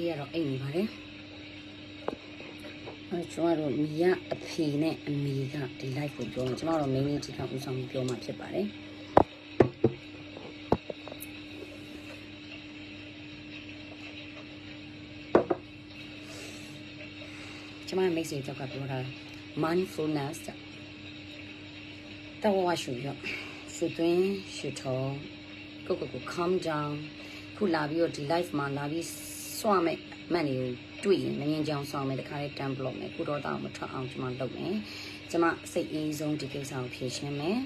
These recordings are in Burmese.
လေးကတော့အိမ်နေပါတယ်ကျွန်တော်တို့မိရအဖေနဲ့အမေကဒီ live ကိုပြောရင်ကျွန်တော်တို့မင်းကြီးကဦးဆောင်ပြီးပြောမှဖြစ်ပါတယ်ကျွန်မမိတ်ဆွေတို့ကပြောတာ mindfulness တော့ဝါရှုရစသွင်းရှုထောကို calm down ခုလာပြီးတော့ဒီ live မှာလာပြီးစွာမဲ့မှန်နေကိုတွေ့ရင်ငင်းချောင်းဆောင်မဲ့တခါလေး temp block နဲ့ခုတော့တောင်းမထွက်အောင်ကျွန်မလုပ်မယ်ကျွန်မစိတ်အေးဆုံးဒီကိစ္စကိုဖြေရှင်းမယ်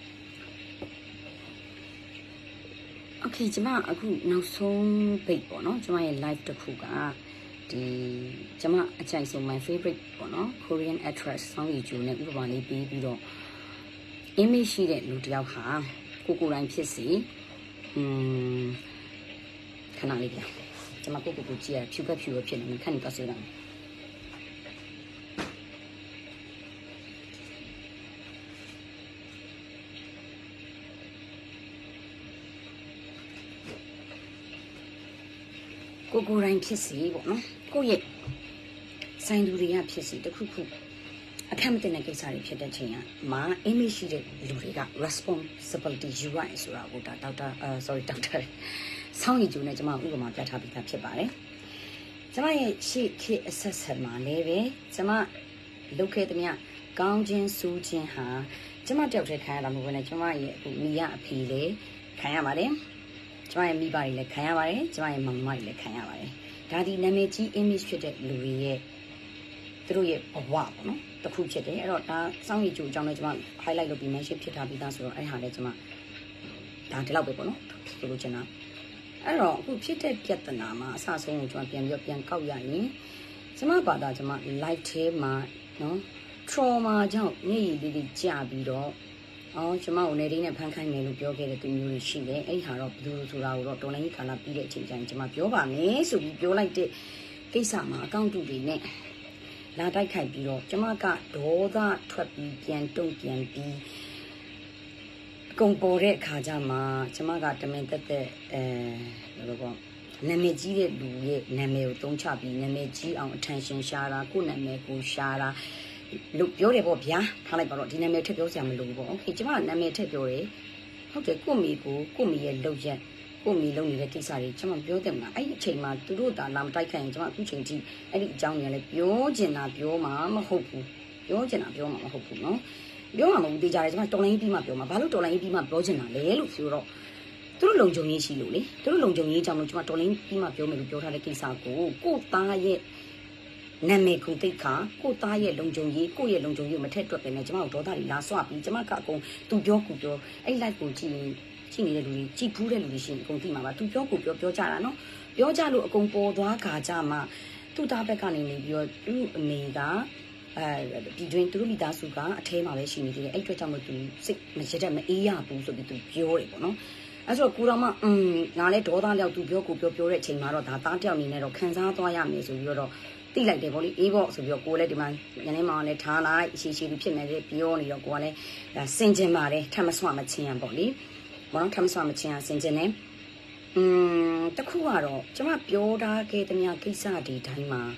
Okay ကျွန်မအခုနောက်ဆုံးပိတ်ပေါ့နော်ကျွန်မရဲ့ live တစ်ခုကဒီကျွန်မအကြိုက်ဆုံး my favorite ပေါ့နော် Korean actress ဆောင်းရီဂျူနဲ့ဥပမာလေးပြီးတော့ image ရှိတဲ့လူတစ်ယောက်ဟာကိုတိုင်းဖြစ်စီခဏလေးပြကျွန်မကိုကြည့်ရဖြူဖြူဖြစ်နေမှခဏတော့စေးတော့ကိုတိုင်းဖြစ်စီပေါ့နော်ကိုရဲ့ဆိုင်သူတွေကဖြစ်စီတခုခုအခက်မတင်တဲ့ကိစ္စတွေဖြစ်တဲ့ချိန်ကမှာ image ရှိတဲ့လူတွေက responsibility ယူရဆိုတာကိုဒါဒေါက်တာဆောင်းရီကျိုးနဲ့ကျွန်မဥပမာပြထားပြီးသားဖြစ်ပါတယ်ကျွန်မရဲ့ရှေ့ခေတ်အဆက်ဆက်မှာလည်းပဲကျွန်မလုပ်ခဲ့တဲ့မြကောင်းခြင်းစူးခြင်းဟာကျွန်မတယောက်တည်းခံရတာမဟုတ်ဘဲနဲ့ကျွန်မရဲ့အခုမိရအဖေလည်းခံရပါတယ်ကျွန်မရဲ့မိဘတွေလည်းခံရပါတယ်ကျွန်မရဲ့မောင်နှမတွေလည်းခံရပါတယ်ဒါဒီနာမည်ကြီး image ဖြစ်တဲ့လူတွေရဲ့သူတို့ရဲ့ဘဝပေါ့နော်တစ်ခုဖြစ်တယ်အဲ့တော့ဒါစောင့်ရည်ကြိုအကြောင်းလည်းကျွန်မ highlight လုပ်ပြီး mention ဖြစ်ထားပြီးသားဆိုတော့အဲ့ဟာလည်းကျွန်မဒါဒီလောက်ပဲပေါ့နော်ဆိုလို့ချင်တာအဲ့တော့အခုဖြစ်တဲ့ပြဿနာမှာအဆဆုံးကိုကျွန်မပြန်ကောက်ရရင်ကျွန်မဘာသာကျွန်မ live ထဲမှာနော် trauma ကြောင့်မျက်ရည်လေးကျပြီးတော့ကျွန်မကိုနေရင်းနဲ့ဖန်ခိုင်းမယ်လို့ပြောခဲ့တဲ့သူမျိုးတွေရှိတယ်အဲ့ဟာတော့ဘယ်လိုဆိုတာကိုတော့တော်လိုင်းခါလာပြီးတဲ့အချိန်ကျရင်ကျွန်မပြောပါမယ်ဆိုပြီးပြောလိုက်တဲ့ကိစ္စမှာအကောင့်တူတွေနဲ့လာတိုက်ခိုက်ပြီးတော့ကျွန်မကဒေါသထွက်ပြီးပြန်တုံ့ပြန်ပြီးအကုန်ပေါ်တဲ့အခါကျမှကျွန်မကတမင်တက်ဘယ်လိုပေါ့နာမည်ကြီးတဲ့လူရဲ့နာမည်ကိုသုံးချပြီးနာမည်ကြီးအောင် attention ရှာတာကိုနာမည်ကိုရှာတာလို့ပြောတယ်ပေါ့ဗျာထားလိုက်ပါတော့ဒီနာမည်ထည့်ပြောစရာမလိုဘူးပေါ့โอเคကျွန်မနာမည်ထည့်ပြောတယ်ဟုတ်တယ်ကိုမိရဲ့လောက်ရက်ကိုမိလုံးနေတဲ့ကိစ္စတွေကျွန်မပြောတယ်မလားအဲ့ဒီအချိန်မှာသူတို့ဒါလာမတိုက်ခိုက်ရင်ကျွန်မအခုချိန်ကြီးအဲ့ဒီအကြောင်းတွေလည်းပြောချင်တာပြောမှာမဟုတ်ဘူးပြောချင်တာပြောမှာမဟုတ်ဘူးเนาะပြောမှာမဟုတ်သေးကြတယ်ကျွန်မတော်လိုင်းပြီးမှပြောမှာဘာလို့တော်လိုင်းပြီးမှပြောချင်တာလဲလို့ဆိုတော့သူတို့လုံခြုံရေးရှိလို့လေသူတို့လုံခြုံရေးကြောင့်လို့ကျွန်မတော်လိုင်းပြီးမှပြောမယ်လို့ပြောထားတဲ့ကိစ္စကိုသားရဲ့နာမည်ကိုတိတ်ခါကိုသားရဲ့လုံခြုံရေးကိုရဲ့လုံခြုံရေးမထက်တွက်ပဲနဲ့ကျွန်မတို့ဒေါသတွေလာဆွပြီးကျွန်မကအကုန်သူပြောကိုပြောအဲ့ live ကိုကြည့်နေတဲ့လူတွေကြည့်ဖူးတဲ့လူတွေရှိရင်အကုန်သိမှာပါသူပြောကိုပြောကြတာနော်ပြောကြလို့အကုန်ပေါ်သွားခါကြမှာသူ့သားဘက်ကနေနေပြီးတော့သူ့အမေကပြည်တွင်းသူတို့မိသားစုကအထဲမှာပဲရှိနေသေးတယ်အဲ့အတွက်ကြောင့်မို့သူစိတ်မရတဲ့မအေးရဘူးဆိုပြီးသူပြောတယ်ပေါ့နော်အဲ့ဆိုကိုတော်မှငါလည်းဒေါသလျောက်သူပြောကိုပြောတဲ့အချိန်မှာတော့ဒါသားတယောက်အနေနဲ့တော့ခံစားသွားရမယ်ဆိုပြီးတော့တိလိုက်တယ်ဗောလေအေးပေါ့ဆိုပြီးတော့ကိုလည်းဒီမှာညနေမှလည်းထားလိုက်အရှိရှိဖြစ်နေတယ်ပြောနေတော့ကိုကလည်းဒါစင်ကျင်ပါတယ်ထပ်မဆွမချင်းရပေါ့လေဘာလို့ထပ်မဆွမချင်းရစင်ကျင်နေတခုကတော့ကျွန်မပြောထားခဲ့တဲ့များကိစ္စဒီတိုင်းမှာ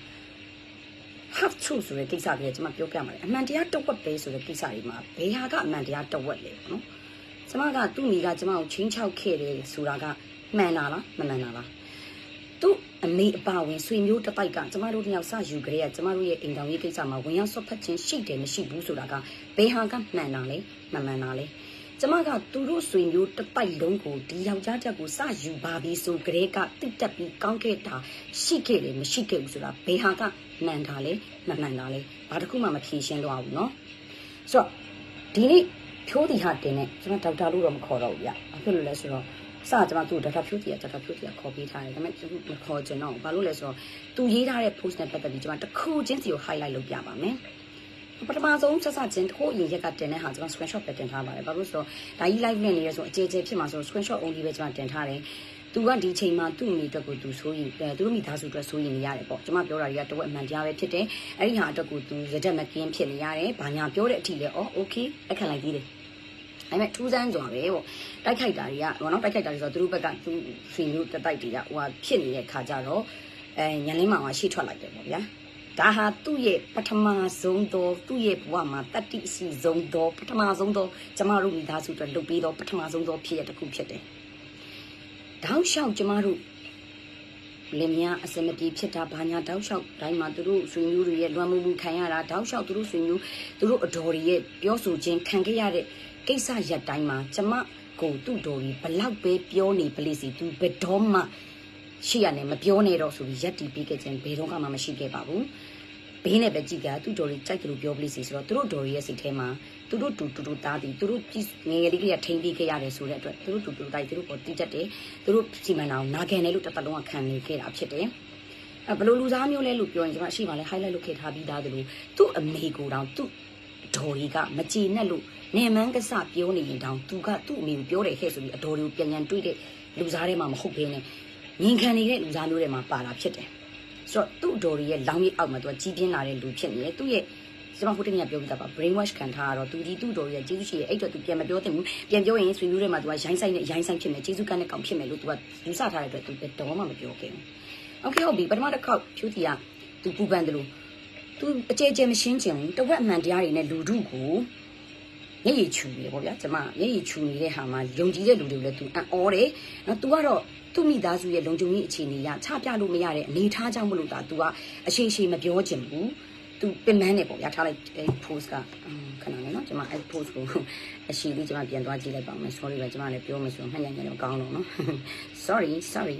half truth ဆိုတဲ့ကိစ္စတွေကျွန်မပြောပြမှာလေအမှန်တရားတဝက်ပဲဆိုတဲ့ကိစ္စတွေမှာဘယ်ဟာကအမှန်တရားတဝက်လဲပေါ့နော်ကျွန်မကသူ့မိကကျွန်မကိုချင်းချောက်ခဲ့တယ်ဆိုတာကမှန်လားမမှန်လားသူ့အမေအပါဝင်ဆွေမျိုးတစ်ပိုက်ကကျမတို့တယောက်စယူကြတဲ့ကျမတို့ရဲ့အိမ်တော်ရေးကိစ္စမှာဝင်ရောက်ဆွတ်ဖက်ခြင်းရှိတယ်မရှိဘူးဆိုတာကဘယ်ဟာကမှန်တာလဲမမှန်တာလဲကျမကသူတို့ဆွေမျိုးတစ်ပိုက်လုံးကိုဒီယောက်ျားချက်ကိုစယူပါပြီးဆိုကြတဲ့ကတိတက်ပြီးကောင်းခဲ့တာရှိခဲ့တယ်မရှိခဲ့ဘူးဆိုတာဘယ်ဟာကမှန်တာလဲမမှန်တာလဲဘာတစ်ခုမှမဖြေရှင်းတော့ဘူးเนาะဆိုတော့ဒီနေ့ဖြိုးတီဟာတင်နဲ့ကျမဒေါက်တာလို့တော့မခေါ်တော့ဘူးဗျဘာဖြစ်လို့လဲဆိုတော့စကျွန်မသူ့ဒေါက်တာဖြိုးတီကခေါ်ပေးထားတယ်ဒါပေမဲ့သူမခေါ်ချင်တော့ဘာလို့လဲဆိုတော့သူရေးထားတဲ့ post နဲ့ပတ်သက်ပြီးကျွန်မတစ်ခုချင်းစီကို highlight လုပ်ပြပါမယ်ပထမဆုံးဆက်ချင်းတစ်ခုအရင်ရက်ကတင်တဲ့ဟာကျွန်မ screenshot ပဲတင်ထားပါတယ်ဘာလို့ဆိုတော့ဒါကြီး live နဲ့နေရဆိုအကျေဖြစ်မှာဆို screenshot only ပဲကျွန်မတင်ထားတယ်သူကဒီချိန်မှာသူ့မိအတွက်ကိုသူဆိုရင်သူတို့မိသားစုအတွက်ဆိုရင်နေရတယ်ပေါ့ကျွန်မပြောတာတွေကတဝက်အမှန်တရားပဲဖြစ်တယ်အဲ့ဒီဟာအတွက်ကိုသူရတဲ့မကင်းဖြစ်နေရတယ်ဘာညာပြောတဲ့အထိလဲokay အခက်လိုက်သေးတယ်အဲ့မဲ့ထူးဆန်းကြွားပဲပေါ့တိုက်ခိုက်တာတွေကဘောနော်တိုက်ခိုက်တာတွေဆိုတော့သူတို့ဘက်ကသူ့ဖီမျိုးတက်တိုက်တွေကဟိုဟာဖြစ်နေတဲ့ခါကြတော့ညာလင်းမောင်ကရှေ့ထွက်လိုက်တယ်ပေါ့ဗျာဒါဟာသူ့ရဲ့ပထမဆုံးသောသူ့ရဲ့ဘဝမှာတတိစီဆုံးသောပထမဆုံးသောကျမတို့မိသားစုအတွက်လုပ်ပြီးတော့ပထမဆုံးသောဖြစ်ရတစ်ခုဖြစ်တယ်တောက်လျှောက်ကျမတို့လင်မယားအစမတီဖြစ်တာဘာညာတောက်လျှောက်တိုင်းမှာသူတို့ဆွေမျိုးတွေရဲ့လွမ်းမှုခံရတာတောက်လျှောက်သူတို့ဆွေမျိုးသူတို့အတော်တွေရဲ့ပြောဆိုခြင်းခံခဲ့ရတဲ့ကိစ္စရက်တိုင်းမှာကျမကိုသူ့တော်ကြီးဘလောက်ပဲပြောနေပလိစီသူဘယ်တော့မှရှိရနဲ့မပြောနဲ့တော့ဆိုပြီးရက်တီပြီးခဲ့ခြင်းဘယ်တော့မှမရှိခဲ့ပါဘူးဘေးနဲ့ပဲကြည့်ကြသူ့တော်ကြီးကြိုက်တယ်လို့ပြောပလိစီဆိုတော့သူတို့တော်ရဲ့စိတ်ထဲမှာသူတို့တူသားသည်သူတို့ငယ်ငယ်လေးကထိန်းပြီးခဲ့ရတယ်ဆိုတဲ့အတွက်သူတို့တူတိုင်းသူတို့ပေါ်တီးတတ်တယ်သူတို့စီမံအောင်နာခံတယ်လို့တစ်သက်လုံးကခံနေခဲ့တာဖြစ်တယ်ဘလို့လူစားမျိုးလဲလို့ပြောရင်ကျွန်မရှိပါလဲ highlight လုပ်ခဲ့ထားပြီးသားတယ်လို့သူ့အမေကိုတောင်သူ့တော်ကြီးကမကြည်နဲ့လို့နေမန်းကစပြောနေရင်တောင်သူကသူ့အမေကိုပြောတယ်ခဲ့ဆိုပြီးအတော်တွေကိုပြန်ပြန်တွေးတဲ့လူစားထဲမှာမဟုတ်ဘဲနဲ့ငင်ခံနေတဲ့လူစားမျိုးတွေမှာပါလာဖြစ်တယ်ဆိုတော့သူ့တော်ရဲ့လောင်းကြီးအောက်မှာသူကကြီးပြင်းလာတဲ့လူဖြစ်နေတယ်သူ့ရဲ့ကျွန်မဟိုတနေ့ကပြောပြတာပါ brain wash ခံထားရတော့သူဒီသူ့တော်ရဲ့ကျေးဇူးရှိရဲ့အဲ့တော့သူပြန်မပြောသင့်ဘူးပြန်ပြောရင်ဆွေမျိုးတွေမှာသူကရိုင်းဆိုင်နဲ့ရိုင်းဆိုင်ဖြစ်မယ်ကျေးဇူးကမ်းတဲ့ကောင်ဖြစ်မယ်လို့သူကယူဆထားတဲ့အတွက်သူဘယ်တော့မှမပြောခဲ့ဘူးโอเคဟုတ်ပြီပထမတစ်ခေါက်ဖြူတီကသူပူပန်တယ်လို့သူအကျဲကျဲမရှင်းချင်ဘူးတဝက်အမှန်တရားတွေနဲ့လူထုကိုမျက်ရည်ချူနေပေါ့ဗျာကျွန်မမျက်ရည်ချူနေတဲ့ဟာမှာယုံကြည်တဲ့လူတွေကိုလည်းသူအံ့ဩတယ်နော်သူကတော့သူ့မိသားစုရဲ့လုံခြုံရေးအခြေအနေရချပြလို့မရတဲ့အနေထားကြောင့်မလို့ဒါသူကအရှိရှိမပြောချင်ဘူးသူပင်မနေပေါ့ဗျာထားလိုက်အဲ့ post ကခဏလေးနော်ကျွန်မအဲ့ post ကိုအရှိလေးကျွန်မပြန်သွားကြည့်လိုက်ပါမယ် sorry ပဲကျွန်မလည်းပြောမဆိုမှတ်ညံ့ညံ့တော့ကောင်းတော့နော် sorry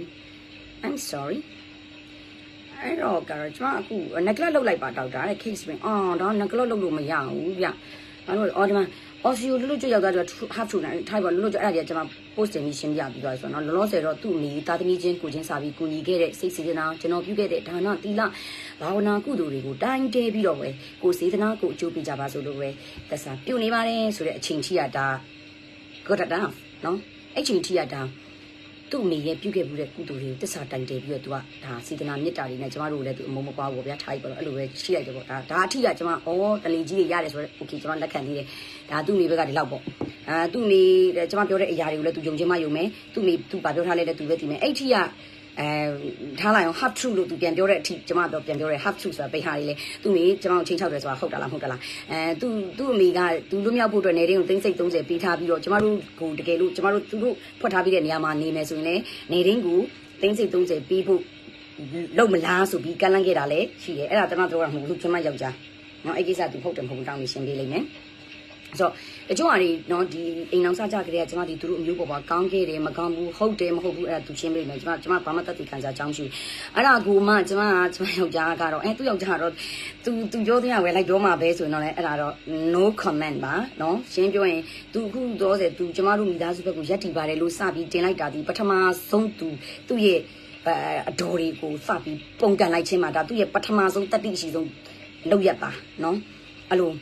I'm sorry အဲ့တော့ကတော့ကျွန်မအခု neglect လုပ်လိုက်ပါဒေါက်တာတဲ့ case ပင်ဒါ neglect လုပ်လို့မရဘူးဗျအဲ့တော့ဒီမှာ Osio လွတ်ကျွတ်ရောက်တော့ half to နိုင်ထိုက်ပါလွတ်ကျွတ်အဲ့ဒါကျွန်မ post တင်ပြီးရှင်းပြပြီးသွားဆိုတော့လောလောဆယ်တော့သူ့မိသားသမီးချင်းကိုချင်းစာပြီးကူညီခဲ့တဲ့စိတ်စေတနာကျွန်တော်ပြုခဲ့တဲ့ဒါနသီလဘာဝနာကုသိုလ်တွေကိုတိုင်းတဲပြီးတော့ပဲကိုစေတနာကိုအကျိုးပေးကြပါစို့လို့ပဲသက်စာပြုနေပါတယ်ဆိုတဲ့အချိန်ထိရတာ got it down နော်အဲ့ချိန်ထိရတာသူ့မိရဲ့ပြုခဲ့မှုတဲ့ကုသိုလ်တွေကိုသစ္စာတိုင်တယ်ပြီးတော့သူကဒါစေတနာမေတ္တာတွေနဲ့ကျမတို့လည်းသူအမုန်းမကွာဘူးဗျာထားပြီးတော့အဲ့လိုပဲရှိလိုက်တယ်ပေါ့ဒါအထိကကျမတလီကြီးတွေရတယ်ဆိုတော့ okay ကျမလက်ခံသေးတယ်ဒါသူ့မိဘကဒီလောက်ပေါ့သူ့မိကျမပြောတဲ့အရာတွေကိုလည်းသူယုံချင်းမယုံမယ်သူ့မိသူဘာပြောထားလဲလည်းသူပဲသိမယ်အဲ့ထိကထားလိုက်အောင် half true လို့သူပြန်ပြောတဲ့အထိကျမတော့ပြန်ပြောတယ် half true ဆိုတာပိတ်ဟာလေးလေသူ့မိကျမကိုချိန်ချောက်တယ်ဆိုတာဟုတ်တာလားမဟုတ်တာလားသူ့အမိကသူလွတ်မြောက်ဖို့အတွက်နေတင်းကိုသိန်းစိတ်30ပေးထားပြီးတော့ကျမတို့ကိုတကယ်လို့ကျမတို့သူတို့ဖွက်ထားပြီးတဲ့နေရာမှာနေမယ်ဆိုရင်လည်းနေတင်းကိုသိန်းစိတ်30ပေးဖို့လုံးမလားဆိုပြီးကန့်လန့်ခဲ့တာလည်းရှိတယ်အဲ့ဒါကျွန်မတို့ကမဟုတ်ဘူးကျမယောက်ျားနော်အဲ့ကိစ္စသူဟုတ်တယ်မဟုတ်ဘူးတောင်းနေရှင်းပေးလိုက်မယ်ဆိုတော့တချို့ဟာတွေနော်ဒီအိမ်အောင်စားကြကြတဲ့ကျမဒီသူတို့အမျိုးပေါ်ပါကောင်းခဲ့တယ်မကောင်းဘူးဟုတ်တယ်မဟုတ်ဘူးအဲ့ဒါသူရှင်းပေးမယ်ကျမဘာမှတတ်သိခံစားကြောင်းရှိအဲ့ဒါကူမှကျမယောက်ျားကတော့သူ့ယောက်ျားကတော့သူပြောတဲ့ဝယ်လိုက်တော့မှပဲဆိုရင်တော့လည်းအဲ့ဒါတော့ no comment ပါနော်ရှင်းပြောရင်သူအခုတော့ဆိုသူကျမတို့မိသားစုဘက်ကိုရက်တီပါတယ်လို့စပြီးတင်လိုက်တာဒီပထမဆုံးသူ့ရဲ့အတော်တွေကိုစပြီးပုံကန်လိုက်ခြင်းမှာဒါသူ့ရဲ့ပထမဆုံးတတိရှိဆုံးလောက်ရပါနော်အဲ့လို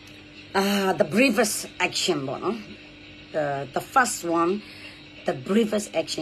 the bravest action ပေါ့နော် the first one the bravest action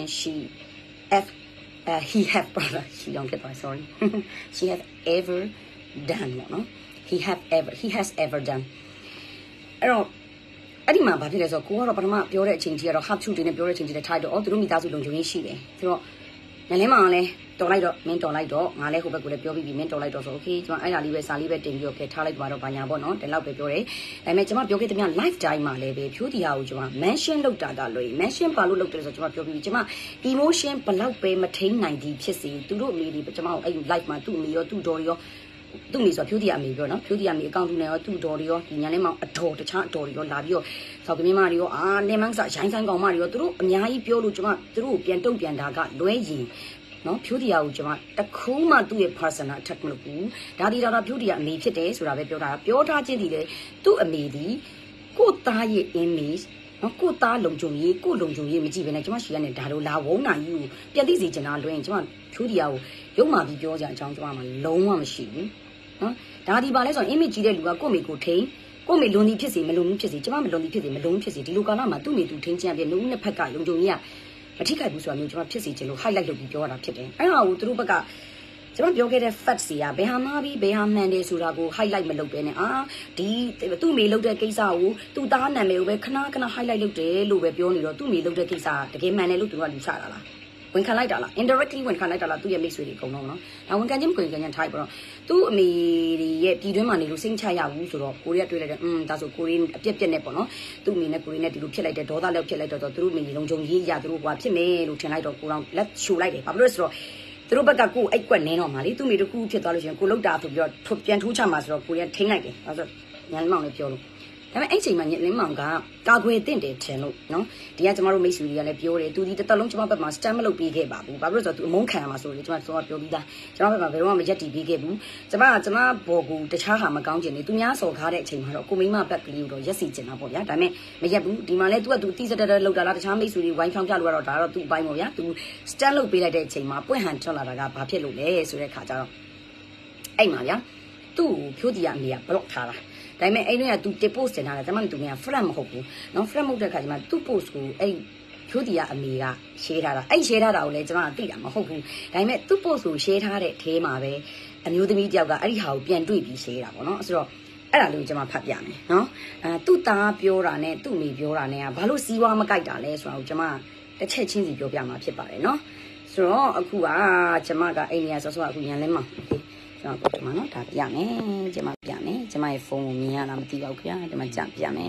he have brother she don't get that sorry she have ever done ပေါ့နော်he has ever done အဲ့တော့အဲ့ဒီမှာဘာဖြစ်လဲဆိုတော့ကိုကတော့ပထမပြောတဲ့အချိန်ကြီးကတော့ half truth တွေနဲ့ပြောတဲ့အချိန်ကြီးလည်းထားတော့သူတို့မိသားစုလုံခြုံရေးရှိတယ်ဆိုတော့နည်းနည်းမှလည်းတော်လိုက်တော့မင်းတော်လိုက်တော့ငါလည်းဟိုဘက်ကိုလည်းပြောပြီးပြီမင်းတော်လိုက်တော့ဆိုโอเคကျွန်မအဲ့ဒါလေးပဲစာလေးပဲတင်ပြီးတော့ခဲထားလိုက်ပါတော့ဘာညာပေါ့နော်ဒီလောက်ပဲပြောတယ်ဒါပေမဲ့ကျွန်မပြောခဲ့တဲ့မြ lifetime မှာလည်းပဲဖြိုးတီဟာကိုကျွန်မ mention လုပ်တာလို့ mention ပါလို့လုပ်တယ်ဆိုတော့ကျွန်မပြောပြီးကျွန်မ emotion ဘလောက်ပဲမထိန်နိုင်သည်ဖြစ်စီသူတို့အမေတွေကျွန်မအဲ့ live မှာသူ့အမေရောသူ့တော်ရောသူ့မိဆိုဖြိုးတီအမေပြောနော်ဖြိုးတီအမေအကောင့်တူနဲ့ရောသူ့တော်တွေရောဒီညာလေးမောင်အတော်တခြားအတော်တွေရောလာပြီးတော့ဆောက်ကမင်းမတွေရောနေမန်းစရိုင်းဆိုင်ကောင်မတွေရောသူတို့အများကြီးပြောလို့ကျွန်မသူတို့ကိုပြန်တုံ့ပြန်တာကလွဲရင်နော်ဖြိုးတီယာကိုကျွန်မတခုမှသူ့ရဲ့ personal attack မလုပ်ဘူးဒါဒီတော့ဖြိုးတီယာအမေဖြစ်တယ်ဆိုတာပဲပြောထားခြင်းဒီလေသူ့အမေဒီကိုသားရဲ့ image နော်ကိုသားလုံခြုံရေးကိုလုံခြုံရေးမကြည့်ဘဲနဲ့ကျွန်မရှိရနဲ့ဒါလိုလာဝုန်းနိုင်ယူပြက်သိစီကျင်တာလွှဲရင်ကျွန်မဖြိုးတီယာကိုရုံမာပြီးပြောကြအကြောင်းကျွန်မမှလုံးဝမရှိဘူးနော်ဒါဒီပါလဲဆိုရင် image ကြီးတဲ့လူကကိုမိကိုထိန်ကိုမိလွန်ဒီဖြစ်စီမလွန်ဘူးဖြစ်စီကျွန်မမလွန်ဒီဖြစ်စီမလွန်ဖြစ်စီဒီလိုကာလမှာသူ့မိသူထိန်ချမ်းပြနှုတ်နှစ်ဖက်ကလုံခြုံရေးကမထိခိုက်ဘူးဆိုတာမျိုးကျွန်မဖြစ်စီခြင်းလို့ highlight လုပ်ပြီးပြောရတာဖြစ်တယ်အဲ့ဒါကိုသူတို့ဘက်ကကျွန်မပြောခဲ့တဲ့ facts တွေကဘယ်ဟာမှားပြီးဘယ်ဟာမှန်တယ်ဆိုတာကို highlight မလုပ်ဘဲနဲ့ဒီသူ့မိလုပ်တဲ့ကိစ္စကိုသူ့သားနာမည်ကိုပဲခဏ highlight လုပ်တယ်လို့ပဲပြောနေတော့သူ့မိလုပ်တဲ့ကိစ္စတကယ်မှန်တယ်လို့သူကလူချတာလားဝင်ခံလိုက်တာလား indirectly ဝင်ခံလိုက်တာလားသူ့ရဲ့မိတ်ဆွေတွေအကုန်လုံးနော်ဒါဝင်ခံချင်းကိုရင်ထိုက်ပေါ့နော်သူ့အမေရဲ့ပြည်တွင်းမှာနေလို့စိတ်ချရဘူးဆိုတော့ကိုရီးယားတွေ့လိုက်တယ်ဒါဆိုကိုရီးအပြက်နဲ့ပေါ့နော်သူ့အမေနဲ့ကိုရီးနဲ့ဒီလိုဖြစ်လိုက်တဲ့ဒေါသလည်းဖြစ်လိုက်တော့သူတို့မိလုံးကြုံရေးရသူတို့ဟွာဖြစ်မယ်လို့ထင်လိုက်တော့ကိုတော်လက်ရှူလိုက်တယ်ဘာဖြစ်လို့ဆိုတော့သူတို့ဘက်ကကိုအိတ်ကွက်နင်းတော့မှာလေသူ့မိတခုဖြစ်သွားလို့ရှိရင်ကိုလောက်တာဆိုပြီးတော့ပြန်ထိုးချမှာဆိုတော့ကိုရီးယားထိန်းလိုက်တယ်ဒါဆိုညလင်းမောင်လည်းပြောလို့ဒါပေမဲ့အဲ့ချိန်မှာညလင်းမောင်ကကာကွယ်တင့်တယ်ထင်လို့နော်ဒီကကျမတို့မိတ်ဆွေတွေကလည်းပြောတယ်သူဒီတစ်သက်လုံးကျမဘက်မှာ stand မလုပ်ပေးခဲ့ပါဘူးဘာဖြစ်လို့ဆိုတော့သူအမုန်းခံရမှာဆိုလေကျမစောကပြောပြီးသားကျမဘက်မှာဘယ်တော့မှမရက်တီးပေးခဲ့ဘူးကျမဘော်ကူတခြားဟာမကောင်းချင်နေသူများစော်ကားတဲ့အချိန်မှာတော့ကိုမိမဘက်ကလေးကိုတော့ရက်စီကျင်တာပေါ့ဗျာဒါပေမဲ့မရက်ဘူးဒီမှာလဲသူကသူတိစတက်လောက်တာလားတခြားမိတ်ဆွေတွေဝိုင်းဖြောင်းပြလို့ကတော့ဒါတော့သူ့အပိုင်းပေါ့ဗျာသူ stand လုပ်ပေးလိုက်တဲ့အချိန်မှာပွင့်ဟန်ထွက်လာတာကဘာဖြစ်လို့လဲဆိုတဲ့ခါကျတော့အဲ့မှာဗျာသူ့ဖြိုးတီရအမေက block ထားတာဒါပေမဲ့အဲ့တော့က तू တစ် post တင်ထားတယ်ဒါမှမဟုတ် तू က friend မဟုတ်ဘူးနော် friend မဟုတ်တဲ့ခါကျမှ तू post ကိုအဲ့ဖြိုးတီရအမေက share ထားတာအဲ့ share ထားတာကိုလည်းကျွန်မသိတာမဟုတ်ဘူးဒါပေမဲ့ तू post ကို share ထားတဲ့အထဲမှာပဲအမျိုးသမီးတယောက်ကအဲ့ဒီဟာကိုပြန်တွေ့ပြီး share တာပေါ့နော်ဆိုတော့အဲ့ဒါလေးကိုကျွန်မဖတ်ပြမယ်နော်သူ့သားပြောတာနဲ့သူ့မိပြောတာနဲ့ကဘာလို့စီးပွားမကြိုက်တာလဲဆိုတာကိုကျွန်မတစ်ချက်ချင်းစီပြောပြမှာဖြစ်ပါတယ်နော်ဆိုတော့အခုကကျွန်မကအိမ်နေရဆောဆောအခုညံလဲမှာကျွန်တော်ဒီမှာနော်ဒါပြမယ်ကျွန်မပြမယ်ကျွန်မရဲ့ဖုန်းကိုမြင်ရတာမသိပါဘူးခင်ဗျာဒီမှာကြပြမယ်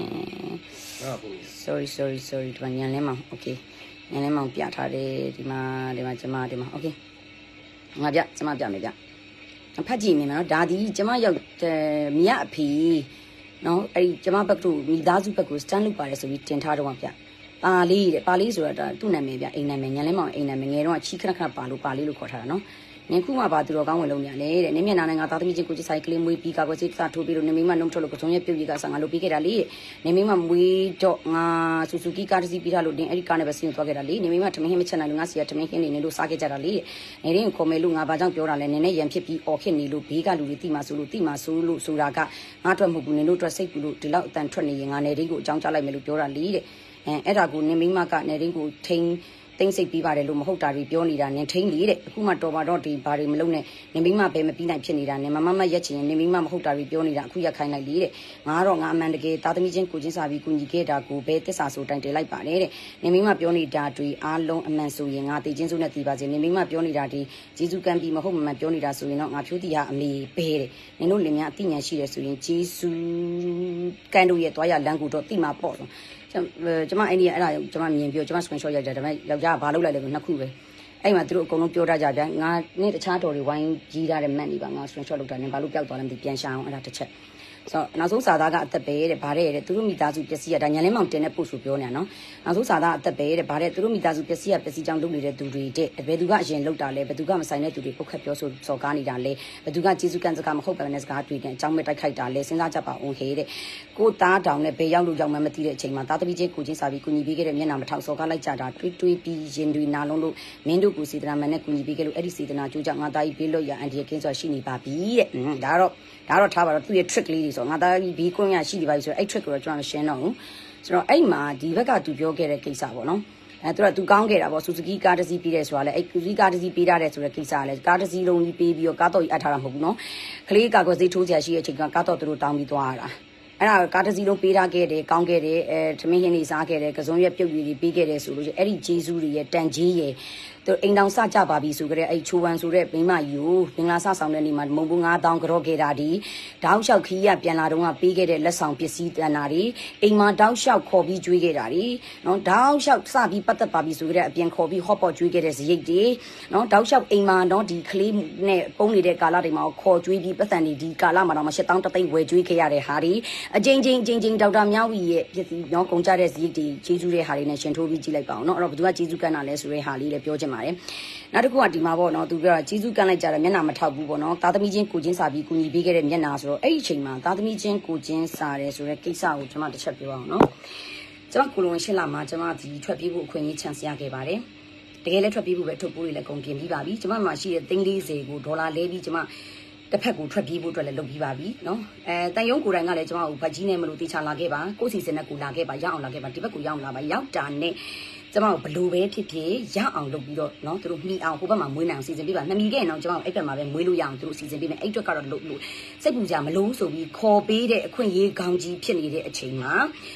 sorry ဒီမှာညံလဲမှာ okay ညံလဲမှာပြထားတယ်ဒီမှာကျွန်မဒီမှာ okay ငါကျွန်မပြမယ်ဗျဖတ်ကြည့်နေမယ်နော်ဒါဒီကျွန်မရောက်မြတ်အဖေနော်အဲ့ဒီကျွန်မဘက်တို့မိသားစုဘက်ကို stand လုပ်ပါတယ်ဆိုပြီးတင်ထားတော့ဗျပါလေးဆိုတာသူ့နာမည်ဗျအိမ်နာမည်ညံလဲမောင်အိမ်နာမည်ငယ်တော့ချီခဏပါလေးလို့ခေါ်ထားတာနော်နင်ခုမှပါသူတော်ကောင်းဝင်လုံးညာလေတဲ့နင်မျက်နှာနဲ့ငါသားသမီးချင်းကိုကြီးဆိုင်ကလေးမွေးပြီးကာကွယ်စိတ်စားထိုးပြီးလို့နင်မိမနှုတ်ထွက်လို့ကစုံရဲ့ပြုတ်ကြီးကဆန်ငါလုပ်ပြီးခဲ့တာလေနင်မိမမွေးတော့ငါဆူဆူကီကားတစ်စီးပြီးထားလို့နင်အဲ့ဒီကားနဲ့ပဲဆင်းသွားခဲ့တာလေနင်မိမထမင်းဟင်းမချက်နိုင်လို့ငါစီကထမင်းဟင်းနေနေလို့စားခဲ့ကြတာလေနေရင်ခေါ်မယ်လို့ငါဘာကြောင့်ပြောတာလဲနင်နဲ့ရံဖြစ်ပြီးအော်ခစ်နေလို့ဘေးကလူတွေတိမှဆိုလို့ဆိုတာကငါအတွက်မဟုတ်ဘူးနင်တို့အတွက်စိတ်ကူလို့ဒီလောက်အတန်ထွက်နေရင်ငါနေရင်းကိုအကြောင်းကြားလိုက်မယ်လို့ပြောတာလေတဲ့အဲ့ဒါကိုနင်မိမကနေရင်းကိုထိန်းသိမ့်စိတ်ပြီးပါတယ်လို့မဟုတ်တာတွေပြောနေတာနင်ထိန်းလေတဲ့အခုမှတော်ပါတော့ဒီဘာတွေမလုပ်နဲ့နင်မိမပဲမပြီးနိုင်ဖြစ်နေတာနင်မမရက်ချင်ရင်နင်မိမမဟုတ်တာတွေပြောနေတာအခုရက်ခိုင်းလိုက်လေတဲ့ငါတော့ငါအမှန်တကယ်သားသမီးချင်းကိုချင်းစာပြီးကူညီခဲ့တာကိုပဲတစ္ဆာဆိုတိုင်တယ်လိုက်ပါတယ်တဲ့နင်မိမပြောနေတာတွေအားလုံးအမှန်ဆိုရင်ငါတည်ချင်းစုနဲ့တည်ပါစေနင်မိမပြောနေတာဒီဂျေစုကံပြီးမဟုတ်မှန်ပြောနေတာဆိုရင်တော့ငါဖြိုးတီဟာအမေပဲတဲ့နင်တို့လင်များအသိဉာဏ်ရှိတယ်ဆိုရင်ဂျေစုကန်တို့ရဲ့တွားရလမ်းကူတော့တိမှာပေါ့ကျွန်မအဲ့ဒီအဲ့ဒါကျွန်မမြင်ပြောကျွန်မ screenshot ရိုက်တယ်ဒါပေမဲ့ယောက်ျားကဘာလုပ်လိုက်လဲဆိုနှစ်ခုပဲအဲ့မှာသူတို့အကုန်လုံးပြောထားကြပြန်ငါနဲ့တခြားတော်တွေဝိုင်းကြီးထားတဲ့မတ်နေပါငါ screenshot လုပ်တာနဲ့ဘာလို့ပျောက်သွားလဲမသိပြန်ရှာအောင်အဲ့ဒါတစ်ချက်ဆိုတော့နောက်ဆုံးစာသားကအသက်ပဲတဲ့ဗါတဲ့သူတို့မိသားစုပျက်စီးရတာညလင်းမောင်တင်တဲ့ပို့ဆိုပြောနေတာနော်နောက်ဆုံးစာသားအသက်ပဲတဲ့ဗါတဲ့သူတို့မိသားစုပျက်စီးကြောင်းလုပ်နေတဲ့သူတွေတဲ့ဘယ်သူကအရင်လုပ်တာလဲဘယ်သူကမဆိုင်တဲ့သူတွေပုတ်ခတ်ပြောဆိုစော်ကားနေတာလဲဘယ်သူကကျေးဇူးကံစကားမဟုတ်ပါနဲ့စကားတွေ့တဲ့အကြောင်းမဲ့တိုက်ခိုက်တာလဲစဉ်းစားကြပါအောင်ဟဲ့တဲ့ကိုသားတောင်နဲ့ဘယ်ရောက်လို့ရောက်မှမသိတဲ့အချိန်မှာသားသမီးချင်းကိုချင်းစာပြီးကူညီပေးခဲ့တဲ့မျက်နှာမထောက်စော်ကားလိုက်ကြတာတွေးပြီးရင်တွေနာလုံးလို့မင်းတို့ကိုစေတနာမှန်နဲ့ကူညီပေးခဲ့လို့အဲ့ဒီစေတနာကြိုးကြောင့်ငါသားကြီးဘေးလွတ်ရအန်ဒီကင်းစွာရှိနေပါပြီတဲ့ဒါတော့ထားပါတော့သူ့ရဲ့ trick လေးတွေဆိုငါသားကြီးဘေးကွင်းရရှိနေပါပြီဆိုတော့အဲ့ trick ကိုတော့ကျွန်တော်မရှင်းတော့ဘူးဆိုတော့အဲ့မှာဒီဘက်ကသူပြောခဲ့တဲ့ကိစ္စပေါ့နော်သူကောင်းခဲ့တာပေါ့ဆူဇူကီကားတစ်စီးပြီးတယ်ဆိုတာလေအဲ့ဆူဇူကီကားတစ်စီးပေးရတယ်ဆိုတဲ့ကိစ္စလည်းကားတစ်စီးလုံးကြီးပေးပြီးတော့ကားတော့ကြီးအပ်ထားတာမဟုတ်ဘူးနော်ကလေးကာကွယ်စိတ်ထိုးစရာရှိတဲ့အချိန်ကကားတော့သူတို့တောင်းပြီးသွားရတာအဲ့ဒါကားတစ်စီးလုံးပေးထားခဲ့တယ်ကောင်းခဲ့တယ်သမင်းဟင်းနေစားခဲ့တယ်ကစုံရွက်ပြုတ်ရည်တွေပေးခဲ့တယ်ဆိုလို့အဲ့ဒီဂျေဇူးတွေရဲ့တန်ကြီးရဲ့သူအိမ်တောင်စကြပါပြီဆိုကြတဲ့အဲ့ချိုးဝမ်းဆိုတဲ့မိမယူမင်္ဂလာစဆောင်တဲ့နေ့မှာမုံဘူး9000ကြော့ခဲ့တာဒီတောက်လျှောက်ခီးရပြန်လာတော့ကပေးခဲ့တဲ့လက်ဆောင်ပစ္စည်းတန်တာဒီအိမ်မှာတောက်လျှောက်ခေါ်ပြီးကျွေးခဲ့တာဒီနော်တောက်လျှောက်စပြီးပတ်သက်ပါပြီဆိုကြတဲ့အပြင်ခေါ်ပြီးဟော့ပေါ့ကျွေးခဲ့တဲ့ဇရိတ်တွေနော်တောက်လျှောက်အိမ်မှာနော်ဒီကလေးနဲ့ပုံနေတဲ့ကာလတွေမှာခေါ်ကျွေးပြီးပတ်စံတွေဒီကာလမှာတော့8000တသိန်းဝယ်ကျွေးခဲ့ရတဲ့ဟာဒီအချင်းချင်းဒေါက်တာမြောက်ဝီရဲ့ပစ္စည်းနော်ကုန်ကြတဲ့ဇရိတ်တွေကျေးဇူးတဲ့ဟာတွေနဲ့ရှင်ထိုးပြီးကြည့်လိုက်ပါအောင်နော်အဲ့တော့ဘယ်သူကကျေးဇူးကမ်းတာလဲဆိုတဲ့ဟာလေးလည်းပြောချင်ပါတယ်နောက်တစ်ခုကဒီမှာပေါ့နော်သူပြောတာကျေးဇူးကမ်းလိုက်ကြတယ်မျက်နှာမထောက်ဘူးပေါ့နော်သားသမီးချင်းကိုချင်းစာပြီးကူညီပေးခဲ့တဲ့မျက်နှာဆိုတော့အဲ့ဒီအချိန်မှာသားသမီးချင်းကိုချင်းစာတယ်ဆိုတဲ့ကိစ္စကိုကျွန်မတစ်ချက်ပြောအောင်နော်ကျွန်မကိုလိုဝင်ရှင်းလာမှာကျွန်မဒီထွက်ပြေးဖို့အခွင့်အရေးချန်ဆရခဲ့ပါတယ်တကယ်လည်းထွက်ပြေးဖို့ပဲထုတ်ပိုးတွေလည်းကုန်ပြင်ပြီးပါပြီကျွန်မမှာရှိတဲ့340ကိုဒေါ်လာလဲပြီးကျွန်မတစ်ဖက်ကိုထွက်ပြေးဖို့အတွက်လည်းလုပ်ပြီးပါပြီနော်တန်ယုံကိုယ်တိုင်ကလည်းကျွန်မကိုဗတ်ကြီးနဲ့မလို့တေချာလာခဲ့ပါကိုစီစင်နဲ့ကိုလာခဲ့ပါရအောင်လာခဲ့ပါဒီဘက်ကိုရအောင်လာပါရောက်တာနဲ့ကျွန်မတို့ဘလို့ပဲဖြစ်ဖြစ်ရအောင်လုပ်ပြီးတော့เนาะသူတို့မှီအောင်ဟိုဘက်မှာမွေးနိုင်အောင်စီစဉ်ပေးပါနှမီခဲ့ရင်တော့ကျွန်မတို့အဲ့ဘက်မှာပဲမွေးလို့ရအောင်သူတို့စီစဉ်ပေးမယ်အဲ့အတွက်ကတော့လုပ်လို့စိတ်ပူကြမလို့ဆိုပြီးခေါ်ပေးတဲ့အခွင့်အရေးကောင်းကြီးဖြစ်နေတဲ့အချိန်မှာ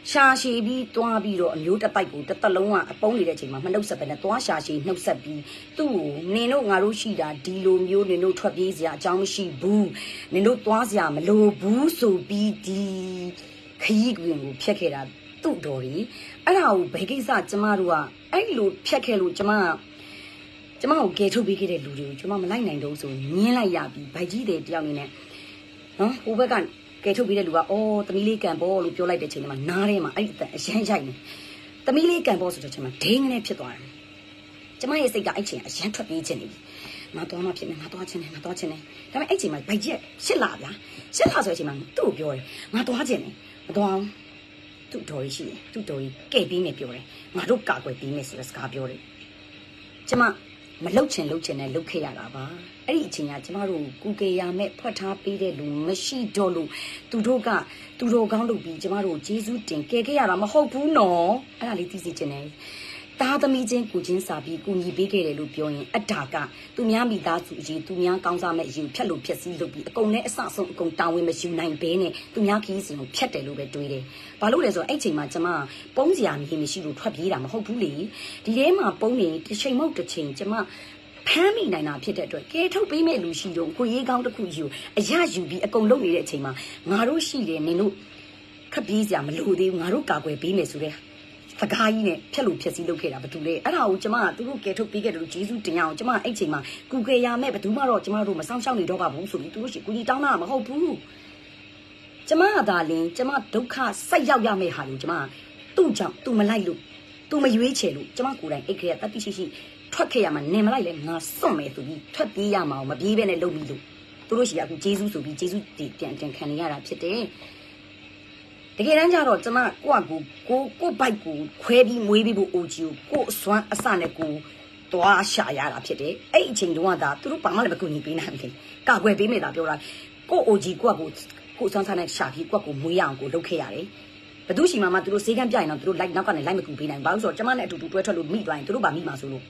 ရှာရှည်ပြီးတွားပြီးတော့အမျိုးတစ်တိုက်ကိုတစ်သက်လုံးကအပုံးနေတဲ့အချိန်မှာမနှုတ်ဆက်ပဲနဲ့တွားရှာရှည်နှုတ်ဆက်ပြီးသူ့ကိုနင်တို့ငါတို့ရှိတာဒီလိုမျိုးနင်တို့ထွက်ပြေးစရာအကြောင်းမရှိဘူးနင်တို့တွားစရာမလိုဘူးဆိုပြီးဒီခရီးကွင်ကိုဖျက်ခဲ့တာသူ့တော်ကြီးအဲ့ဒါကိုဘယ်ကိစ္စကျမတို့ကအဲ့လိုဖျက်ခဲ့လို့ကျမကိုကယ်ထုတ်ပေးခဲ့တဲ့လူတွေကိုကျမမလိုက်နိုင်တော့ဆိုညင်းလိုက်ရပြီးဗိုက်ကြီးတဲ့တယောက်နေနဲ့နော်ဟိုဘက်ကကယ်ထုတ်ပြီးတဲ့လူကအော်သမီးလေးကံပေါ်လို့ပြောလိုက်တဲ့ချိန်မှာနားထဲမှာအဲ့ဒီအတန်အရန်ရိုက်နေသမီးလေးကံပေါ်ဆိုတဲ့ချိန်မှာဒိန်းကနေဖြစ်သွားတယ်ကျမရဲ့စိတ်ကအဲ့ချိန်အရန်ထွက်ပြေးခြင်းနေပြီငါသွားမှဖြစ်နေငါသွားခြင်းနေဒါပေမဲ့အဲ့ချိန်မှာဗိုက်ကြီးရှစ်လာဗျာရှစ်လာဆိုတဲ့အချိန်မှာသူ့ကိုပြောတယ်ငါသွားခြင်းနေမသွားအောင်သူ့တော်ကြီးရှိတယ်သူ့တော်ကြီးကဲ့ပြီးနေပြောတယ်ငါတို့ကာကွယ်ပြီးနေဆိုတဲ့စကားပြောတယ်ကျမမလှုပ်ချင်နဲ့လှုပ်ခဲ့ရတာပါအဲ့ဒီအချိန်ကကျမတို့ကူကေရမဲ့ဖွက်ထားပေးတဲ့လူမရှိတော့လို့သူတို့ကသူတော်ကောင်းလုပ်ပြီးကျမတို့ကျေးဇူးတင်ကယ်ခဲ့ရတာမဟုတ်ဘူးနော်အဲ့ဒါလေးသိစေချင်တယ်သားသမီးချင်းကိုချင်းစာပြီးကူညီပေးခဲ့တယ်လို့ပြောရင်အတားကသူများမိသားစုအရေးသူများကောင်းစားမဲ့အရေးဖြတ်လို့ဖြတ်စည်းလုပ်ပြီးအကုန်နဲ့အဆအဆုံးအကုန်တာဝန်မယူနိုင်ဘဲနဲ့သူများခီးစဉ်ကိုဖြတ်တယ်လို့ပဲတွေးတယ်။ဘာလို့လဲဆိုတော့အဲ့ချိန်မှာကျမပုံးစရာမရှိလို့ထွက်ပြေးတာမဟုတ်ဘူးလေ။ဒီထဲမှာပုံးနေတစ်ချိန်မဟုတ်တစ်ချိန်ကျမဖမ်းမိနိုင်တာဖြစ်တဲ့အတွက်ကဲထုတ်ပေးမဲ့လူရှိတော့ကိုရေးကောင်းတစ်ခုယူအရယူပြီးအကုန်လုပ်နေတဲ့အချိန်မှာငါတို့ရှိတယ်နင်တို့ခပ်ပြေးစရာမလိုသေးဘူးငါတို့ကာကွယ်ပေးမယ်ဆိုတဲ့စကားကြီးနဲ့ဖြက်လို့ဖြက်စီးလုပ်ခဲ့တာဘာတူလဲအဲ့ဒါကိုကျမကသူတို့ကဲထုတ်ပေးခဲ့တယ်လို့ဂျေဇုတင်ရအောင်ကျမအဲ့ချိန်မှာကူကေရမဲ့ဘယ်သူမှတော့ကျမတို့မဆောင်ရှောက်နေတော့ပါဘူးဆိုပြီးသူတို့ရှိကူကြီးတောင်းတာမဟုတ်ဘူးကျမကသာလင်းကျမဒုက္ခစိုက်ရောက်ရမယ့်ဟာလို့ကျမသူ့ကြောင့်သူမလိုက်လို့သူမရွေးချယ်လို့ကျမကိုယ်တိုင်အိတ်ခဲတတိရှိထွက်ခဲ့ရမှာနင်မလိုက်လဲငါစွန့်မယ်ဆိုပြီးထွက်ပြေးရမှာမပြေးပဲနဲ့လုပ်ပြီးလို့သူတို့ရှိအခုဂျေဇုဆိုပြီးဂျေဇုပြန်ခံနေရတာဖြစ်တယ်တကယ်တမ်းကျတော့ကျမကိုဘိုက်ကိုခွဲပြီးမွေးပြီးဖို့အိုဂျီကိုအစွမ်းအစနဲ့ကိုတွားရှာရတာဖြစ်တယ်အဲ့အချိန်တုန်းကသာသူတို့ဘာမှလည်းမကူညီပေးနိုင်ဘူးကာကွယ်ပေးမယ်သာပြောတာကိုအိုဂျီကိုအစွမ်းစားနဲ့ရှာပြီးကိုမွေးရအောင်ကိုလုပ်ခဲ့ရတယ်ဘသူရှိမှသူတို့စေကန်းပြရင်တော့သူတို့နောက်ကနေလိုက်မကူပေးနိုင်ဘာလို့ဆိုတော့ကျမနဲ့အတူတူတွဲထွက်လို့မိသွားရင်သူတို့ဗာမိမှာဆိုလို့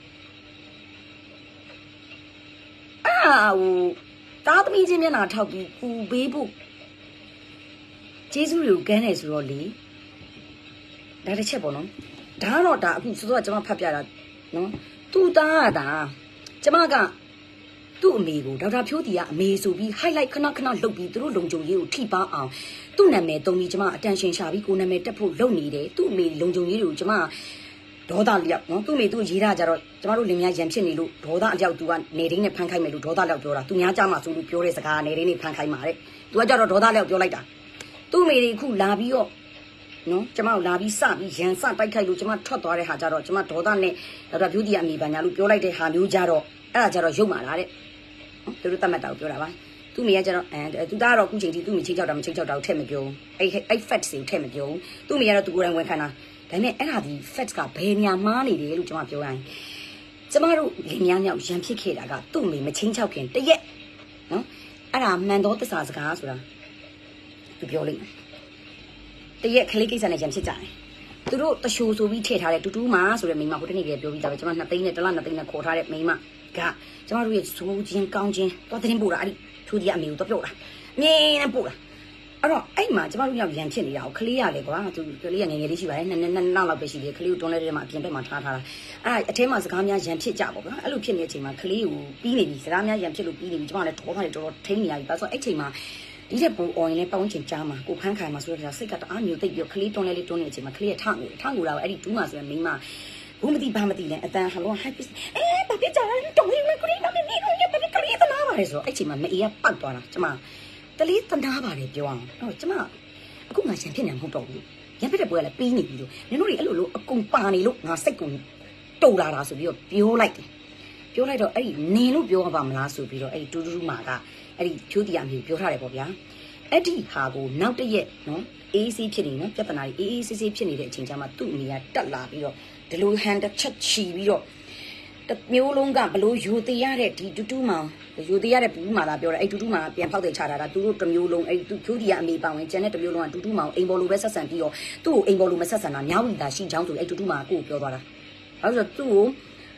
ဟိုတားသမီးချင်းမျက်နှာထောက်ပြီးကူပေးဖို့ကျေးဇူးတွေကိုကမ်းနေဆိုတော့လေဒါတစ်ချက်ပေါ့နော်ဒါကတော့ဒါအခုစောစောကကျွန်မဖတ်ပြတာနော်သူ့သားကဒါကျမကသူ့အမေကိုဒေါက်တာဖြိုးတီကအမေဆိုပြီး highlight ခဏလုပ်ပြီးသူတို့လုံခြုံရေးကိုထိပါအောင်သူ့နာမည်တုံးပြီးကျမအတန်ရှင်ရှာပြီးကိုနာမည်တက်ဖို့လုပ်နေတယ်သူ့အမေလုံခြုံရေးတွေကိုကျမဒေါသလျောက်နော်သူ့အမေသူ့ရေးတာကြတော့ကျမတို့လင်မယားရံဖြစ်နေလို့ဒေါသအလျောက်သူကနေရင်းနဲ့ဖန်ခိုင်းမယ်လို့ဒေါသလျောက်ပြောတာသူများကြမှာဆိုလို့ပြောတဲ့စကားကနေရင်းနဲ့ဖန်ခိုင်းပါတဲ့သူကကြတော့ဒေါသလျောက်ပြောလိုက်တာသူ့အမေတွေအခုလာပြီးတော့နော်ကျမကိုလာပြီးစပြီးရန်စတိုက်ခိုက်လို့ကျမထွက်သွားတဲ့ဟာကြတော့ကျမဒေါသနဲ့ဒေါက်တာဖြိုးတီအမေပါညာလို့ပြောလိုက်တဲ့ဟာမျိုးကြတော့အဲ့ဒါကြတော့ရုပ်မာလာတဲ့သူတို့တတ်မှတ်တာကိုပြောတာပါသူ့မိကကျတော့သူသားကတော့အခုချိန်ထိသူ့မိချင်းချောက်တာမချင်းချောက်တာကိုထည့်မပြောဘူးအဲ့ facts တွေကိုထည့်မပြောဘူးသူ့မိကတော့သူကိုယ်တိုင်ဝန်ခံတာဒါပေမဲ့အဲ့ဒါဒီ facts ကဘယ်ညာမှားနေတယ်လို့ကျမပြောရရင်ကျမတို့လင်မယားမြောက်ရန်ဖြစ်ခဲ့တာကသူ့မိမချင်းချောက်ခင်တရက်နော်အဲ့ဒါမှန်သောသစ္စာစကားဆိုတာသူပြောလိုက်တရက်ခလေးကိစ္စနဲ့ရံဖြစ်ကြတယ်သူတို့တရှိုးဆိုပြီးထည့်ထားတဲ့တူတူမာဆိုတဲ့မိန်းမဟိုတနေ့ကပြောပြီးသားပဲကျွန်မ2သိန်းနဲ့တစ်လ2သိန်းနဲ့ခေါ်ထားတဲ့မိန်းမကကျွန်တော်တို့ရဲ့ဇိုးချင်းကောင်းချင်းတော့တင်းပို့တာအဲ့ဒီသူဒီအမေကိုတော့ပြောတာမြင်းနဲ့ပို့တာအဲ့တော့အဲ့မှာကျွန်တော်တို့ရောက်ရံဖြစ်နေတာကိုခလေးရလေကွာသူကလေးကငယ်ငယ်လေးရှိပါတယ်နှစ်လောက်ပဲရှိသေးတယ်ခလေးကိုတွန်းလဲတဲ့မှာအပြင်ဘက်မှာထားတာအဲ့အထဲမှာစကားများရံဖြစ်ကြပါဗျာအဲ့လိုဖြစ်နေတဲ့အချိန်မှာခလေးကိုပြီးနေပြီစကားများရံဖြစ်လို့ပြီးနေပြီကျွန်မလည်းတော်တော်တော်ထိန်းနေရပြီဒါဆိုအဲ့ချိန်မှာဒီတဲ့ပုံအော်ရင်လည်းပေါင်းချင်ကြားမှာကိုဖန်းခိုင်မှာဆိုတော့စိတ်ကတအားမျိုးသိပ်ပြီးခလေးတွန်းလဲလေးတွန်းနေတဲ့အချိန်မှာခလေးရထငူတာကိုအဲ့ဒီတူးမှာဆိုရင်မိန်းမဘူးမသိဘာမသိလဲအတန်ဟယ်လိုဟိုက်ပစ်ဘာဖြစ်ကြလဲတော်ရင်ခလေးမမင်းတို့ရပါခလေးတနာပါလေဆိုအဲ့ချိန်မှာမအေးကပတ်သွားတာကျမတလေးတနာပါလေပြောအောင်တော့ကျမအခုငါရှင်ဖြစ်နေမှာမဟုတ်တော့ဘူးရံဖြစ်တဲ့ပွဲကလည်းပြီးနေပြီလို့နင်တို့တွေအဲ့လိုအကုန်ပါနေလို့ငါစိတ်ကုန်တုတ်လာတာဆိုပြီးတော့ပြောလိုက်တယ်ပြောလိုက်တော့အဲ့ဒီနင်လို့ပြောပါမလားဆိုပြီးတော့အဲ့ဒီတူတူမာကအဲ့ဒီဖြိုးတီအမျိုးပြောထားတယ်ပေါ့ဗျာအဲ့ဒီဟာကိုနောက်တရက်နော်အေးအေးဆေးဖြစ်နေနော်ပြဿနာကြီးအေးအေးဆေးဆေးဖြစ်နေတဲ့အချိန်ကျမှသူ့အမေကတက်လာပြီးတော့ဒီလိုဟန်တစ်ချက်ချီပြီးတော့တမျိုးလုံးကဘလို့ယူသေးရတဲ့ဒီတူတူမောင်ယူသေးရတဲ့ဘူးမာလာပြောတယ်အဲ့တူတူမောင်ပြန်ဖောက်တဲ့ချတာတာသူတို့တမျိုးလုံးအဲ့သူဖြိုးတီကအမေပါဝင်ကျန်တဲ့တမျိုးလုံးကတူတူမောင်အိမ်ဘော်လိုပဲဆက်ဆံပြီးတော့သူ့ကိုအိမ်ဘော်လိုမဆက်ဆံတာမြောက်ဝီတာရှိချောင်းဆိုအဲ့တူတူမောင်ကိုပြောသွားတာအဲ့ဆိုသူ့ကို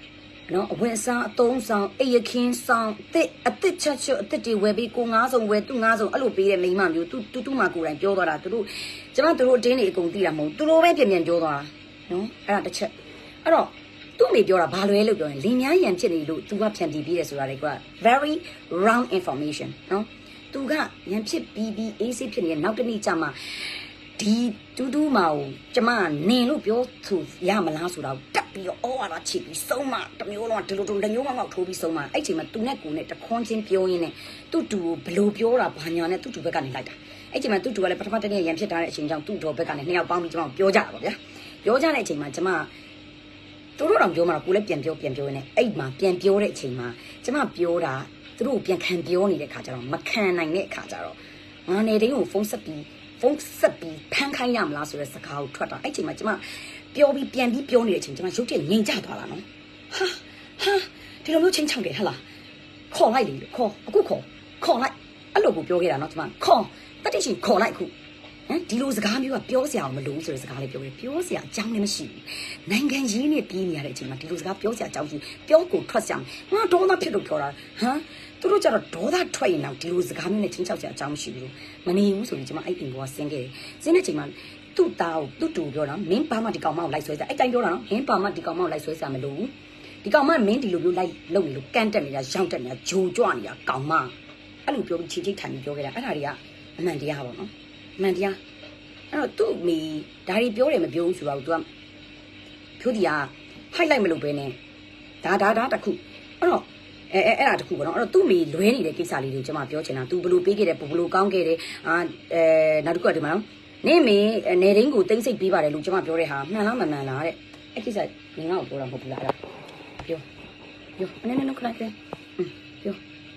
နော်အဝတ်အစားအသုံးဆောင်အိယခင်းဆောင်အစ်ချက်ချက်အစ်တွေဝယ်ပြီးကိုငါးဆုံးဝယ်သူငါးဆုံးအဲ့လိုပေးတဲ့မိန်းမမျိုးတူမှကိုယ်တိုင်ပြောသွားတာသူတို့ကျမတို့အတင်းတွေအကုန်သိတာမဟုတ်သူတို့ပဲပြန်ပြောသွားတာနော်အဲ့ဒါတစ်ချက်အဲ့တော့သူ့မိပြောတာဘာလွဲလို့ပြောရင်လင်များရန်ဖြစ်နေလို့သူကဖြန်တီးပြီးတယ်ဆိုတာတွေက very wrong information နော်သူကရန်ဖြစ်ပြီးအေးစိဖြစ်နေတဲ့နောက်တစ်နေ့ကျမှဒီတူးမအောင်ကျမနင်လို့ပြောသူရမလားဆိုတာတက်ပြီးတော့အော်ရတာချစ်ပြီးဆုံးမတမျိုးလုံးကဒီလိုလက်မျိုးမောက်ထိုးပြီးဆုံးမအဲ့ချိန်မှာသူနဲ့ကိုနဲ့တခွန်းချင်းပြောရင်းနဲ့သူ့တူကိုဘလို့ပြောတာဘာညာနဲ့သူ့တူဘက်ကနေလိုက်တာအဲ့ချိန်မှာသူ့တူကလည်းပထမတနေ့ရန်ဖြစ်ထားတဲ့အချိန်ကြောင့်သူ့တော်ဘက်ကနေနှစ်ယောက်ပေါင်းပြီးကျမပြောကြတာပေါ့ဗျာပြောကြတဲ့အချိန်မှာကျမတို့တော့ပြောမှာကိုလည်းပြန်ပြောနေအဲ့မှာပြန်ပြောတဲ့အချိန်မှာကျမပြောတာသူတို့ပြန်ခံပြောနေတဲ့ခါကျတော့မခံနိုင်တဲ့ခါကျတော့ငါနေတိုင်းကိုဖုန်းဆက်ပြီးဖမ်းခိုင်းရမလားဆိုတဲ့စကားကိုထွက်တာအဲ့ချိန်မှာကျမပြောပြီးပြန်ပြီးပြောနေတဲ့အချိန်ကျမရုပ်တရက်ငြိမ်ချသွားတာနော်ဟာဒီလိုမျိုးချင်းချောက်တယ်ဟဟလားခေါ်လိုက်လေခေါ်လိုက်အဲ့လိုကိုပြောခဲ့တာနော်ကျမခေါ်တတိရှိခေါ်လိုက်အခုဟမ်ဒီလိုစကားမျိုးကပြောစရာမလိုဆိုတဲ့စကားလေးပြောတယ်ပြောစရာအကြောင်းလည်းမရှိဘူးနိုင်ငံရေးနဲ့ပြေးနေရတဲ့အချိန်မှာဒီလိုစကားပြောစရာအကြောင်းရှိပြောကိုထွက်စရာငါဒေါသဖြစ်လို့ပြောတာဟမ်သူတို့ကျတော့ဒေါသထွက်ရင်တော့ဒီလိုစကားမျိုးနဲ့ချင်းချောက်စရာအကြောင်းမရှိဘူးမနေဘူးဆိုပြီးကျွန်မအဲ့တင်ဘောဆင်းခဲ့တယ်ဆင်းတဲ့အချိန်မှာသူ့သားကိုသူ့တူပြောတာမင်းဘာမှဒီကောင်မကိုလိုက်ဆွဲစရာအဲ့တိုင်းပြောတာနော်မင်းဘာမှဒီကောင်မကိုလိုက်ဆွဲစရာမလိုဘူးဒီကောင်မမင်းဒီလိုမျိုးလိုက်လုပ်နေလို့ကန့်တက်နေတာရောင်းတက်နေတာဂျိုကြွနေတာကောင်မအဲ့လိုပြောပြီးချီချိတ်ထိုင်ပြီးပြောခဲ့တာအဲ့ဒါတွေကအမှန်တရားပေါ့နော်အမှန်တရားအဲ့တော့သူ့မိဒါတွေပြောတယ်မပြောဘူးဆိုတော့ तू ကဖြိုးတီက highlight မလုပ်ဘဲနဲ့ဒါတခုအဲ့တော့အဲ့ဒါတခုပေါ့နော်အဲ့တော့သူ့မိလွဲနေတဲ့ကိစ္စလေးတွေကိုကျွန်မပြောချင်တာ तू ဘလို့ပေးခဲ့တယ်ဘလို့ကောင်းခဲ့တယ်နောက်တစ်ခုကဒီမှာနော်နေမေနေရင်းကိုတိမ့်စိတ်ပေးပါတယ်လို့ကျွန်မပြောတဲ့ဟာမှန်လားမမှန်လားတဲ့အဲ့ကိစ္စငင်ငါ့ကိုပြောတာမဟုတ်ဘူးလားအဲ့ဒါပြောနည်းခလိုက်တယ်ပြော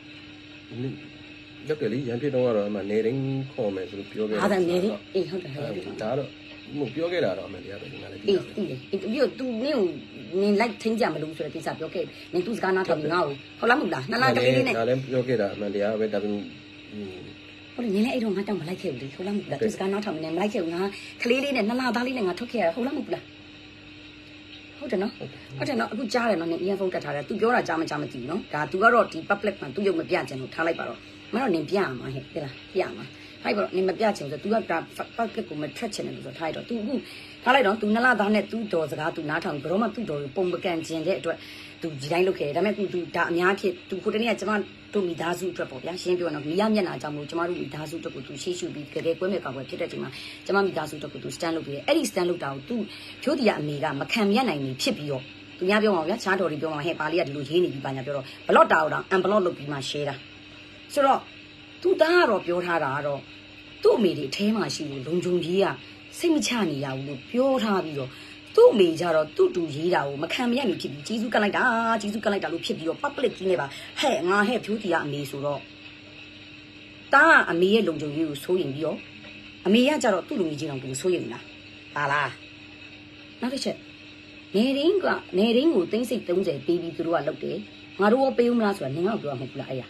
လောက်ကလေးရန်ဖြစ်တော့ကတော့အမှနေရင်းခေါ်မယ်ဆိုလို့ပြောခဲ့တာဟာနေရင်းအေးဟုတ်တယ်ဒါတော့မပြောခဲ့တာတော့အမှန်တရားပဲဒီမှာလည်းအေးပြီးတော့ तू နင်လိုက်ထင်းကြမလို့ဆိုတဲ့ကိစ္စပြောခဲ့နင်သူစကားနားထောင်ငါ့ကိုဟုတ်လားမဟုတ်လားနှစ်လားကလေးလေးနဲ့ဒါလည်းပြောခဲ့တာအမှန်တရားပဲဒါပေမဲ့ဟုတ်လေနင်လည်းအဲ့တော့ငါတောင်းမလိုက်ခဲ့ဘူးလေဟုတ်လားမဟုတ်လားသူစကားနားထောင်နေမလိုက်ခဲ့ဘူးငါကလေးလေးနဲ့နှစ်လားသားလေးနဲ့ငါထွက်ခဲ့ရဟုတ်လားမဟုတ်လားဟုတ်တယ်နော်အခုကြားတယ်နော်နင် earphone တက်ထားတယ် तू ပြောတာကြားမသိဘူးနော်ဒါ तू ကတော့ဒီ public မှာ तू ရုပ်မပြချင်လို့ထားလိုက်ပါတော့မင်းတော့နင်ပြရမှာဟဲ့တဲ့လားပြရမှာအဲ့တော့နင်မပြချင်ဆို तू ကဒါ public ကိုမထွက်ချင်တယ်လို့ဆိုထားလိုက်တော့ तू အခုထားလိုက်တော့ तू နှစ်လသားနဲ့ तू တော်စကား तू နားထောင်ဘယ်တော့မှ तू တော်ပုံပကံကျင်တဲ့အတွက် तू ဒီတိုင်းလုပ်ခဲ့တယ်ဒါပေမဲ့ तू ဒါအများဖြစ် तू ခုတနေ့ကကျမတို့မိသားစုအတွက်ပေါ့ဗျာရှင်းပြောတော့မိရမျက်နှာကြောင့်မို့ကျမတို့မိသားစုအတွက်ကို तू ရှေ့ရှုပြီးကြတဲ့ကွဲမဲ့ကောင်ပဲဖြစ်တဲ့အချိန်မှာကျမမိသားစုအတွက်ကို तू stand လုပ်ပြီးတယ်အဲ့ဒီ stand လုပ်တာကို तू ဖြိုးတီကအမေကမခံမြတ်နိုင်နေဖြစ်ပြီးတော့သူများပြောမှာဗျာချားတော်တွေပြောမှာဟဲ့ပါလေးကဒီလိုရေးနေပြီးပါညာပြောတော့ block တာတော့ unblock လုပ်ပြီးမှ share တာဆိုတော့သူသားကတော့ပြောထားတာကတော့သူ့အမေတွေအထဲမှာရှိလို့လုံခြုံကြီးကစိတ်မချနေရဘူးလို့ပြောထားပြီးတော့သူ့အမေကြတော့သူ့တူရေးတာကိုမခံမရနေဖြစ်ပြီးကျေးဇူးကလိုက်တာလို့ဖြစ်ပြီးတော့ public ကြီးနေပါဟဲ့ငါဟဲ့ဖြိုးတီကအမေဆိုတော့တားအမေရဲ့လုံခြုံရေးကိုစိုးရင်ပြီးတော့အမေကကြတော့သူ့လူကြီးချင်းအောင်သူစိုးရင်လားပါလားနောက်တစ်ချက်နေရင်းကိုသိန်းစိတ်30ပေးပြီးသူတို့ကလုပ်တယ်ငါတို့ရောပေးဦးမလားဆိုတာနင်ကပြောမှာမဟုတ်ဘူးလားအဲ့ရ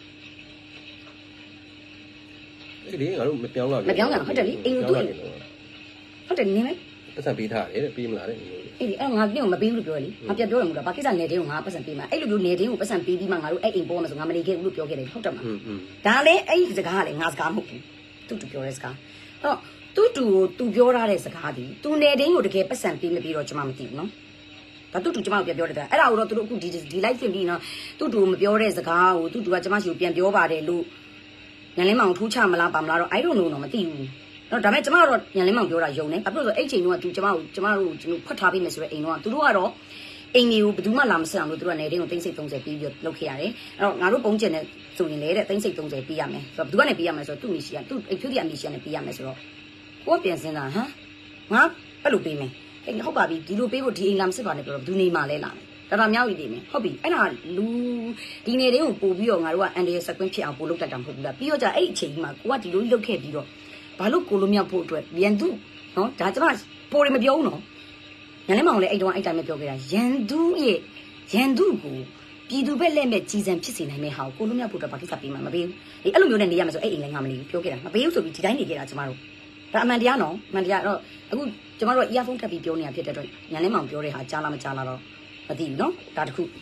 အဲ့ဒီငါတို့မပြောင်းလာဟုတ်တယ်လေအိမ်တို့ဟုတ်တယ်နင်လည်းပတ်စံပေးထားတယ်တဲ့ပေးမလားတဲ့အေးလေအဲ့ငါပြင်ကိုမပေးဘူးလို့ပြောတယ်လေငါပြပြောတယ်မို့လားဘာကိစ္စနေတင်းကိုငါပတ်စံပေးမှာအဲ့လိုမျိုးနေတင်းကိုပတ်စံပေးပြီးမှငါတို့အဲ့အိမ်ပေါ်မှာဆိုငါမနေခဲ့ဘူးလို့ပြောခဲ့တယ်ဟုတ်တယ်မလားဒါလည်းအဲ့ဒီစကားကလည်းငါစကားမဟုတ်ဘူးသူ့ပြောတဲ့စကားအဲ့တော့သူပြောထားတဲ့စကားဒီသူနေတင်းကိုတကယ်ပတ်စံပေးမပြီးတော့ကျွန်မမသိဘူးနော်ဒါတူကျမကိုပြန်ပြောတယ်အဲ့ဒါကိုတော့သူတို့အခုဒီ live ပြင်ပြီးနော်တူမပြောတဲ့စကားကိုတူကကျမရှိကိုပြန်ပြောပါတယ်လို့ညလင်းမောင်ထိုးချမလားပါမလားတော့ I don't know တော့မသိဘူးနော်ဒါပေမဲ့ကျမကတော့ညလင်းမောင်ပြောတာယုံနေဘာဖြစ်လို့ဆိုအဲ့ချိန်တုန်းကသူကျမတို့ဖွက်ထားပေးမယ်ဆိုတဲ့အိမ်တော့သူတို့ကတော့အိမ်မျိုးဘယ်သူမှလာမဆက်အောင်လို့သူတို့ကနေတင်းကိုသိန်းစိတ်30ပေးပြီးလုပ်ခဲ့ရတယ်အဲ့တော့ငါတို့ပုံကျင်တဲ့ဆိုရင်လေတဲ့သိန်းစိတ်30ပေးရမယ်ဆိုတော့ဘယ်သူကနေပေးရမယ်ဆိုတော့သူ့မီရှိရသူ့အိမ်ဖြူတီအမီရှိရနဲ့ပေးရမယ်ဆိုတော့ကိုကပြန်စင်းတာဟမ်ငါအဲ့လိုပေးမယ်အဲ့ဟုတ်ပါပြီဒီလိုပေးဖို့ဒီအိမ်လာမစစ်ပါနဲ့ပြောတော့ဘူးနေမှလဲလာမယ်တော်မြောက်ရည်နေမယ်ဟုတ်ပြီအဲ့ဒါလူဒီနေတွေကိုပို့ပြီးတော့ငါတို့ကအန်ဒီရဲ့စကွင်းဖြစ်အောင်ပို့လုပ်တတ်တာမဟုတ်ဘူးလားပြီးတော့じゃအဲ့အချိန်ကြီးမှာကိုကဒီလိုလုပ်ခဲ့ပြီးတော့ဘာလို့ကိုလိုမြောက်ဖို့အတွက်ရန်သူနော်ဒါကျမပိုတွေမပြောဘူးနော်ညနေမှလည်းအဲ့တုန်းအဲ့တိုင်းပဲပြောခဲ့တာရန်သူကိုပြည်သူဘက်လက်မဲ့ကြီးစံဖြစ်စေနိုင်မဲ့ဟာကိုလိုမြောက်ဖို့အတွက်ဘာကိစ္စပေးမှမပေးဘူးဒီအဲ့လိုမျိုးနဲ့နေရမှာဆိုအဲ့အိမ်လည်းငါမနေဘူးပြောခဲ့တာမပေးဘူးဆိုပြီးဒီတိုင်းနေခဲ့တာကျမတို့ဒါအမှန်တရားနော်အမှန်တရားတော့အခုကျမတို့ earphone ထပ်ပြီးပြောနေတာဖြစ်တဲ့အတွက်ညနေမှပြောတဲ့ဟာကြားလားမကြားလားတော့မသိဘူးနော်ဒါတခု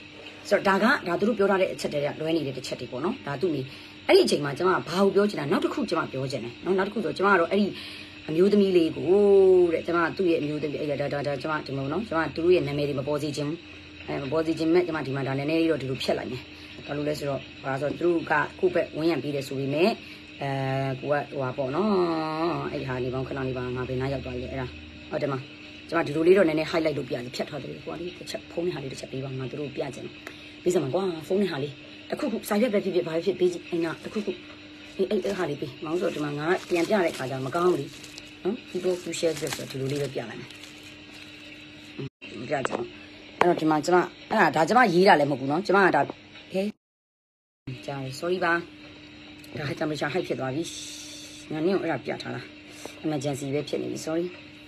ဆိုတော့ဒါသူတို့ပြောထားတဲ့အချက်တွေကလွဲနေတဲ့တစ်ချက်တွေပေါ့နော်ဒါသူ့မိအဲ့ဒီအချိန်မှာကျွန်မဘာကိုပြောချင်တာနောက်တစ်ခုကျွန်မပြောချင်တယ်နော်နောက်တစ်ခုဆိုကျွန်မကတော့အဲ့ဒီအမျိုးသမီးလေးကိုတဲ့ကျွန်မသူ့ရဲ့အမျိုးသမီးအဲ့ဒါကျွန်မဒီလိုနော်ကျွန်မသူတို့ရဲ့နာမည်တွေမပေါ်စီခြင်းမပေါ်စီခြင်းမဲ့ကျွန်မဒီမှာဒါနည်းနည်းလေးတော့ဒီလိုဖြတ်လိုက်မယ်ဘာလို့လဲဆိုတော့ဘာဆိုသူတို့ကခုပဲဝင်းရံပြီးတယ်ဆိုပြီးမဲ့ကိုကဟိုပါပေါ့နော်အဲ့ဟာနေပေါင်းခဏလေးပါငါဘယ်နားရောက်သွားလဲအဲ့ဒါဟုတ်တယ်မကျွန်မဒီလိုလေးတော့နည်းနည်း highlight လုပ်ပြတယ်ဖြတ်ထားတယ်ကိုကလေးတစ်ချက်ဖုန်းနဲ့ဟာလေးတစ်ချက်ပေးပါငါတို့ပြချင်ပြီးစမှာကွာဖုန်းနဲ့ဟာလေးတခုခုစာရွက်ပဲဖြစ်ဘာဖြစ်ပေးကြည့်အဲ့နာတခုခုအဲ့ဟာလေးပေးမောင်ဆိုဒီမှာငါပြန်ပြတဲ့ခါကျမကောင်းဘူးလေနော် people who share this ဆိုဒီလိုလေးပဲပြလိုက်မယ်ပြကြအောင်အဲ့တော့ဒီမှာကျွန်မအဲ့ဒါကျွန်မရေးတာလည်းမဟုတ်ဘူးနော်ကျွန်မကဒါဟဲကြား sorry ပါဒါကကျွန်မရှာ high ဖြစ်သွားပြီညနေအဲ့ဒါပြထားတာ emergency ပဲဖြစ်နေပြီ sorry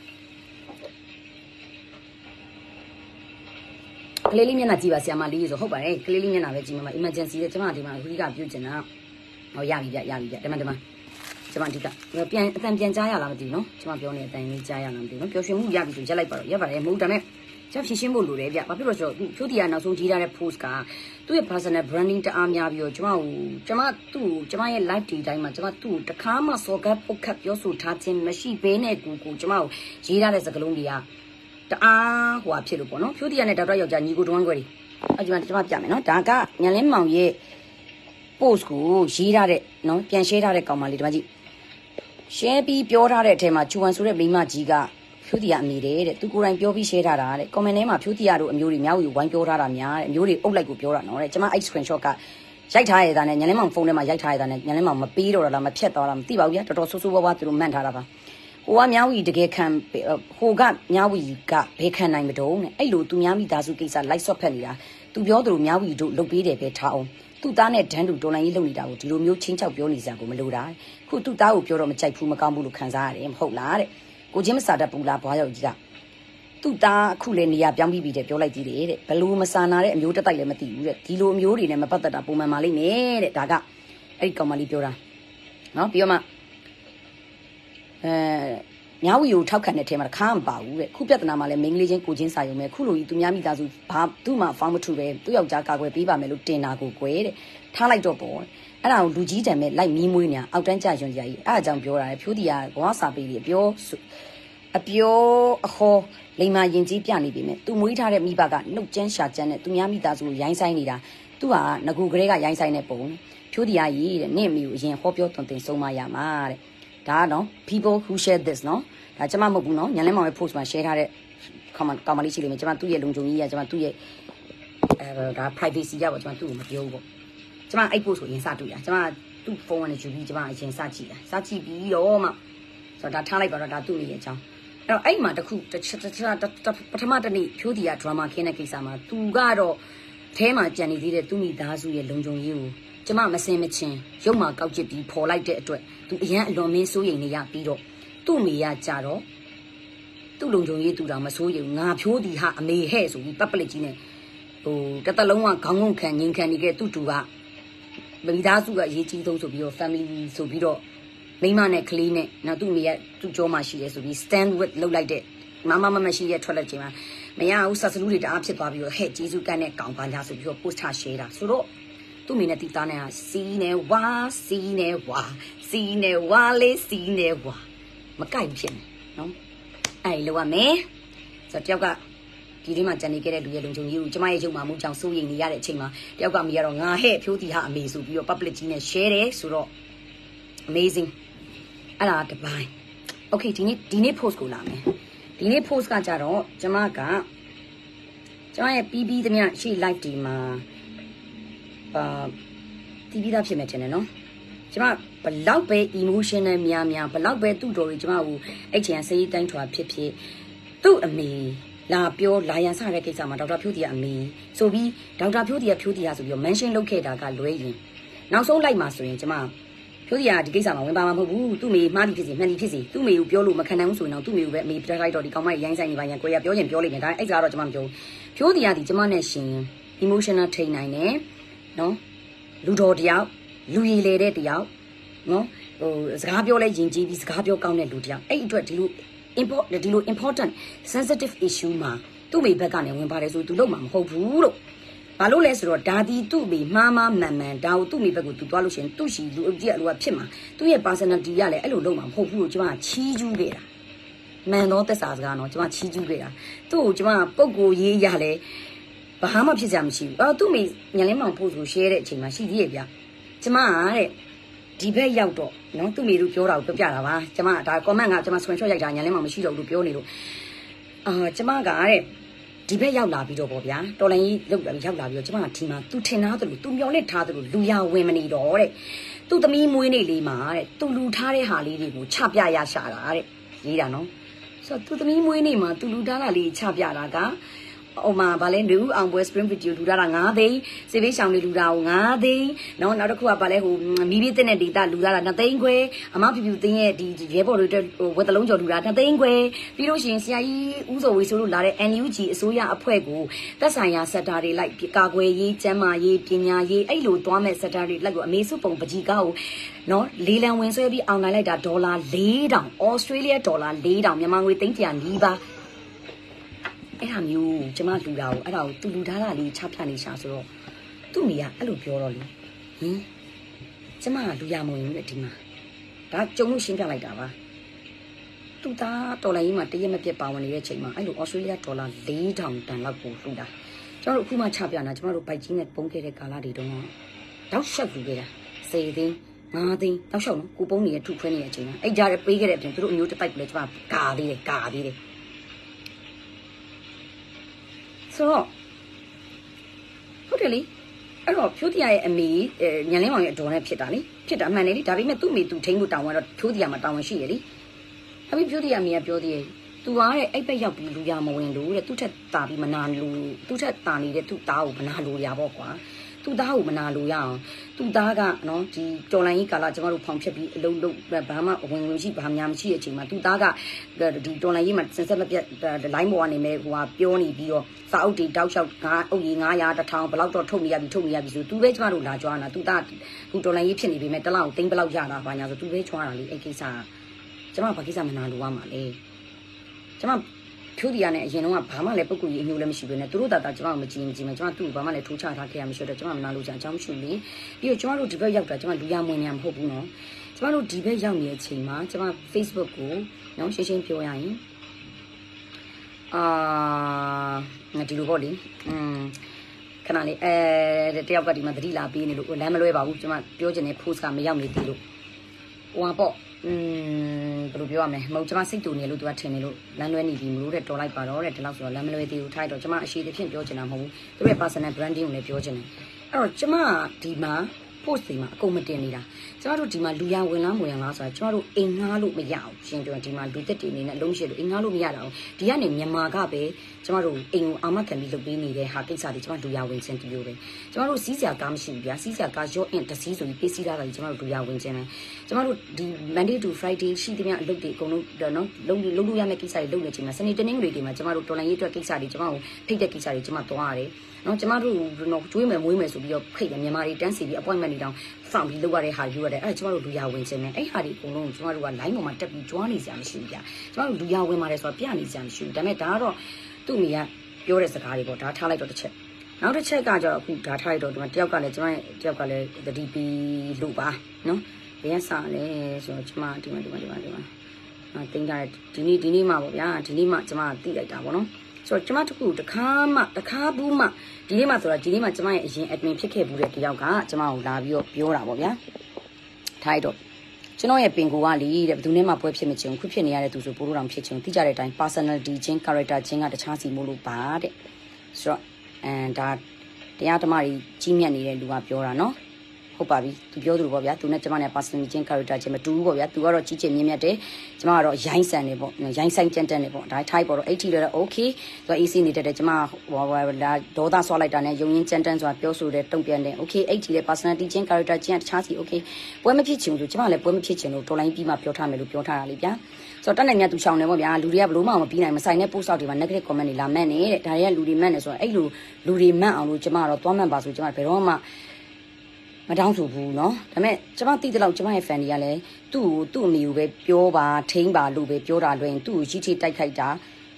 ကလေးလေးမျက်နှာကြည့်ပါဆရာမလေးဆိုဟုတ်ပါတယ်ကလေးလေးမျက်နှာပဲကြည့်မှာ emergency တဲ့ကျွန်မဒီမှာအခုကပြုတ်ကျင်တာဟောရပြီပြဒီမှာကျွန်မအဓိကပြန်အတန်ပြန်ကြားရလားမသိဘူးနော်ကျွန်မပြောနေတဲ့အတန်လေးကြားရလားမသိဘူးနော်ပျော်ရွှင်မှုရပြီဆိုရက်လိုက်ပါတော့ရက်ပါတယ်မဟုတ်ဒါမဲ့ကျွန်တော်ဖြည့်ရှင်းဖို့လိုတယ်ဗျဘာဖြစ်လို့ဆိုတော့ဖြိုးတီကနောက်ဆုံးကြီးထားတဲ့ post ကသူ့ရဲ့ personal branding တအားများပြီးတော့ကျွန်မရဲ့ live ဒီတိုင်းမှာကျွန်မသူ့တခါမှစော်ကပ်ပုတ်ခတ်ပြောဆိုထားခြင်းမရှိဘဲနဲ့ကိုကျွန်မကိုရေးထားတဲ့စကားလုံးတွေကတအားဟိုဖြစ်လို့ပေါ့နော်ဖြိုးတီကနဲ့ဒေါက်တာယောက်ျားညီကိုတွန်းခွဲတွေအဲ့ကျွန်မပြမယ်နော်ဒါကညလင်းမောင်ရဲ့ post ကိုရေးထားတဲ့နော်ပြန် share ထားတဲ့ကောင်မလေးဒီမှာကြည့် share ပြီးပြောထားတဲ့အထက်မှာချူဝန်ဆိုတဲ့မိမကြီးကဖြိုးတီကအမေတဲ့သူကိုယ်တိုင်ပြောပြီး share ထားတာတဲ့ comment ထဲမှာဖြိုးတီရတို့အမျိုးတွေမြောက်ယူဝိုင်းပြောထားတာများတဲ့အမျိုးတွေအုပ်လိုက်ကိုပြောတာနော်တဲ့ကျွန်မအဲ့ screenshot ကရိုက်ထားရတဲ့နဲ့ညနေမှဖုန်းထဲမှာရိုက်ထားရတဲ့နဲ့ညနေမှမပေးတော့လားမဖြတ်တော့လားမသိပါဘူးဗျာတော်တော်ဆိုးဆိုးဝါးဝါသူတို့မှန်ထားတာပါဟိုကမြောက်ယူတကယ်ခံဟိုကမြောက်ယူကဘယ်ခံနိုင်မတော့နဲ့အဲ့လိုသူများမိသားစုကိစ္စလိုက်ဆော့ဖက်နေတာသူပြောသလိုမြောက်ယူတို့လုပ်ပေးတယ်ပဲထားအောင်သူ့သားနဲ့ဒန်းတူတော်လိုင်းကြီးလုပ်နေတာကိုဒီလိုမျိုးချင်းချောက်ပြောနေစရာကိုမလိုတာခုသူ့သားကိုပြောတော့မကြိုက်ဘူးမကောင်းဘူးလို့ခံစားရတယ်မဟုတ်လားတဲ့ကိုချင်းမစားတတ်ဘူးလားဘွားယောက်ကြီးကသူ့သားအခုလေနေရာပြောင်းပြီးပြီတဲ့ပြောလိုက်သေးတယ်တဲ့ဘလို့မစာနာတဲ့အမျိုးတက်တိုက်လည်းမသိဘူးတဲ့ဒီလိုအမျိုးတွေနဲ့မပတ်သက်တာပုံမှန်ပါလိမ့်မယ်တဲ့ဒါကအဲ့ဒီကောင်မလေးပြောတာနော်ပြီးတော့မှမြောက်ဝီကိုထောက်ခံတဲ့ထဲမှာတခါမပါဘူးတဲ့ခုပြဿနာမှာလည်းမိန်းကလေးချင်းကိုချင်းစာရုံပဲခုလိုကြီးသူများမိသားစုဘာသူ့မှာဖောင်းမထူပဲသူ့ယောက်ျားကာကွယ်ပေးပါမယ်လို့တင်တာကိုကွယ်တဲ့ထားလိုက်တော့ပေါ့အဲ့ဒါကိုလူကြီးတံမဲ့လိုက်မီးမွေးနေတာအောက်တန်းကြရွံကြကြီးအဲ့အကြောင်းပြောတာလေဖြိုးတီကဘွားစာပေးလေးအပြောအဟောလိမ္မာရင်ကြီးပြနေပြီမဲ့သူမွေးထားတဲ့မိဘကနှုတ်ကျန်းရှာကျန်းနဲ့သူများမိသားစုကိုရိုင်းဆိုင်နေတာသူကငကူကလေးကရိုင်းဆိုင်တဲ့ပုံဖြိုးတီကကြီးတဲ့နင့်မိကိုအရင်ဟောပြောသွန်သင်ဆုံးမရမှာတဲ့ဒါကတော့ people who share this နော်ဒါကျမမဟုတ်ဘူးနော်ညလင်းမောင်ရဲ့ post မှာ share ထားတဲ့ comment လေးရှိလိမ့်မယ်ကျမသူ့ရဲ့လုံခြုံရေးရကျမသူ့ရဲ့ဒါ privacy ရပါကျမသူ့ကိုမပြောဘူးပေါ့ကျမအဲ့ post ကိုအရင်စတွေ့တာကျမသူ့ဖုန်းကနေယူပြီးကျမအရင်စကြည့်ပြီးတော့မှဆိုတော့ဒါထားလိုက်ပါတော့ဒါသူ့ရဲ့အကြောင်းအဲ့တော့အဲ့မှာတခုပထမတနေ့ဖြိုးတီက drama ခင်းတဲ့ကိစ္စမှာသူကတော့အဲမှာကြံနေသေးတဲ့သူ့မိသားစုရဲ့လုံခြုံရေးကိုကျမမစင်မချင်းရုပ်မှာကောက်ကျစ်ပြီးပေါ်လိုက်တဲ့အတွက်သူအရန်အလွန်မင်းစိုးရိမ်နေရပြီးတော့သူ့မိရကြတော့သူ့လုံခြုံရေးသူတောင်မစိုးရိမ်ငါဖြိုးတီဟာအမေဟဲ့ဆိုပြီးပပလစ်ကြီးနဲ့ဟိုတစ်သက်လုံးကခေါင်းငုံခံငင်ခံနေခဲ့သူ့တူကမိသားစုကအရေးကြီးဆုံးဆိုပြီးတော့ family ဆိုပြီးတော့မိမနဲ့ကလေးနဲ့နောက်သူ့မိရသူ့ကြောမှာရှိတယ်ဆိုပြီး stand with လောက်လိုက်တဲ့မမရှိရထွက်လက်ချိန်မှာမရဘူးဆက်စလူးတွေတအားဖြစ်သွားပြီးတော့ဟဲ့ကျေးဇူးကန်းတဲ့ကောင်ပါညာဆိုပြီးတော့ post share တာဆိုတော့သူ့မိနဲ့တီသားနဲ့စီးနေဝါလေးစီးနေဝါမကြိုက်ဖြစ်နေနော်အဲ့လိုရမယ်ဆိုတော့တယောက်ကဒီထဲမှာကြံနေခဲ့တဲ့လူရဲ့လုံခြုံရေးကိုကျမရဲ့ရုပ်မှာမဟုတ်ကြောင်စိုးရိမ်နေရတဲ့အချိန်မှာတယောက်ကမိရတော့ငါဟဲ့ဖြိုးတီဟာအမေဆိုပြီးတော့ public ကြီးနဲ့ share တယ်ဆိုတော့ amazing အဲ့ဒါတပိုင်း okay ဒီနေ့ post ကိုလာမယ်ဒီနေ့ post ကကြတော့ကျမရဲ့ပြီးသမျှရှေ့ live ဒီမှာတီးပြီးသားဖြစ်မယ်ထင်တယ်နော်ကျမဘလောက်ပဲ emotional များဘလောက်ပဲသူ့တော်တွေကျမကိုအဲ့ချိန်ဆေးတိုင်းထွာဖြစ်သူ့အမေလာပြောလာရန်စတဲ့ကိစ္စမှာဒေါက်တာဖြိုးတီကအမေဆိုပြီးဒေါက်တာဖြိုးတီကဆိုပြီးတော့ mention လုပ်ခဲ့တာကလွဲရင်နောက်ဆုံးလိုက်မှာဆိုရင်ကျမဖြိုးတီကဒီကိစ္စမှာဝင်ပါမှာမဟုတ်ဘူးသူ့မေမှားပြီးဖြစ်စီမှန်ပြီးဖြစ်စီသူ့မေကိုပြောလို့မခံနိုင်ဘူးဆိုရင်တော့သူ့မေကိုပဲအမေပြလိုက်တော့ဒီကောင်မရိုင်းဆိုင်နေပါရန်ကိုရပြောချင်ပြောလိမ့်မယ်ဒါအဲ့စားတော့ကျမမပြောဖြိုးတီကဒီကျမနဲ့ရှင် emotional ထိန်နိုင်တယ်နော်လူတော်တယောက်လူရည်လေတဲ့တယောက်နော်ဟိုစကားပြောလဲယဉ်ကျေးပြီးစကားပြောကောင်းတဲ့လူတယောက်အဲ့အတွက်ဒီလို important sensitive issue မှာသူ့မိဘကနေဝင်ပါတယ်ဆိုသူလုံးမှာမဟုတ်ဘူးလို့ဘာလို့လဲဆိုတော့ဒါဒီသူ့မိမှားမှန်မှန်ဒါကိုသူ့မိဘကိုသူသွားလို့ရှင်သူ့ရှိလူအကြီးအလူကဖြစ်မှာသူ့ရဲ့ personality ကလည်းအဲ့လိုလုံးမှာမဟုတ်ဘူးလို့ကျွန်မချီးကျူးခဲ့တာမှန်တော့သက်စာစကားနော်ကျွန်မချီးကျူးခဲ့တာသူ့ကိုကျွန်မပုံကိုရေးရလဲဘာမှဖြစ်ကြမရှိဘူးသူ့မိညလင်းမောင်ဖို့ဆို share တဲ့အချိန်မှာရှိသေးရဲ့ဗျကျွန်မတဲ့ဒီဘက်ရောက်တော့နော်သူ့မိတို့ပြောတာကိုပြောပြတာပါကျွန်မဒါ comment ကကျွန်မ screenshot ရိုက်တာညလင်းမောင်မရှိတော့ဘူးလို့ပြောနေလို့ကျွန်မကတဲ့ဒီဘက်ရောက်လာပြီးတော့ပေါ့ဗျာတော်လိုင်းကြီးလောက်ရောက်လာပြီးတော့ကျမကဒီမှာသူထင်သားသလိုသူမျောလက်ထားသလိုလူရဝင်မနေတော့တဲ့သူသမီးမွေးနေလေးမှာတဲ့သူလူထားတဲ့ဟာလေးတွေကိုချပြရရှာတာတဲ့ရေးတာနော်ဆိုတော့သူသမီးမွေးနေမှာသူလူထားတာလေးချပြတာကဟိုမှာဗာလဲနေဦးအောင်ပွဲ spring video လူထားတာ9သိန်းစေဘေးရှောင်းလေးလူထားကို9သိန်းနော်နောက်တစ်ခုကဗာလဲဟိုမီးပြည့်တဲ့ဒေတာလူထားတာ2သိန်းခွဲအမဖြူဖြူသိန်းရဲ့ဒီရဲဘော်တွေဟိုဝက်တလုံးကျော်လူထား2သိန်းခွဲပြီးလို့ရှိရင်ဆရာကြီးဦးစောဝေဆိုလို့လာတဲ့ NUG အစိုးရအဖွဲ့ကိုသက်ဆိုင်ရာစက်တာတွေလိုက်ကာကွယ်ရေးကျန်းမာရေးပညာရေးအဲ့လိုသွားမဲ့စက်တာတွေလိုက်ကိုအမေစုပုံပကြီးကားကိုနော်လေးလံဝင်ဆွဲပြီးအောင်နိုင်လိုက်တာ$4,000 Australia $4,000မြန်မာငွေသိန်း100နီးပါးအဲ့ဟာမျိုးကျမလူတာကိုအဲ့ဒါကိုသူလူထားတာလေးချပြနေရှာဆိုတော့သူ့မိကအဲ့လိုပြောတော့လေကျမလူရမဝင်ဘူးလေဒီမှာဒါကြုံလို့ရှင်းပြလိုက်တာပါသူသားတော်လိုင်းကြီးမှာတရက်မပြတ်ပါဝင်နေတဲ့ချိန်မှာအဲ့လို Australia $4,000 တန်လောက်ကိုလှူတာကျွန်တော်တို့အခုမှချပြနေတာကျွန်တော်တို့ဘိုက်ကြီးနဲ့ပုံခဲ့တဲ့ကာလတွေတုန်းကတောက်လျှောက်လူခဲ့တာ10သိန်း9သိန်းတောက်လျှောက်နော်ကိုပုံနေရထုခွဲနေတဲ့အချိန်မှာအဲ့ကြားပေးခဲ့တဲ့အပြင်သူတို့အမျိုးတစ်ပိုက်လည်းကျမကာသေးတယ်ဆိုတော့ဟုတ်တယ်လေအဲ့တော့ဖြိုးတရားရဲ့အမေညံလင်းမောင်ရဲ့အတော်နဲ့ဖြစ်တာလေဖြစ်တာအမှန်လေဒါပေမဲ့သူ့မိသူထိန်းလို့တောင်းတော့ဖြိုးတရားမှာတောင်းရှိရလေအမေဖြိုးတရားအမေကပြောသေးတယ်သူကတဲ့အဲ့ဘက်ရောက်ပြီးလူရမဝင်လို့တဲ့သူ့ထက်တာပြီးမနာလို့သူ့ထက်တာနေတဲ့သူ့သားကိုမနာလို့ရပေါ့ကွာသူ့သားကိုမနာလို့ရအောင်သူ့သားကနော်ဒီတော်လိုင်းကြီးကာလကျမတို့ဖောင်ဖြစ်ပြီးအလုံးလုံးဘာမှအဝင်လို့ရှိဘာများမရှိတဲ့အချိန်မှာသူ့သားကဒီတော်လိုင်းကြီးမှာစင်ဆက်မပြတ်လိုင်းပေါ်ကနေမဲ့ဟိုကပြောနေပြီးတော့စာအုပ်တွေတောက်လျှောက်အုပ်ကြီး900 1000ဘလောက်တော့ထုတ်နေရပြီဆိုသူပဲကျမတို့လာကြွားတာသူသားသူတော်လိုင်းကြီးဖြစ်နေပြီမဲ့တလောက်သိန်းဘလောက်ရတာဘာညာဆိုသူပဲကြွားတာလေအဲ့ကိစ္စကျမဘာကိစ္စမနာလို့ရမှာလဲကျမဖြိုးတရားနဲ့အရင်တော့ဘာမှလည်းပုဂ္ဂိုလ်ကြီးအမျိုးလည်းမရှိဘဲနဲ့သူတို့တာကျမကိုမကြည့်မကျမသူ့ကိုဘာမှလည်းထိုးချထားခဲ့ရမရှိတော့ကျမမနာလို့ကြအကြောင်းမရှိလေပြီးတော့ကျမတို့ဒီဘက်ရောက်တာကျမလူရမဝင်နေမှာမဟုတ်ဘူးနော်ကျမတို့ဒီဘက်ရောက်နေတဲ့အချိန်မှာကျမ Facebook ကိုနော်ရှင်းရှင်းပြောရရင်ဒီလိုပေါ့လေခဏလေးတယောက်ကဒီမှာသတိလာပေးနေလို့လမ်းမလွဲပါဘူးကျမပြောချင်တဲ့ post ကမရောက်နေသေးလို့ဟိုပေါ့ဘယ်လိုပြောရမလဲမဟုတ်ကျမစိတ်တူနေလို့သူကထင်နေလို့လမ်းလွဲနေပြီမလို့တဲ့တော်လိုက်ပါတော့တဲ့ဒီလောက်ဆိုတော့လမ်းမလွဲသေးဘူးထိုက်တော့ကျမအရှိတစ်ဖြင့်ပြောချင်တာမဟုတ်ဘူးသူရဲ့ personal branding ကိုလည်းပြောချင်တယ်အဲ့တော့ကျမဒီမှာ post တွေမှာအကုန်မတင်နေတာကျမတို့ဒီမှာလူရဝင်လားမဝင်လားဆိုတာကျမတို့အိမ်ငှားလို့မရအောင်ရှင်းပြောဒီမှာလူသက်တွေအနေနဲ့အလုံးရှိလို့အိမ်ငှားလို့မရတာအောင်ဒီကနေမြန်မာကပဲကျမတို့အိမ်ကိုအာမခံပြီးလုပ်ပေးနေတဲ့ဟာကိစ္စတွေကျမလူရဝင်ခြင်းတူလို့ပဲကျမတို့စီးစရာကားမရှိဘူးဗျာစီးစရာကားရော့အင်တစီးဆိုပြီးပေးစီးထားတာကြီးကျမတို့လူရဝင်ခြင်းပဲကျမတို့ဒီ Monday to Friday ရှိသမျှအလုပ်တွေအကုန်လုံးနော်လုံးလို့ရမယ့်ကိစ္စတွေလုပ်နေချိန်မှာစနေတနင်္ဂနွေတွေမှာကျမတို့တော်လိုင်းရေးအတွက်ကိစ္စတွေကျမတို့ထိတ်တဲ့ကိစ္စတွေကျမသွားရတယ်နော်ကျမတို့တော့ကျွေးမယ်မွေးမယ်ဆိုပြီးတော့ဖိတ်တယ်မြန်မာတွေတန်းစီပြီး appointment တွေတောင်ဖောင်ပြီးလုပ်ရတဲ့ဟာယူရတယ်အဲ့ကျမတို့လူရဝင်ခြင်းနဲ့အဲ့ဟာတွေအကုန်လုံးကျမတို့က line ပေါ်မှာတက်ပြီးကြွားနေကြမရှိဘူးဗျာကျမတို့လူရဝင်ပါတယ်ဆိုတာပြနေကြမရှိဘူးဒါပေမဲ့ဒါကတော့သူ့မိကပြောတဲ့စကားတွေပေါ့ဒါထားလိုက်တော့တစ်ချက်နောက်တစ်ချက်ကကျတော့အခုဒါထားလိုက်တော့ဒီမှာတယောက်ကလည်းကျမရဲ့တယောက်ကလည်းသတိပြီးလို့ပါနော်ဘယ်စားလဲဆိုတော့ကျမဒီမှာတင်ကြတယ်ဒီနေ့မှပေါ့ဗျာဒီနေ့မှကျမသိလိုက်တာပေါ့နော်ဆိုတော့ကျမတခုတခါဘူးမှဒီနေ့မှဆိုတာဒီနေ့မှကျမရဲ့အရင် admin ဖြစ်ခဲ့ဘူးတဲ့တယောက်ကကျမကိုလာပြီးတော့ပြောတာပေါ့ဗျာထားလိုက်တော့ကျွန်တော်ရဲ့ပင်ကိုကလေတဲ့ဘယ်သူနဲ့မှပွဲဖြစ်မချင်ခုဖြစ်နေရတဲ့သူဆိုပို့လို့တောင်ဖြစ်ချင်သိကြတဲ့အတိုင်း personality ချင်း character ချင်းကတခြားစီမို့လို့ပါတဲ့ဆိုတော့ဒါတရားဓမ္မကြီးကြီးမြတ်နေတဲ့လူကပြောတာနော်ဟုတ်ပါပြီသူပြောသူပေါ့ဗျာသူနဲ့ကျမနဲ့ personality ချင်း character ချင်းမတူဘူးပေါ့ဗျာသူကတော့ကြီးကျယ်မြင့်မြတ်တယ်ကျမကတော့ရိုင်းဆန်နေပေါ့ရိုင်းဆိုင်ကြမ်းတမ်းနေပေါ့ဒါ type ပေါ့တော့အဲ့ထီလည်း okay သူက AC နေတတ်တယ်ကျမလာဒေါသဆွာလိုက်တာနဲ့ယုံရင်းကြမ်းတမ်းဆိုတာပြောဆိုတယ်တုံ့ပြန်တယ် okay အဲ့ထီလည်း personality ချင်း character ချင်းတခြားစီ okay ပွဲမဖြစ်ချင်ဘူးကျမလည်းပွဲမဖြစ်ချင်လို့တော်လိုင်းပြီးမှပြောထားမယ်လို့ပြောထားတာလေဗျာဆိုတော့တက်နိုင်မြတ်သူရှောင်းနေပေါ့ဗျာလူတွေကဘလို့မှမပြီးနိုင်မဆိုင်တဲ့ post တွေမှာ negative comment တွေလာမှတ်နေတဲ့ဒါတွေကလူတွေမှတ်နေဆိုတော့အဲ့လိုလူတွေမှတ်အောင်လို့ကျမကတော့သွားမှတ်ပါဆိုကျမဘယ်တော့မှမတောင်းဆိုဘူးเนาะဒါပေမဲ့ကျမသိတဲ့လောက်ကျမရဲ့ fan တွေကလည်းသူ့အမေကိုပဲပြောပါထိန်းပါလို့ပဲပြောတာလွယ်ရင်သူ့ကိုကြီးထိတိုက်ခိုက်တာ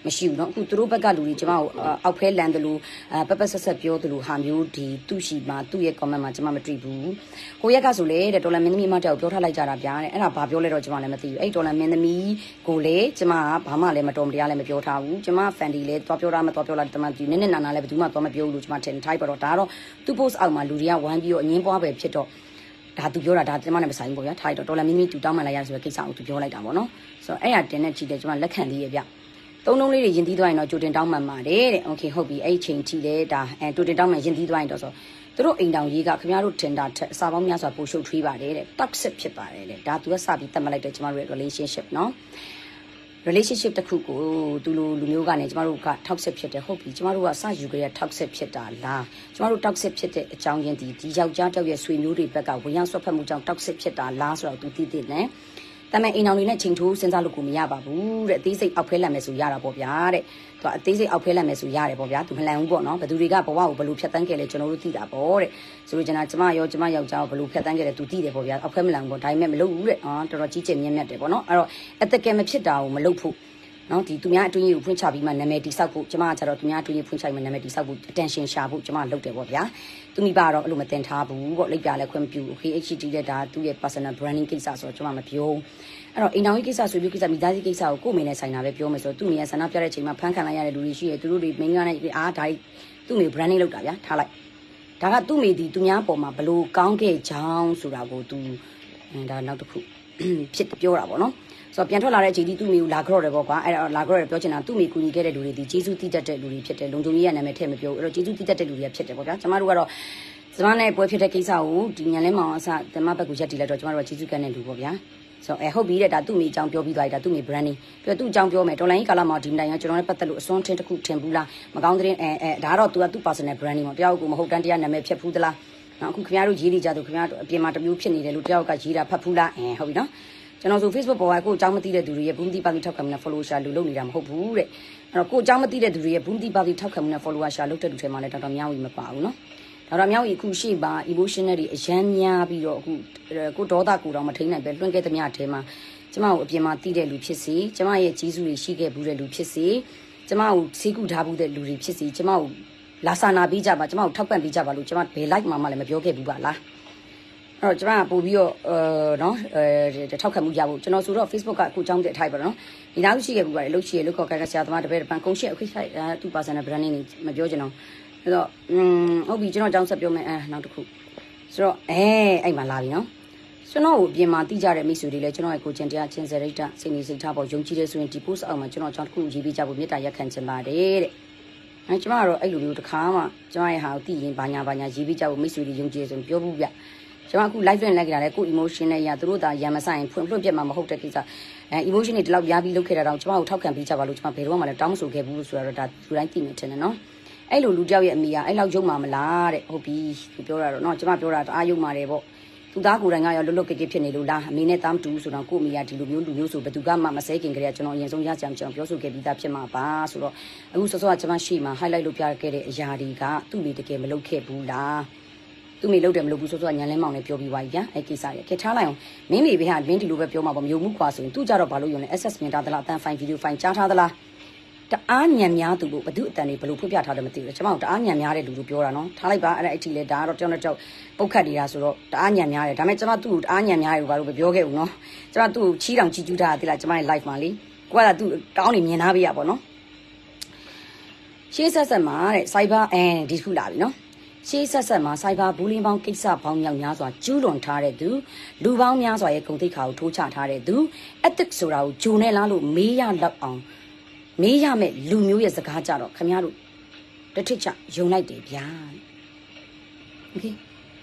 မရှိဘူးเนาะအခုသူတို့ဘက်ကလူတွေကျမကိုအောက်ဖဲလန်တယ်လို့ပပဆက်ဆက်ပြောတယ်လို့ဟာမျိုးဒီသူ့ရှိမှာသူ့ရဲ့ comment မှာကျမမတွေ့ဘူးကိုရက်ကဆိုလေတဲ့ဒေါ်လာမင်းသမီးမတောက်ပြောထားလိုက်ကြတာဗျာတဲ့အဲ့ဒါဘာပြောလဲတော့ကျမလည်းမသိဘူးအဲ့ဒေါ်လာမင်းသမီးကိုလေကျမကဘာမှလည်းမတော်မတရားလည်းမပြောထားဘူးကျမဖန်ဒီလည်းသွားပြောတာမသွားပြောလားတမန်ဒီနည်းနည်းနာနာလည်းဘယ်သူမှသွားမပြောဘူးလို့ကျမထင်ထိုက်ပါတော့ဒါကတော့သူ့ post အောက်မှာလူတွေကဝမ်းပြီးတော့အငင်းပွားပဲဖြစ်တော့ဒါသူပြောတာဒါကျမနဲ့မဆိုင်ဘူးပေါ့ဗျာထားရတော့ဒေါ်လာမင်းသမီးသူတောင်းမှလာရဆိုတဲ့ကိစ္စကိုသူပြောလိုက်တာပေါ့နော်ဆိုတော့အဲ့ရတင်တဲ့ချီတယ်ကျမလက်ခံလေးရဗျသုံးလုံးလေးတွေရင်သီးသွားရင်တော့ကြိုတင်တောင်းမှန်ပါတယ်တဲ့โอเคဟုတ်ပြီအဲ့ချိန်ချီတယ်ဒါကြိုတင်တောင်းမှန်ရင်သီးသွားရင်တော့ဆိုသူတို့အိမ်တောင်ကြီးကခင်ဗျားတို့တင်တာထက်အစာပေါင်းများစွာပိုရှုပ်ထွေးပါတယ်တဲ့ toxic ဖြစ်ပါတယ်တဲ့ဒါသူကစပြီးတတ်မှတ်လိုက်တဲ့ကျမတို့ရဲ့ relationship နော် relationship တစ်ခုကိုသူလိုလူမျိုးကနေကျမတို့က toxic ဖြစ်တယ်ဟုတ်ပြီကျမတို့ကစယူကြတဲ့ toxic ဖြစ်တာလားကျမတို့ toxic ဖြစ်တဲ့အကြောင်းရင်းဒီယောက်ျားတောက်ရဲ့ဆွေမျိုးတွေဘက်ကဝင်ရောက်ဆွတ်ဖက်မှုကြောင့် toxic ဖြစ်တာလားဆိုတော့သူသိတယ်နဲ့ဒါပေမဲ့အိမ်အောင်တွေနဲ့ချိန်ထိုးစဉ်းစားလို့ကိုမရပါဘူးတဲ့အသေးစိတ်အောက်ဖဲလန့်မယ်ဆိုရတာပေါ့ဗျာတဲ့သူကအသေးစိတ်အောက်ဖဲလန့်မယ်ဆိုရတယ်ပေါ့ဗျာသူမလှန်ဘူးပေါ့နော်ဘယ်သူတွေကဘဝကိုဘယ်လိုဖြတ်တန်းခဲ့လဲကျွန်တော်တို့သိတာပေါ့တဲ့ဆိုလို့ကျွန်တော်ကျမရောကျမယောက်ျားကိုဘယ်လိုဖြတ်တန်းခဲ့လဲသူသိတယ်ပေါ့ဗျာအောက်ဖဲမလှန်ဘူးပေါ့ဒါပေမဲ့မလုပ်ဘူးတဲ့တော်တော်ကြီးကျယ်မြင့်မြတ်တယ်ပေါ့နော်အဲ့တော့အတကယ်မဖြစ်တာကိုမလုပ်ဖို့နော်ဒီသူများအတွင်းကြီးကိုဖွင့်ချပြီးမှနာမည်တိဆောက်ဖို့ကျမကကျတော့သူများအတွင်းကြီးဖွင့်ချပြီးမှနာမည်တိဆောက်ဖို့ attention ရှာဖို့ကျမလုပ်တယ်ပေါ့ဗျာသူမိဘတော့အဲ့လိုမတင်ထားဘူးပေါ့လိပ်ပြလည်းခွင့်မပြုဘူး KHD တဲ့ဒါသူ့ရဲ့ personal branding ကိစ္စဆိုတော့ကျမမပြောအဲ့တော့အိမ်တော်ကြီးကိစ္စဆွေမျိုးကိစ္စမိသားစုကိစ္စကိုကိုယ်မိနဲ့ဆိုင်တာပဲပြောမယ်ဆိုတော့သူ့မိရဲ့ဆန္ဒပြတဲ့ချိန်မှာဖန်ခံလိုက်ရတဲ့လူတွေရှိရသူတို့တွေမင်းကနဲ့အားဒါသူ့မိ branding လုပ်တာဗျာထားလိုက်ဒါကသူ့မိဒီသူများပေါ်မှာဘလို့ကောင်းခဲ့ကြောင်းဆိုတာကိုသူဒါနောက်တစ်ခုဖြစ်ပြောတာပေါ့နော်ဆိုတော့ပြန်ထွက်လာတဲ့ချိန်ဒီသူ့မိကိုလာကြော့တယ်ပေါ့ကွာအဲ့တော့လာကြော့တယ်ပြောချင်တာသူ့မိကူညီခဲ့တဲ့လူတွေဒီဂျေဇုတိတတ်တဲ့လူတွေဖြစ်တယ်လုံခြုံရေးရဲ့နာမည်ထည့်မပြောဘူးအဲ့တော့ဂျေဇုတိတတ်တဲ့လူတွေဖြစ်တယ်ပေါ့ဗျာကျမတို့ကတော့ကျမနဲ့ပွဲဖြစ်တဲ့ကိစ္စကိုဒီညလင်းမောင်အစဓမ္မဘက်ကိုရက်တီလိုက်တော့ကျမတို့ကဂျေဇုကန်တဲ့လူပေါ့ဗျာဆိုတော့ဟုတ်ပြီတဲ့ဒါသူ့မိအကြောင်းပြောပြီးသွားပြီဒါသူ့မိ branding ပြီးတော့သူ့အကြောင်းပြောမယ်တော်လိုင်းကာလမှာဒီမတိုင်ကကျွန်တော်နဲ့ပတ်သက်လို့အစွန်းထင်းတစ်ခုထင်ဘူးလားမကောင်းတဲ့ဒါကတော့ तू ကသူ့ personal branding ပေါ့တယောက်ကိုမဟုတ်တန်းတရားနာမည်ဖြစ်ဘူးသလားနော်အခုခင်ဗျားတို့ရေးနေကြသူခင်ဗျားတို့အပြင်မှာတမျိုးဖြစ်နေတယ်လို့တယောက်ကရေးတာဖတ်ဘူးလားဟုတ်ပြီနော်ကျွန်တော်ဆို Facebook ပေါ်ကကိုအကြောင်းမသိတဲ့သူတွေရဲ့ဘူးမသိပါပြီးထောက်ခံမှုနဲ့ follow share လုပ်နေတာမဟုတ်ဘူးတဲ့အဲ့တော့ကိုအကြောင်းမသိတဲ့သူတွေရဲ့ဘူးမသိပါပြီးထောက်ခံမှုနဲ့ follow share လုပ်တဲ့လူတွေမှာလည်းတော်တော်များကြီးမပါဘူးနော်တော်မြောက်အခုရှိပါ emotional တွေအရန်များပြီးတော့အခုကိုဒေါသကိုတော့မထိန်နိုင်ပဲလွှင့်ခဲ့သမျှအထဲမှာကျမကိုအပြင်မှာတီးတဲ့လူဖြစ်စီကျမရဲ့ကြီးစုတွေရှိခဲ့ဘူးတဲ့လူဖြစ်စီကျမကိုဈေးကူထားဘူးတဲ့လူတွေဖြစ်စီကျမကိုလာစာနာပြီးကြပါကျမကိုထောက်ပံ့ပြီးကြပါလို့ကျမဘယ် like မှလည်းမပြောခဲ့ဘူးပါလားအဲ့တော့ကျမကပို့ပြီးတော့နော်ထောက်ခံမှုရဖို့ကျွန်တော်ဆိုတော့ Facebook ကအခုအကြောင်းတဲ့အထိုက်ပါတော့နော်ဒီနောက်ရှိခဲ့ဘူးပါတယ်လို့ရှိရလို့ခေါ်ကဆရာသမားတပည့်တပန်းကုန်းရှက်အခုဆိုင်သူ personal branding မပြောချင်တော့အဲ့တော့ဟုတ်ပြီကျွန်တော်အကြောင်းဆက်ပြောမယ်နောက်တစ်ခုဆိုတော့အဲ့မှာလာပြီနော်ကျွန်တော်ကိုအပြင်မှာတိကြတဲ့မိတ်ဆွေတွေလည်းကျွန်တော်ရဲ့ကိုကျင်တရားချင်းစရိတ်စိတ်နေစိတ်ထားပေါ်ယုံကြည်တယ်ဆိုရင်ဒီ post အောက်မှာကျွန်တော်အကြောင်းတစ်ခုရေးပေးကြဖို့မေတ္တာရက်ခံချင်ပါတယ်တဲ့ကျွန်မကတော့အဲ့လိုမျိုးတစ်ခါမှကျွန်မရဲ့ဟာကိုသိရင်ဘာညာရေးပေးကြဖို့မိတ်ဆွေတွေယုံကြည်တယ်ဆိုရင်ပြောဘူးဗျကျွန်မအခု live လွှင့်လိုက်ကြတယ်ကို emotion နဲ့ရသူတို့သာရံမဆိုင်ဖွင့်ပြတ်မှာမဟုတ်တဲ့ကိစ္စemotion တွေဒီလောက်ရားပြီးလုပ်ခဲ့တာတော့ကျွန်မကိုထောက်ခံပေးကြပါလို့ကျွန်မဘယ်တော့မှလည်းတောင်းဆိုခဲ့ဘူးလို့ဆိုတော့ဒါလူတိုင်းသိနေတယ်နော်အဲ့လိုလူတယောက်ရဲ့အမိကအဲ့လောက်ယုံမှာမလားတဲ့ဟုတ်ပြီသူပြောတာတော့နော်ကျွန်မပြောတာတအားယုံပါတယ်ပေါ့သူသားကိုယ်တိုင်ကရောလွတ်လွတ်ကဲကဲဖြစ်နေလို့လားအမေနဲ့သားမတူဆိုတော့ကို့အမိကဒီလိုမျိုးလူမျိုးဆိုဘယ်သူကမှမဆဲခင်ကြတဲ့ကျွန်တော်အရင်ဆုံးရကြမ်းကျွန်တော်ပြောဆိုခဲ့ပြီးသားဖြစ်မှာပါဆိုတော့အခုစောစောကကျွန်မရှိမှာ highlight လုပ်ပြခဲ့တဲ့အရာတွေကသူ့မိတကယ်မလုပ်ခဲ့ဘူးလားသူ့မိလုပ်တယ်မလုပ်ဘူးစောစောကညံလဲမောင်နဲ့ပြောပြီးပါပြီဗျာအဲ့ကိစ္စရခဲထားလိုက်အောင်မင်းမိဘေးဟာမင်းဒီလိုပဲပြောမှာပေါ့မျိုးမှုကွာဆိုရင်သူကြတော့ဘာလို့ယုံလဲ SS မြင်ထားသလားအတန် file video file ကြားထားသလားတအားညံများသူကိုဘသူအတန်တွေဘလို့ဖွင့်ပြထားတယ်မသိဘူးကျွန်မတို့တအားညံများတဲ့လူတို့ပြောတာနော်ထားလိုက်ပါအဲ့ဒါအထီလဲဒါကတော့တယောက်နဲ့တယောက်ပုတ်ခတ်နေတာဆိုတော့တအားညံများတယ်ဒါပေမဲ့ကျွန်မသူ့ကိုတအားညံများတယ်ဘာလို့ပဲပြောခဲ့ဘူးနော်ကျွန်မသူ့ကိုချီးတောင်ချီးကျူးထားတာတိလားကျွန်မရဲ့ live မှာလေကိုကသူ့တောင်းနေမြင်ထားပေးရပါတော့ရှေးဆက်မှာတဲ့ cyber ဒီခုလာပြီနော်ရှေးဆက်မှာ cyber bullying ပေါင်းကိစ္စပေါင်းမြောက်များစွာကျူးလွန်ထားတဲ့သူလူပေါင်းများစွာရဲ့ဂုဏ်သိက္ခာကိုထိုးချထားတဲ့သူ ethics ဆိုတာကိုဂျုံနဲ့လားလို့မေးရလောက်အောင်မေးရမယ့်လူမျိုးရဲ့စကားကြတော့ခင်ဗျားတို့တစ်ထစ်ချယုံလိုက်တယ်ဗျာโอเค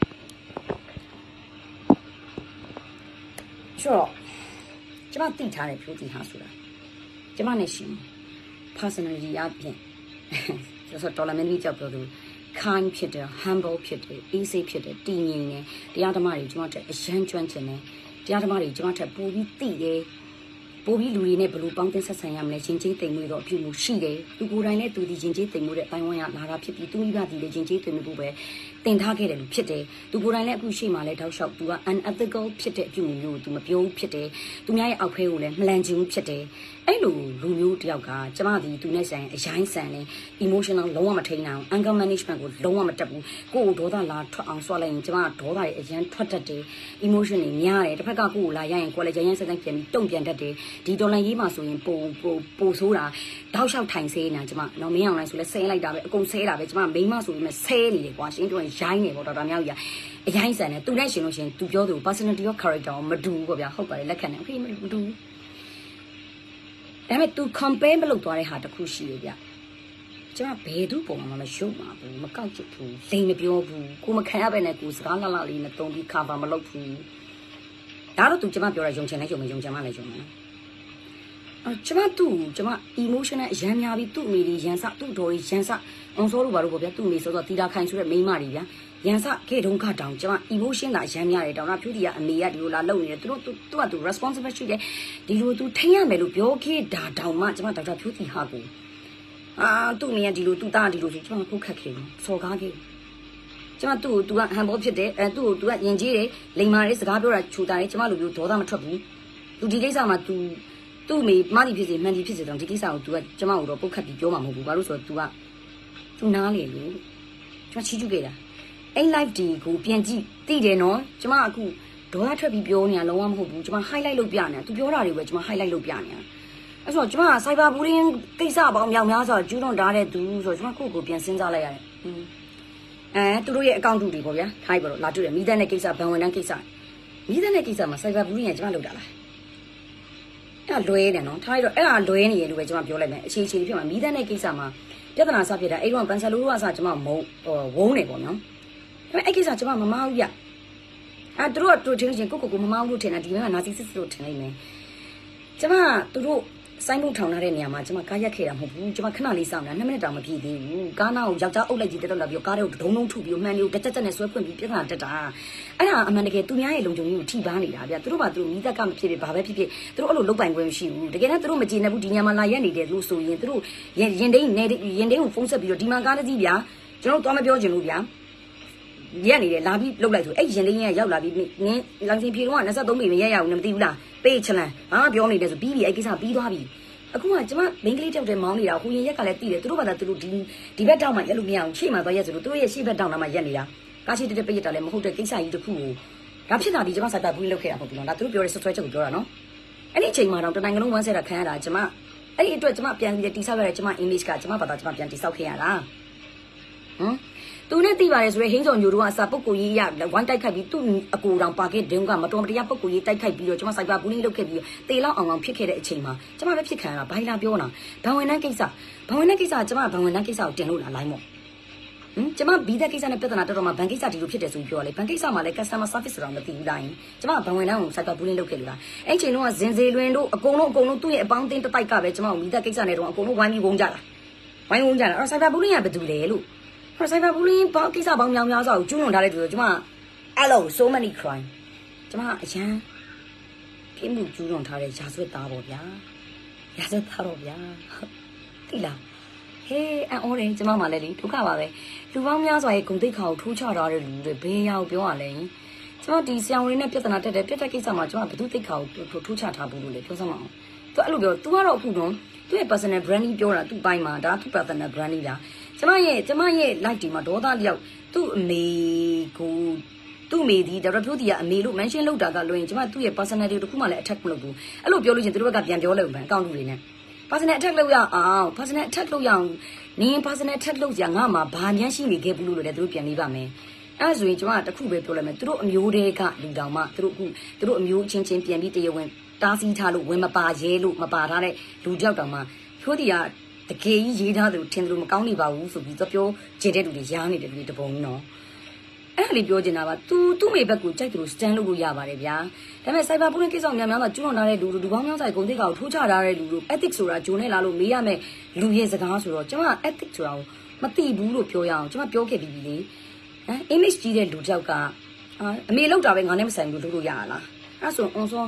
ဆိုတော့ကျမသိထားတဲ့ဖြိုးတီဟာဆိုတာကျမနဲ့ရှင် personality အပြင်ဆိုတော့ဒေါ်လာမင်းကြီးကြောက်ပြောသူ kind ဖြစ်တယ် humble ဖြစ်တယ် easy ဖြစ်တယ်တည်ငြိမ်တယ်တရားဓမ္မတွေကျမတက်အရန်ကျွမ်းကျင်တယ်တရားဓမ္မတွေကျမတက်ပိုပြီးသိတယ်ပိုပြီးလူတွေနဲ့ဘလို့ပေါင်းတင်ဆက်ဆံရမလဲချင်းချင်းတိမ်မွေးတော့အဖြစ်မှုရှိတယ်သူကိုယ်တိုင်လည်းသူဒီချင်းချင်းတိမ်မွေးတဲ့အပိုင်းဝန်းရလာတာဖြစ်ပြီးသူမိဘဒီလေချင်းချင်းတိမ်မွေးဖို့ပဲတင်ထားခဲ့တယ်လို့ဖြစ်တယ်သူကိုယ်တိုင်လည်းအခုရှိမှလည်းတောက်လျှောက်သူက unethical ဖြစ်တဲ့အပြုမှုမျိုးကိုသူမပြောဘူးဖြစ်တယ်သူများရဲ့အောက်ခဲကိုလည်းမလန်ချင်ဘူးဖြစ်တယ်အဲ့လိုလူမျိုးတယောက်ကကျမဒီသူနဲ့ဆိုင်အရင်ဆန်နေ emotional လုံးဝမထိန်းနိုင်အောင် anger management ကိုလုံးဝမတက်ဘူးကိုယ်ကိုဒေါသလာထွက်အောင်ဆွလိုက်ရင်ကျမဒေါသရဲ့အရင်ထွက်တတ်တယ် emotion တွေများတယ်တစ်ဖက်ကကိုယ်ကိုလာရရင်ကိုယ်လည်းရရင်ဆက်ဆက်ပြန်ပြီးတုံ့ပြန်တတ်တယ်ဒီဒေါ်လာရေးမှာဆိုရင်ပိုဆိုးတာတောက်လျှောက်ထိုင်ဆေးနေတာကျမနော်မင်းအောင်လိုက်ဆိုလဲဆဲလိုက်တာပဲအကုန်ဆဲတာပဲကျမမိန်းမဆိုရင်ဆဲနေတယ်ကွာရှင်းပြောရင်ရိုင်းနေပေါ့ဒေါက်တာမြောက်ကြီးအရင်ဆန်တယ်သူနဲ့ရှင်လို့ရှင်သူပြောသူ personality ရော character ရောမတူဘူးပေါ့ဗျာဟုတ်ပါတယ်လက်ခံတယ် okay မတူဘူးဒါပေမဲ့ तू compare မလုပ်သွားတဲ့ဟာတခုရှိတယ်ဗျကျမဘယ်သူပုံမှမရှုပ်မှာဘူးမကောက်ချစ်ဘူးလိန်မပြောဘူးကိုမခံရပဲနဲ့ကိုစကားလှလှလေးနဲ့တုံးပြီး cover မလုပ်ဘူးဒါတော့ तू ကျမပြောတာယုံချင်လိုက်ယုံမယုံချင်မှလည်းယုံမှာကျမ emotional အရန်များပြီးသူ့အမေတွေရန်စသူ့တော်တွေရန်စအောင်စောလို့ပါတော့ဗျာသူ့အမေဆိုတော့တီတာခိုင်ဆိုတဲ့မိန်းမတွေဗျာရန်စခဲ့တုန်းကတောင်ကျမ emotion တာအရန်များတယ်တောင်တော့ဖြူတီကအမေကဒီလိုလာလုပ်နေတယ်သူက responsible ရှိတယ်ဒီလို तू ထိန်းရမယ်လို့ပြောခဲ့တာတောင်မှကျမဒေါက်တာဖြူတီဟာကိုသူ့အမေကဒီလိုသူ့သားဒီလိုဆိုကျမခုတ်ခတ်ခဲ့ဘူးစော်ကားခဲ့ကျမသူ့ကို तू ကဟန်ဘောဖြစ်တယ်သူ့ကို तू ကယဉ်ကျေးတယ်လိန်မာတယ်စကားပြောတာခြူတာတယ်ကျမလိုမျိုးဒေါသမထွက်ဘူး तू ဒီကိစ္စမှာ तू သူ့မိမတီဖြစ်စေမှန်တီဖြစ်စေတော့ဒီကိစ္စကို तू ကကျမတို့တော့ပုတ်ခတ်ပြီးပြောမှာမဟုတ်ဘူးဘာလို့ဆိုတော့ तू နားလေလို့ကျမချီးကျူးခဲ့တာအဲ့ live ဒီကိုပြန်ကြည့်သိတယ်နော်ကျမအခုဒေါသထွက်ပြီးပြောနေတာလုံးဝမဟုတ်ဘူးကျမ highlight လုပ်ပြနေတာ तू ပြောတာတွေပဲကျမ highlight လုပ်ပြနေတာအဲ့ဆိုတော့ကျမ cyber bullying ကိစ္စပေါင်းမြောက်များဆိုကျူးလွန်ထားတဲ့သူဆိုတော့ကျမကိုယ့်ကိုပြန်စဉ်းစားလိုက်ရတယ်သူတို့ရဲ့ account တွေပေါ့ဗျာထိုက်ပါတော့လာတွေ့တယ်မိသားနဲ့ကိစ္စဘန်ဝန်တန်းကိစ္စမိသားနဲ့ကိစ္စမှာ cyber bullying ကကျမလုပ်တာလားအဲ့လွဲတယ်နော်ထားရတော့အဲ့ဒါလွဲနေရလို့ပဲကျွန်မပြောလိုက်မယ်အခြေဖြစ်မှာမိသားနဲ့ကိစ္စမှာပြဿနာစဖြစ်တာအဲ့တော့ပန်ဆယ်လိုတို့ကစကျွန်မဝုန်းနေပေါ့နော်ဒါပေမဲ့အဲ့ကိစ္စကျွန်မမမဟုတ်ရသူတို့ကတူချင်းချင်းကိုမမဟုတ်လို့ထင်တာဒီဘက်ကနာစီစစ်လို့ထင်လိုက်မယ်ကျွန်မသူတို့စိုင်းဖို့ထောင်ထားတဲ့နေရာမှာကျွန်မကားရက်ခဲ့တာမဟုတ်ဘူးကျွန်မခဏလေးစောင့်တာ2မိနစ်တောင်မပြည့်သေးဘူးကားနာကိုယောက်ျားအုပ်လိုက်ကြီးတက်တော့လာပြီးကားတွေကိုဒုံထုပြီးမှန်လေးကိုတက်နဲ့ဆွဲဖွင့်ပြီးပြဿနာတက်တာအဲ့ဒါအမှန်တကယ်သူများရဲ့လုံခြုံရေးကိုထိပါနေတာဗျသူတို့ကသူတို့မိသက်ကမဖြစ်ဖြစ်ဘာပဲဖြစ်ဖြစ်သူတို့အဲ့လိုလုတ်ပိုင်ခွင့်မရှိဘူးတကယ်တော့သူတို့မကြည်နေဘူးဒီညမှာလာရက်နေတယ်လို့ဆိုရင်သူတို့ရင်တိန်ကိုဖုန်းဆက်ပြီးတော့ဒီမှာကားတစ်စီးဗျာကျွန်တော်တော့မပြောချင်ဘူးဗျာရက်နေတယ်လာပြီးလုတ်လိုက်ဆိုအဲ့ရင်တိန်ကရောက်လာပြီးနင်းလမ်းစဉ်ဖြေတော့က23ပေမရက်ရအောင်မသိဘူးလားပေးချလန်ဘာမှပြောနေတယ်ဆိုပြီးပြီအဲ့ကိစ္စပြီးသွားပြီအခုကကျမမင်းကလေးတောက်တဲ့မောင်းနေတာဟိုရင်ရက်ကလည်းတည်တယ်သူတို့ဘာသာသူတို့ဒီဘက်တောက်မှရက်လို့မရအောင်ရှေ့မှာသွားရက်ဆိုလို့သူတို့ရဲ့ရှေ့ဘက်တောက်နာမှရက်နေတာကားရှိတဲ့ပိတ်ရတာလည်းမဟုတ်တဲ့ကိစ္စကြီးတစ်ခုကိုဒါဖြစ်တာဒီကျမစာတာဘူးလောက်ခဲ့တာမဟုတ်ဘူးနော်ဒါသူတို့ပြောတဲ့ဆွဆွဲချက်ကိုပြောတာနော်အဲ့ဒီအချိန်မှာတော့တနိုင်ငံလုံးဝမ်းဆဲတာခံရတာကျမအဲ့ဒီအတွက်ကျမပြန်ပြီးတိဆောက်ရတဲ့ကျမ image ကကျမဘာသာကျမပြန်တိဆောက်ခဲ့ရတာသူနဲ့တိပါတယ်ဆိုရင်ဟင်းစော်ညိုတို့ကအစာပုတ်ကိုရေးရဝိုင်းတိုက်ခိုက်ပြီးသူ့အကူတောင်ပါခဲ့တဲ့ကမတော်မတရားပုတ်ကိုရေးတိုက်ခိုက်ပြီးတော့ကျမစိုက်ပါဘူးလေးလုပ်ခဲ့ပြီးတေလောက်အောင်ဖြစ်ခဲ့တဲ့အချိန်မှာကျမလည်းဖြစ်ခံရတာဘိုင်လာပြောတာဘန်ဝင်နှန်းကိစ္စကျမဘန်ဝင်နှန်းကိစ္စကိုတင်လို့လာလိုက်မို့ကျမဘီသက်ကိစ္စနဲ့ပြဿနာတော်တော်မှာဘန်ကိစ္စဒီလိုဖြစ်တယ်ဆိုပြီးပြောလေဘန်ကိစ္စမှာလည်း customer service ဆိုတာမသိဘူးတိုင်းကျမဘန်ဝင်နှန်းကိုစိုက်ပါဘူးလေးလုပ်ခဲ့လို့လားအဲ့ချိန်လုံးကဇင်စေလွင်တို့အကုန်လုံးသူ့ရဲ့အပေါင်းအသင်းတစ်တိုက်ကပဲကျမကိုဘီသက်ကိစ္စနဲ့တော့အကုန်လုံးဝိုင်းပြီးဝုန်းကြတာအဲ့စိုက်ပါဘူးလေးကဘယ်သူလဲလို့ဆိုင်ဘာဘူးလင်းပေါကိစ္စပေါင်းများစွာကိုကျွလွန်ထားတဲ့သူဆိုကျမအဲ့လို so many crime ကျမအရန်ပြင်းမှုကျွလွန်ထားတဲ့ရာဇဝတ်သားပေါ့ဗျာရာဇဝတ်သားတော့ဗျာတိလားဟေးအော်တယ်ကျမမှလည်းလေဒုက္ခပါပဲလူပေါင်းများစွာရဲ့ဂုဏ်သိက္ခာကိုထိုးချထားတဲ့လူတွေဘယ်ရောက်ပြောရလဲကျမဒီဆရာဝန်တွေနဲ့ပြဿနာတက်တဲ့ပြဿနာကိစ္စမှာကျမဘယ်သူသိက္ခာကိုထိုးချထားဘူးလို့လေပြောစမ်းမအောင်သူအဲ့လိုပြော तू ကတော့အခုတော့သူ့ရဲ့ personal branding ပြောတာသူ့ပိုင်းမှာဒါသူ့ personal branding လားကျမရဲ့ live ဒီမှာဒေါသလျောက်သူ့အမေကိုသူ့အမေဒီဒါတော့ပြောတီကအမေလို့ mention လုပ်တာကလွှင့်ကျမသူ့ရဲ့ personality တခုမှလည်း attack မလုပ်ဘူးအဲ့လိုပြောလို့ချင်းသူတို့ဘက်ကပြန်ပြောလိုက်အောင်အကောင့်တွေနဲ့ personal attack လုပ်ရအောင် personal attack လုပ်ရအောင်နင်း personal attack လုပ်ကြငါမှာဘာများရှိနေခဲ့ဘူးလို့လည်းသူတို့ပြန်ပြီးပါမယ်အဲ့ဆိုရင်ကျမတခုပဲပြောလိုက်မယ်သူတို့အမျိုးတွေကလူတောင်မှသူတို့အမျိုးချင်းပြန်ပြီးတရားဝင်တားဆီးထားလို့ဝင်မပါရဲလို့မပါထားတဲ့လူကြောက်တောင်မှပြောတီကတကယ်ကြီးရေးထားတယ်ထင်တယ်လို့မကောင်းနေပါဘူးဆိုပြီးတော့ပြောကျင်တဲ့လူတွေရားနေတဲ့လူတွေတပုံနော်အဲ့ဒါလေးပြောချင်တာပါသူ့မိဘက်ကိုကြိုက်တယ်လို့ stand လုပ်လို့ရပါတယ်ဗျာဒါပေမဲ့ cyber bullying ကိစ္စများများကျူးလွန်ထားတဲ့လူပေါင်းများစွာဂုဏ်သိက္ခာကိုထိုးချထားတဲ့လူတို့ ethics ဆိုတာဂျုံနဲ့လာလို့မေးရမယ်လူရဲ့စကားဆိုတော့ကျမ ethics ဆိုတာကိုမသိဘူးလို့ပြောရအောင်ကျမပြောခဲ့ပြီးပြီလေimage ကြီးတဲ့လူတယောက်ကအမေလောက်တာပဲငါနဲ့မဆိုင်ဘူးလို့လုပ်လို့ရလားအဲ့ဆို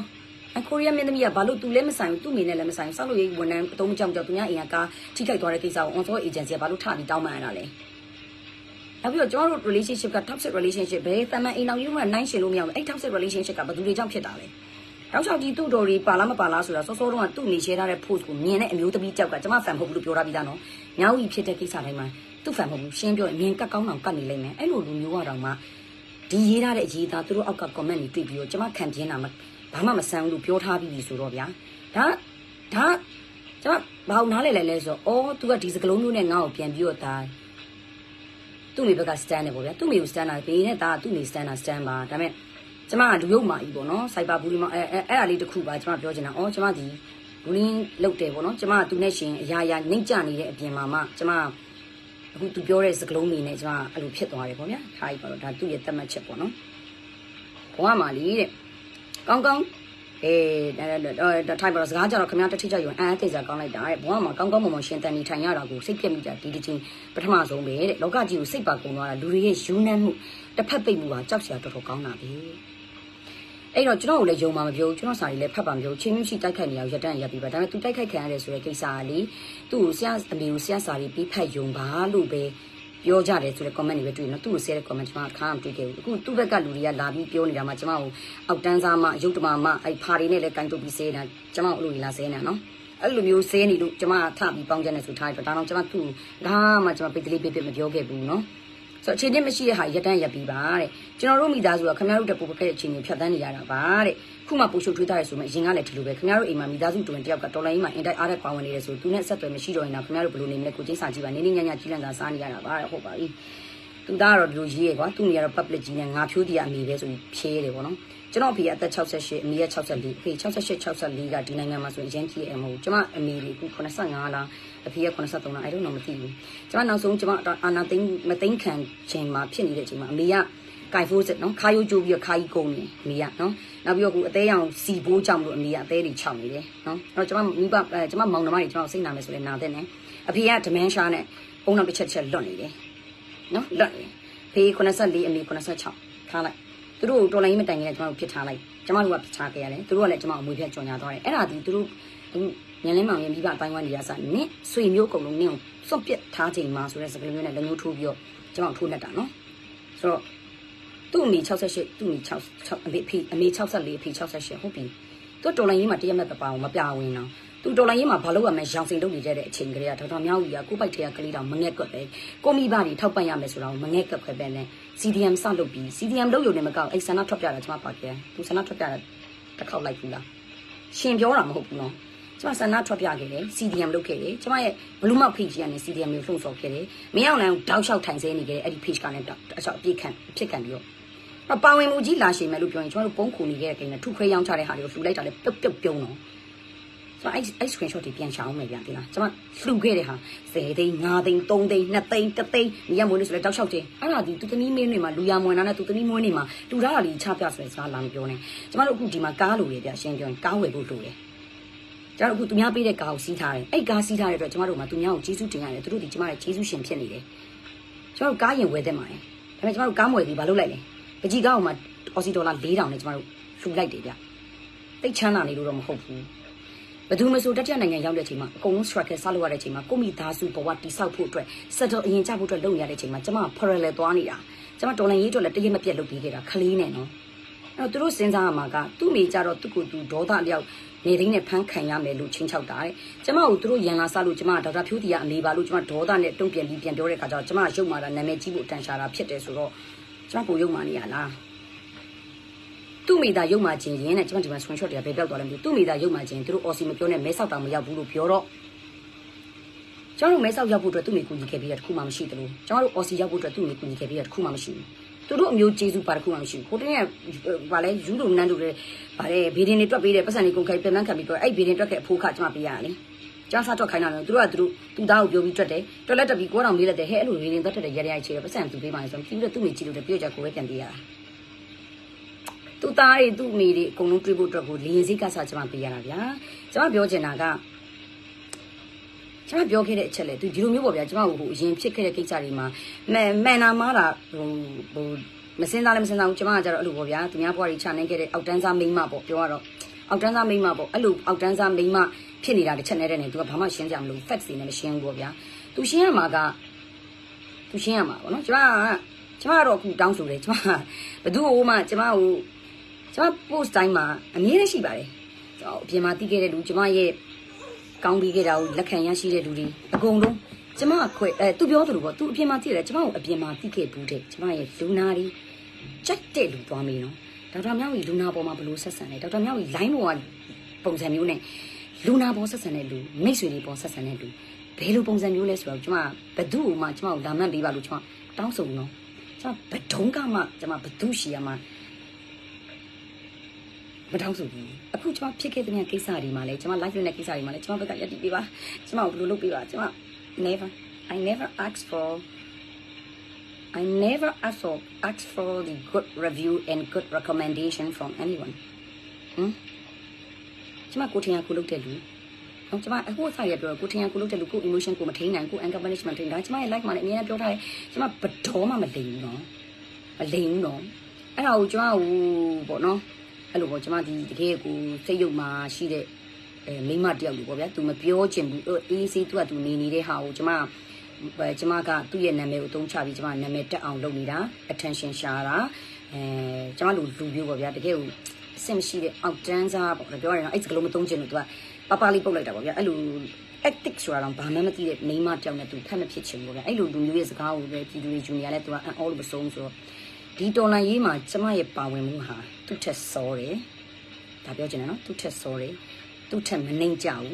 ကိုရီးယားမင်းသမီးကဘာလို့သူလည်းမဆိုင်ဘူးသူ့မိနဲ့လည်းမဆိုင်ဘူးဆောက်လို့ရေးဝန်ထမ်းအတုံးကြောင်ကြောင်သူများအိမ်ကကားထိခိုက်သွားတဲ့ကိစ္စကို on source agency ကဘာလို့ထပြီးတောင်းပန်ရတာလဲနောက်ပြီးတော့ကျွန်တော်တို့ relationship က toxic relationship ပဲတမန်အိမ်အောင်ယူမှနိုင်ရှင်လို့မရဘူးအဲ့ toxic relationship ကဘယ်သူတွေကြောင့်ဖြစ်တာလဲနောက်ချောက်ကြီးသူ့တော်တွေပါလားမပါလားဆိုတာစောစောတုန်းကသူ့နေ share ထားတဲ့ post ကိုမြင်တဲ့အမျိုးသမီးကြောက်ကကျွန်မ fan မဟုတ်ဘူးလို့ပြောထားပြီးသားနော်ညောင်ကြီးဖြစ်တဲ့ကိစ္စတိုင်းမှာသူ့ fan မဟုတ်ဘူးရှင်းပြောရင်မြင်ကတ်ကောင်းအောင်ကတ်နေလိမ့်မယ်အဲ့လိုလူမျိုးကတော့မှဒီရေးထားတဲ့အရေးသားသူတို့အောက်က comment တွေတွေ့ပြီးတော့ကျွန်မခံပြင်းတာဘာမှမဆန်းဘူးလို့ပြောထားပြီးပြီဆိုတော့ဗျာဒါကျွန်မဘာလို့နားလဲလဲဆိုတော့အော် तू ကဒီစကလုံးမျိုးနဲ့ငါ့ကိုပြန်ပြီးတော့ဒါသူ့မိဘက stand နေပေါ့ဗျာသူ့မိကို stand တာဘေးနဲ့ဒါသူ့မိ stand တာ stand ပါဒါပေမဲ့ကျမကလူရုပ်မာကြီးပေါ့နော်စိုက်ပါဘူးလေးမအဲ့ဒါလေးတစ်ခုပါကျမပြောချင်တာကျမဒီဘူးလင်းလုတ်တယ်ပေါ့နော်ကျမကသူနဲ့ရှင်အရာနှိမ့်ကြနေတဲ့အပြင်မှာမှကျမအခုသူပြောတဲ့စကလုံးလေးနဲ့ကျမအဲ့လိုဖြစ်သွားတယ်ပေါ့ဗျာထားလိုက်ပါတော့ဒါသူ့ရဲ့သတ်မှတ်ချက်ပေါ့နော်ဘဝမှာလေတဲ့ကောင်းကောင်းဒါထိုင်ပါစကားကြတော့ခင်ဗျားတစ်ထိကြရုံအန်းသိစားကောင်းလိုက်တာတဲ့ဘဝမှာကောင်းကောင်းမွန်မွန်ရှင်တန်နေထိုင်ရတာကိုစိတ်ပြက်မိကြဒီတစ်ချိန်ပထမဆုံးပဲတဲ့လောကကြီးကိုစိတ်ပါကုန်သွားတာလူတွေရဲ့ယူနှံ့မှုတစ်ဖက်သိပ်မှုပါကြောက်စရာတော်တော်ကောင်းတာပဲအဲ့တော့ကျွန်တော်ကိုလည်းယုံမှာမပြောကျွန်တော်စာရီလည်းဖတ်ပါမပြောချင်းမရှိတိုက်ခိုက်နေအောင်ရတန်းရပြီးပါဒါပေမဲ့ तू တိုက်ခိုက်ခံရတယ်ဆိုတဲ့ကိစ္စကလေသူ့ကိုဆရာအမေကိုဆရာစာရီပြီးဖတ်ယုံပါလို့ပဲပြောကြတယ်ဆိုတဲ့ comment တွေပဲတွေ့နော်သူ့ကိုဆဲတဲ့ comment ကျွန်မခါမှမတွေ့ခဲ့ဘူးအခုသူ့ဘက်ကလူတွေကလာပြီးပြောနေတာမှကျွန်မကိုအောက်တန်းစားမှရုပ်တမမှအဲ့ဖာတွေနဲ့လည်းကင်တုပ်ပြီးဆဲနေတာကျွန်မအဲ့လိုလာဆဲနေတာနော်အဲ့လိုမျိုးဆဲနေလို့ကျွန်မထပြီးပေါင်းချက်နဲ့ဆိုထားတယ်ဒါတော့ကျွန်မသူ့ဒါမှကျွန်မပိတ်ကလေးပိတ်မပြောခဲ့ဘူးနော်ဆိုအခြေချင်းမရှိတဲ့ဟာရက်တန်းရက်ပြီးပါတဲ့ကျွန်တော်တို့မိသားစုကခင်ဗျားတို့တက်ပို့ခဲ့တဲ့အခြေအနေဖြတ်တန်းနေရတာပါတဲ့ခုမှပို့ရှုပ်ထွေးထားရဆိုမှအရင်ကလည်းဒီလိုပဲခင်ဗျားတို့အိမ်မှာမိသားစုတွင်တယောက်ကတော်လိုင်းမှာအင်တိုက်အားတဲ့ပါဝင်နေတယ်ဆိုသူနဲ့ဆက်သွယ်မရှိတော့ရင်တော့ခင်ဗျားတို့ဘယ်လိုနေမလဲကိုချင်းစာကြည့်ပါနေနေညညကြီးလန့်စာစားနေရတာပါတဲ့ဟုတ်ပါပြီသူသားကတော့ဒီလိုရေးရကွာသူနေရတော့ public ကြီးနဲ့ငါဖြိုးတရားအမိပဲဆိုပြီးဖြဲတယ်ပေါ့နော်ကျွန်တော်အဖေကအသက်68အမေက64အဖေ68 64ကဒီနိုင်ငံမှာဆိုရင်အရင်ကြီးရမဟုတ်ကျွန်မအမေလေးခု85လားအဖေက83လားအဲ့တော့မသိဘူးကျွန်မနောက်ဆုံးကျွန်မအာနာသိန်းမသိန်းခံချိန်မှာဖြစ်နေတဲ့အချိန်မှာအမေကကင်ဖိုးစစ်နော်ခါရိုးကျိုးပြီးတော့ခါကြီးကုန်နေအမေကနော်နောက်ပြီးတော့ခုအသေးရောင်စီဘိုးကြောင့်လို့အမေကအသေးတွေခြောက်နေတယ်နော်အဲ့တော့ကျွန်မမိဘကျွန်မမောင်နှမတွေကျွန်တော်စိတ်နာမယ်ဆိုလဲနာတဲ့နဲ့အဖေကဒမန်းရှာနဲ့ပုံနောက်တစ်ချက်လွတ်နေတယ်နော်လွတ်နေဖေ84အမေ86ထားလိုက်သူတို့တော်လိုင်းမတိုင်ခင်ကျွန်တော်တို့ဖြစ်ထားလိုက်ကျွန်မတို့ကဖြစ်ထားခဲ့ရတယ်သူတို့ကလည်းကျွန်မအမွေပြကြော်ညာသွားတယ်အဲ့ဒါဒီသူတို့ညနေမောင်ရင်မိဘအပိုင်းဝိုင်းနေရစနင့်ဆွေမျိုးအကုန်လုံးနင့်ကိုစွန့်ပစ်ထားချိန်မှာဆိုတဲ့စကားမျိုးနဲ့လက်မျိုးထိုးပြီးတော့ကျွန်တော်ထိုးလက်တာနော်ဆိုတော့သူ့အမေ68သူ့အမေ66အမေ64အဖေ68ဟုတ်ပြီသူတော်လိုင်းရေးမှာတရက်မဲ့ပပအောင်မပြဝင်တော့သူတော်လိုင်းရေးမှာဘာလို့ရမလဲရောင်စိန်လုပ်နေကြတဲ့အချိန်ကလေးကဒေါက်တာမြောက်ကြီးကကိုပိုက်ထဲကကလေးတောင်မငဲ့ကွက်ပဲကိုမိဘတွေထောက်ပံ့ရမယ်ဆိုတော့မငဲ့ကွက်ခွဲပဲနဲ့ CDM စလုပ်ပြီး CDM လုပ်ရုံနဲ့မကောက်အဲ့ဆန္ဒထွက်ပြတာကျွန်မပါခဲ့သူဆန္ဒထွက်ပြတာတစ်ခေါက်လိုက်ဘူးလားရှင်ပြောတာမဟုတ်ဘူးနော်ကျွန်မဆန္ဒထွက်ပြခဲ့တယ် CDM လုပ်ခဲ့တယ်ကျွန်မရဲ့ဘလူးမောက် page ကနေ CDM ကိုလှုံ့ဆော်ခဲ့တယ်မင်းအောင်လိုင်းတောက်လျှောက်ထိုင်ဆဲနေခဲ့တယ်အဲ့ဒီ page ကလည်းအချောက်အပြည့်ခံဖြစ်ခံပြီးတော့ပါဝင်မှုကြီးလာရှင်မယ်လို့ပြောရင်ကျွန်တော်တို့ပုံခုနေခဲ့တဲ့ကိန်းနဲ့ထုခွဲရောင်းချတဲ့ဟာတွေကိုလှူလိုက်တာလည်းပြုတ်ပြုံးတော့ကျွန်တော်အဲ့ screenshot တွေပြန်ရှောင်းမယ်ဗျာဒီလားကျွန်မလှူခဲ့တဲ့ဟာ10သိန်း5သိန်း3သိန်း2သိန်း1သိန်းညမွေးလို့ဆိုလဲတောက်လျှောက်ချင်းအဲ့ဒါဒီသူသမီးမင်းတွေမှာလူရမွေနာနဲ့သူသမီးမွေးနေမှာတူထားတာလေးချပြဆိုတဲ့စကားလာမပြောနဲ့ကျွန်တော်တို့အခုဒီမှာကားလိုရဗျာရှင်းပြောရင်ကားဝယ်ဖို့လိုတယ်ကျွန်တော်အခုသူများပေးတဲ့ကားကိုစီးထားတယ်အဲ့ကားစီးထားတဲ့အတွက်ကျွန်တော်တို့မှာသူများကိုကျေးဇူးတင်ရတယ်သူတို့ဒီကျွန်မရဲ့ကျေးဇူးရှင်ဖြစ်နေတယ်ကျွန်တော်တို့ကားရင်ဝယ်တဲ့မှာတယ်ဒါပေမဲ့ကျွန်တော်တို့ကားမဝယ်သေးဘာလုပ်လိုက်လဲပကြီးကားအောင်မှာအော်စီဒေါ်လာ4000နဲ့ကျွန်တော်တို့လှူလိုက်တယ်ဗျတိတ်ချမ်းသာနေလို့တော့မဟုတ်ဘူးဘယ်သူမှဆိုတတိယနိုင်ငံရောက်တဲ့အချိန်မှာအကုန်လုံး struggle ဆောက်လို့ရတဲ့အချိန်မှာကိုမိသားစုဘဝတိဆောက်ဖို့အတွက် settle အရင်ချဖို့အတွက်လုပ်နေရတဲ့အချိန်မှာကျွန်မ parallel သွားနေတာကျွန်မတော်လိုင်းရေးအတွက်လည်းတရက်မပြတ်လုပ်ပြီးခဲ့တာခလေးနဲ့နော်အဲ့တော့သူတို့စဉ်းစားရမှာကသူ့မိကြတော့သူ့ကိုယ်သူဒေါသအလျောက်နေသိန်းနဲ့ဖမ်းခံရမယ်လို့ချင်းချောက်တာတဲ့ကျွန်မကိုသူတို့ရန်လာစားလို့ကျွန်မဒေါက်တာဖြိုးတီကအမေပါလို့ကျွန်မဒေါသနဲ့တုံ့ပြန်ပြီးပြန်ပြောတဲ့ခါကျတော့ကျွန်မရုပ်မာတာနာမည်ကြီးဖို့အတန်ရှာတာဖြစ်တယ်ဆိုတော့ကျွန်မကိုရုပ်မာနေရလားသူ့မိသားရုပ်မာခြင်းရင်းနဲ့ကျွန်မဒီမှာ screenshot တွေကဘယ်ပြောက်သွားလဲမသိဘူးသူ့မိသားရုပ်မာခြင်းသူတို့အော်စီမပြောနဲ့မဲဆောက်တာမရောက်ဘူးလို့ပြောတော့ကျွန်တော်တို့မဲဆောက်ရောက်ဖို့အတွက်သူ့မိကူညီခဲ့ပြီးတာတခုမှမရှိသလိုကျွန်တော်တို့အော်စီရောက်ဖို့အတွက်သူ့မိကူညီခဲ့ပြီးတာတခုမှမရှိဘူးသူတို့အမျိုးကျေးဇူးပါတခုမှမရှိဘူးဟိုတနေ့ကဗာလဲယူလိုနန်းတို့လည်းဗာလဲဘေးဒင်တွေတွက်ပေးတယ်ပတ်စံတွေကုန်ခိုင်ပြန်နှံခံပြီးတော့အဲ့ဘေးဒင်တွက်ခဲ့အဖိုးခကျွန်မပေးရတယ်လေကြားစားတွက်ခိုင်းတာလည်းသူတို့ကသူသားကိုပြောပြီးတွက်တယ်တွက်လက်တက်ပြီး9000မေးလိုက်တယ်ဟဲ့အဲ့လိုဘေးဒင်တွက်တဲ့ရရချေတယ်ပတ်စံသူပေးပါလေဆိုတော့ပြီးတော့သူ့မိကြည့်လို့တယ်ပြောကြကိုပဲပြန်ပေးရတာသူသားတွေသူ့မိတွေအကုန်လုံးတွေးဖို့အတွက်ကိုလင်းစိတ်ကစားကျွန်မပေးရတာဗျာကျွန်မပြောချင်တာကကျွန်မပြောခဲ့တဲ့အချက်လေသူဒီလိုမျိုးပေါ့ဗျာကျွန်မကိုအရင်ဖြစ်ခဲ့တဲ့ကိစ္စတွေမှာမှန်နာမားတာဟိုမစင်းသားလည်းမစင်းသားဘူးကျွန်မကကြတော့အဲ့လိုပေါ့ဗျာသူများဘွားတွေခြံနေခဲ့တဲ့အောက်တန်းစားမိန်းမပေါ့ပြောရတော့အောက်တန်းစားမိမပေါ့အဲ့လိုအောက်တန်းစားမိမဖြစ်နေတာတစ်ချက်နဲ့တည်းနဲ့ तू ကဘာမှရှင်းကြမလို့ facts တွေနဲ့မရှင်းဘူးပေါ့ဗျာ तू ရှင်းရမှာပေါ့နော်ကျမကတော့အခုတောင်းဆိုတယ်ကျမဘသူ့ဟိုမှကျမ post တိုင်းမှာအမြဲတမ်းရှိပါတယ်အပြင်မှာတီးခဲ့တဲ့လူကျမရဲ့ကောင်းပြီးခဲ့တာကိုလက်ခံရရှိတဲ့လူတွေအကုန်လုံးကျမခွဲသူပြောသလိုပေါ့ तू အပြင်မှာတီးတယ်ကျမကိုအပြင်မှာတီးခဲ့ဘူးတဲ့ကျမရဲ့လူနာတွေကြိုက်တဲ့လူသွားမေးနော်ဒေါက်တာမြောက်ကြီးလူနာပေါ်မှာဘယ်လိုဆက်ဆံလဲဒေါက်တာမြောက်ကြီး line ပေါ်ကပုံစံမျိုးနဲ့လူနာပေါ်ဆက်ဆံတဲ့လူမိတ်ဆွေတွေပေါ်ဆက်ဆံတဲ့လူဘယ်လိုပုံစံမျိုးလဲဆိုတော့ကျမဘသူ့ကိုမှကျမကိုလာမှတ်ပေးပါလို့ကျမတောင်းဆိုနော်ကျမဘဒုံကမှကျမဘသူ့ရှိရမှာမတောင်းဆိုဘူးအခုကျမဖြစ်ခဲ့တဲ့ကိစ္စတွေမှာလဲကျမ live နဲ့ကိစ္စတွေမှာလဲကျမဘက်ကရည်တည်ပေးပါကျမကိုဘယ်လိုလုပ်ပေးပါကျမ I never ask for the good review and good recommendation from anyone ကျမကိုထင်ရကိုလုပ်တဲ့လူကျမအခုအစားရပြောကိုထင်ရကိုလုပ်တဲ့လူကို emotion ကိုမထိန်းနိုင်ကို anger management ထိန်းနိုင်ကျမရဲ့ life မှာလည်းအများကြီးပြောထားတယ်ကျမဘတော်မှမလိမ်ဘူးနော်မလိမ်ဘူးနော်အဲ့ဒါကိုကျမဟိုပေါ့နော်အဲ့လိုပေါ့ကျမဒီတကယ်ကိုစိတ်ယုတ်မှရှိတဲ့မိမတယောက်လူပေါ့ဗျာ तू မပြောချင်ဘူးအေးစေး तू က तू နေတဲ့ဟာကိုကျမကသူ့ရဲ့နာမည်ကိုအသုံးချပြီးကျမနာမည်တက်အောင်လုပ်နေတာ attention ရှာတာကျမလူမျိုးပေါ့ဗျာတကယ်ကိုအဆင်မရှိတဲ့အောက်တန်းစားပေါ့ပြောရတယ်နော်အဲ့စကလုံးမသုံးချင်လို့ तू ကပပလေးပုတ်လိုက်တာပေါ့ဗျာအဲ့လို ethics ဆိုတာတော့ဘာမှမသိတဲ့မိမတယောက်နဲ့ तू ဖတ်မဖြစ်ချင်ဘူးဗျာအဲ့လိုလူမျိုးရဲ့စကားကိုပဲပြည်သူတွေဂျူနီယာလဲ तू က all မဆုံးဆိုတော့ဒီတော်လန်ရေးမှာကျမရဲ့ပါဝင်မှုဟာသူ့ထက်စောတယ်ဒါပြောချင်တယ်နော်သူ့ထက်စောတယ်သူ့ထက်မနှိမ့်ကြဘူး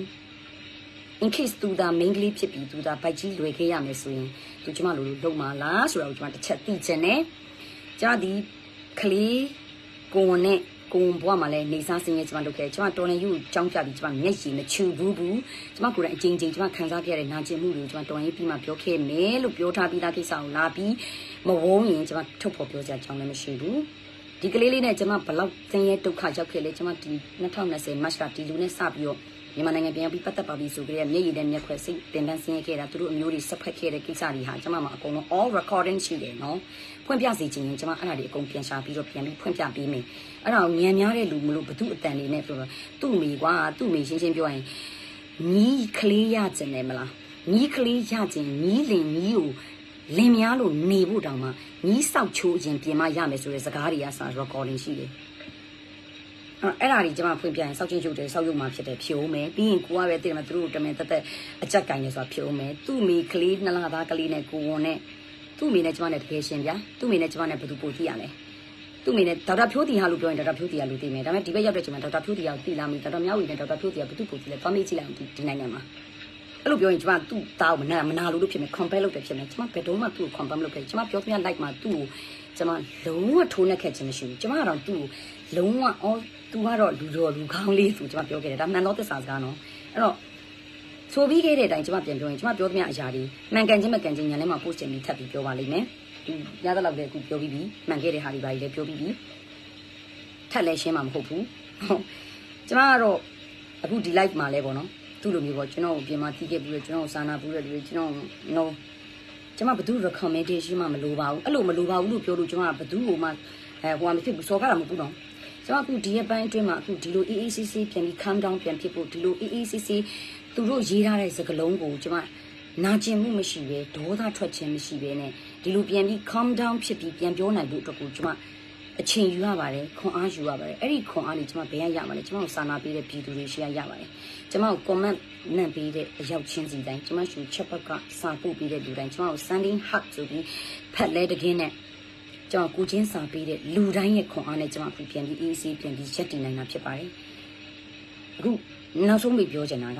in case သူသာ main ကလေးဖြစ်ပြီးသူသာဘိုက်ကြီးလွယ်ခဲ့ရမယ်ဆိုရင်သူကျမလိုလုံမလားဆိုတော့ကျမတစ်ချက်သိချင်တယ်ကျမဒီကလေးကိုဝန်နဲ့ကိုဝန်ဘွားမှာလဲနေစားစင်းရဲ့ကျမလုပ်ခဲ့ကျမတော်နေယူကြောင်းပြပြီးကျမမျက်ရည်မချူဘူးကျမကိုယ်တိုင်အချိန်ချင်းကျမခံစားခဲ့ရတဲ့နာကျင်မှုတွေကိုကျမတော်ရင်ပြီးမှပြောခဲ့မယ်လို့ပြောထားပြီးသားကိစ္စကိုလာပြီးမဝုန်းရင်ကျမထုတ်ဖော်ပြောစရာအကြောင်းလည်းမရှိဘူးဒီကလေးလေးနဲ့ကျမဘလောက်သင်ရဲ့ဒုက္ခရောက်ခဲ့လဲကျမဒီ2020 March ကဒီလူနဲ့စပြီးတော့မြန်မာနိုင်ငံပြန်ပြီးပတ်သက်ပါပြီဆိုကြတဲ့မျက်ရည်နဲ့မျက်ခွဲစိတ်တင်တန်းဆင်းရဲခဲ့တာသူတို့အမျိုးတွေဆက်ဖက်ခဲ့တဲ့ကိစ္စတွေဟာကျမမှာအကုန်လုံး all recording ရှိတယ်နော်ဖွင့်ပြစီခြင်းရင်ကျမအဲ့ဒါတွေအကုန်ပြန်ရှာပြီးတော့ပြန်ပြီးဖွင့်ပြပေးမယ်အဲ့ဒါကိုညံများတဲ့လူမလို့ဘသူအတန်နေနဲ့ပြောတော့သူ့မိကွာသူ့မိရှင်းရှင်းပြောရင်ညီးကလေးရကျင်တယ်မလားညီးကလေးရကျင်ညီးလင်ညီးကိုလင်များလို့နေဖို့တောင်မှညီးဆောက်ချိုးခြင်းပြင်မရမယ်ဆိုတဲ့စကားတွေကစာ recording ရှိတယ်အဲ့ဒါကြီးကျမဖွင့်ပြရင်စောက်ချင်းချုပ်တယ်စောက်ရုံမှာဖြစ်တယ်ဖြိုးမယ်ပြီးရင်ကိုကပဲတည်တယ်မှာသူတို့တမင်တက်အကြက်ကင်နေဆိုတာဖြိုးမယ်သူ့မိကလေးနှစ်လသားကလေးနဲ့ကိုဝန်နဲ့သူ့မိနဲ့ကျမနဲ့တကယ်ရှင်ဗျာသူ့မိနဲ့ကျမနဲ့ဘယ်သူပို့ကြည့်ရလဲသူ့မိနဲ့ဒေါက်တာဖြိုးတီဟာလို့ပြောရင်ဒေါက်တာဖြိုးတီဟာလို့သိမယ်ဒါပေမဲ့ဒီဘက်ရောက်တဲ့ချိန်မှာဒေါက်တာဖြိုးတီဟာသိလားမသိဒေါက်တာမြောက်ဝီနဲ့ဒေါက်တာဖြိုးတီဟာဘယ်သူပို့ကြည့်လဲသွားမေးကြည့်လိုက်အောင်ဒီနိုင်ငံမှာအဲ့လိုပြောရင်ကျမသူ့သားကိုမနာလို့ဖြစ်မယ် compare လုပ်တယ်ဖြစ်မယ်ကျမဘယ်တော့မှသူ့ကို compare မလုပ်ခဲ့ကျမပြောသမျှ like မှာသူ့ကိုကျမလုံးဝထိုးနှက်ခဲ့ခြင်းမရှိဘူးကျမကတော့သူ့ကိုလုံးဝ all သူကတော့လူတော်လူကောင်းလေးဆိုကျမပြောခဲ့တယ်ဒါမှန်တော့သစ္စာစကားနော်အဲ့တော့ဆိုပြီးခဲ့တဲ့အတိုင်းကျမပြန်ပြောရင်ကျမပြောသမျှအရာတွေမှန်ကန်ခြင်းမကန်ခြင်းညာထဲမှာ post တင်ပြီးထပ်ပြီးပြောပါလိမ့်မယ်ဒီရသလောက်လည်းအခုပြောပြီးပြီမှန်ခဲ့တဲ့ဟာတွေပါကြီးလည်းပြောပြီးပြီထပ်လည်းရှင်းမှာမဟုတ်ဘူးကျမကတော့အခုဒီ live မှာလဲပေါ့နော်သူ့လိုမျိုးပေါ့ကျွန်တော်ကိုပြင်မှာတီးခဲ့ပြီးတော့ကျွန်တော်စာနာဘူးတဲ့လူကျွန်တော် no ကျမဘသူ recommendation မှမလိုပါဘူးအဲ့လိုမလိုပါဘူးလို့ပြောလို့ကျမဘသူ့ကိုမှဟိုမဖြစ်ဘူးစော်ကားတာမဟုတ်ဘူးနော်ကျမအခုဒီရက်ပိုင်းအတွင်းမှာအခုဒီလို EACC ပြန်ပြီး calm down ပြန်ဖြစ်ဖို့ဒီလို EACC သူတို့ရေးထားတဲ့စကားလုံးကိုကျမနာကျင်မှုမရှိပဲဒေါသထွက်ခြင်းမရှိပဲနဲ့ဒီလိုပြန်ပြီး calm down ဖြစ်ပြီးပြန်ပြောနိုင်ဖို့အတွက်ကိုကျမအချိန်ယူရပါတယ်ခွန်အားယူရပါတယ်အဲ့ဒီခွန်အားလေးကျမဘယ်ရရမှာလဲကျမကိုစာနာပေးတဲ့ပြည်သူတွေရှိရပါတယ်ကျမကို comment နဲ့ပေးတဲ့အရောက်ချင်းစီတိုင်းကျမရှူချက်ဘက်ကစာပို့ပေးတဲ့လူတိုင်းကျမကို sending hug ဆိုပြီးဖက်လဲတကင်းနဲ့ကျွန်တော်ကိုချင်းစာပေးတဲ့လူတိုင်းရဲ့ခွန်အားနဲ့ကျွန်တော်ပြန်ပြီးအေးအေးပြန်ပြီးရက်တည်နိုင်တာဖြစ်ပါတယ်အခုနောက်ဆုံးပြီးပြောချင်တာက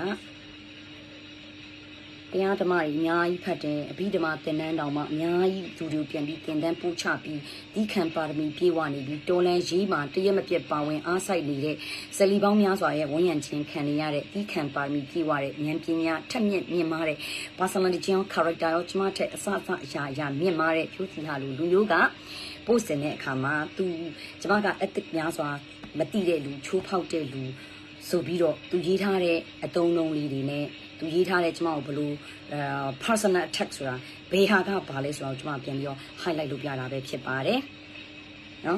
တရားဓမ္မတွေအများကြီးဖတ်တယ်အဘိဓမ္မာသင်တန်းတော်မှာအများကြီးသူတို့ပြန်ပြီးသင်တန်းပို့ချပြီးဒီခံပါရမီပြေဝနေပြီးတော်လန်ရေးမှာတရက်မပြတ်ပါဝင်အားစိုက်နေတဲ့ဇလီပေါင်းများစွာရဲ့ဝန်ရံခြင်းခံနေရတဲ့ဒီခံပါရမီပြေဝတဲ့ဉာဏ်ပညာထက်မြက်မြင့်မားတဲ့ personality ချင်း character ရောကျမထက်အစအရာမြင့်မားတဲ့ဖြိုးစီဟာလူမျိုးကပို့စင်တဲ့အခါမှာသူကျမက ethic များစွာမတိတဲ့လူချိုးဖောက်တဲ့လူဆိုပြီးတော့သူရေးထားတဲ့အတုံးလုံးလေးတွေနဲ့သူရေးထားတဲ့ကျမကိုဘလို့personal attack ဆိုတာဘယ်ဟာကဘာလဲဆိုတော့ကျမပြန်ပြီးတော့ highlight လုပ်ပြတာပဲဖြစ်ပါတယ်နော်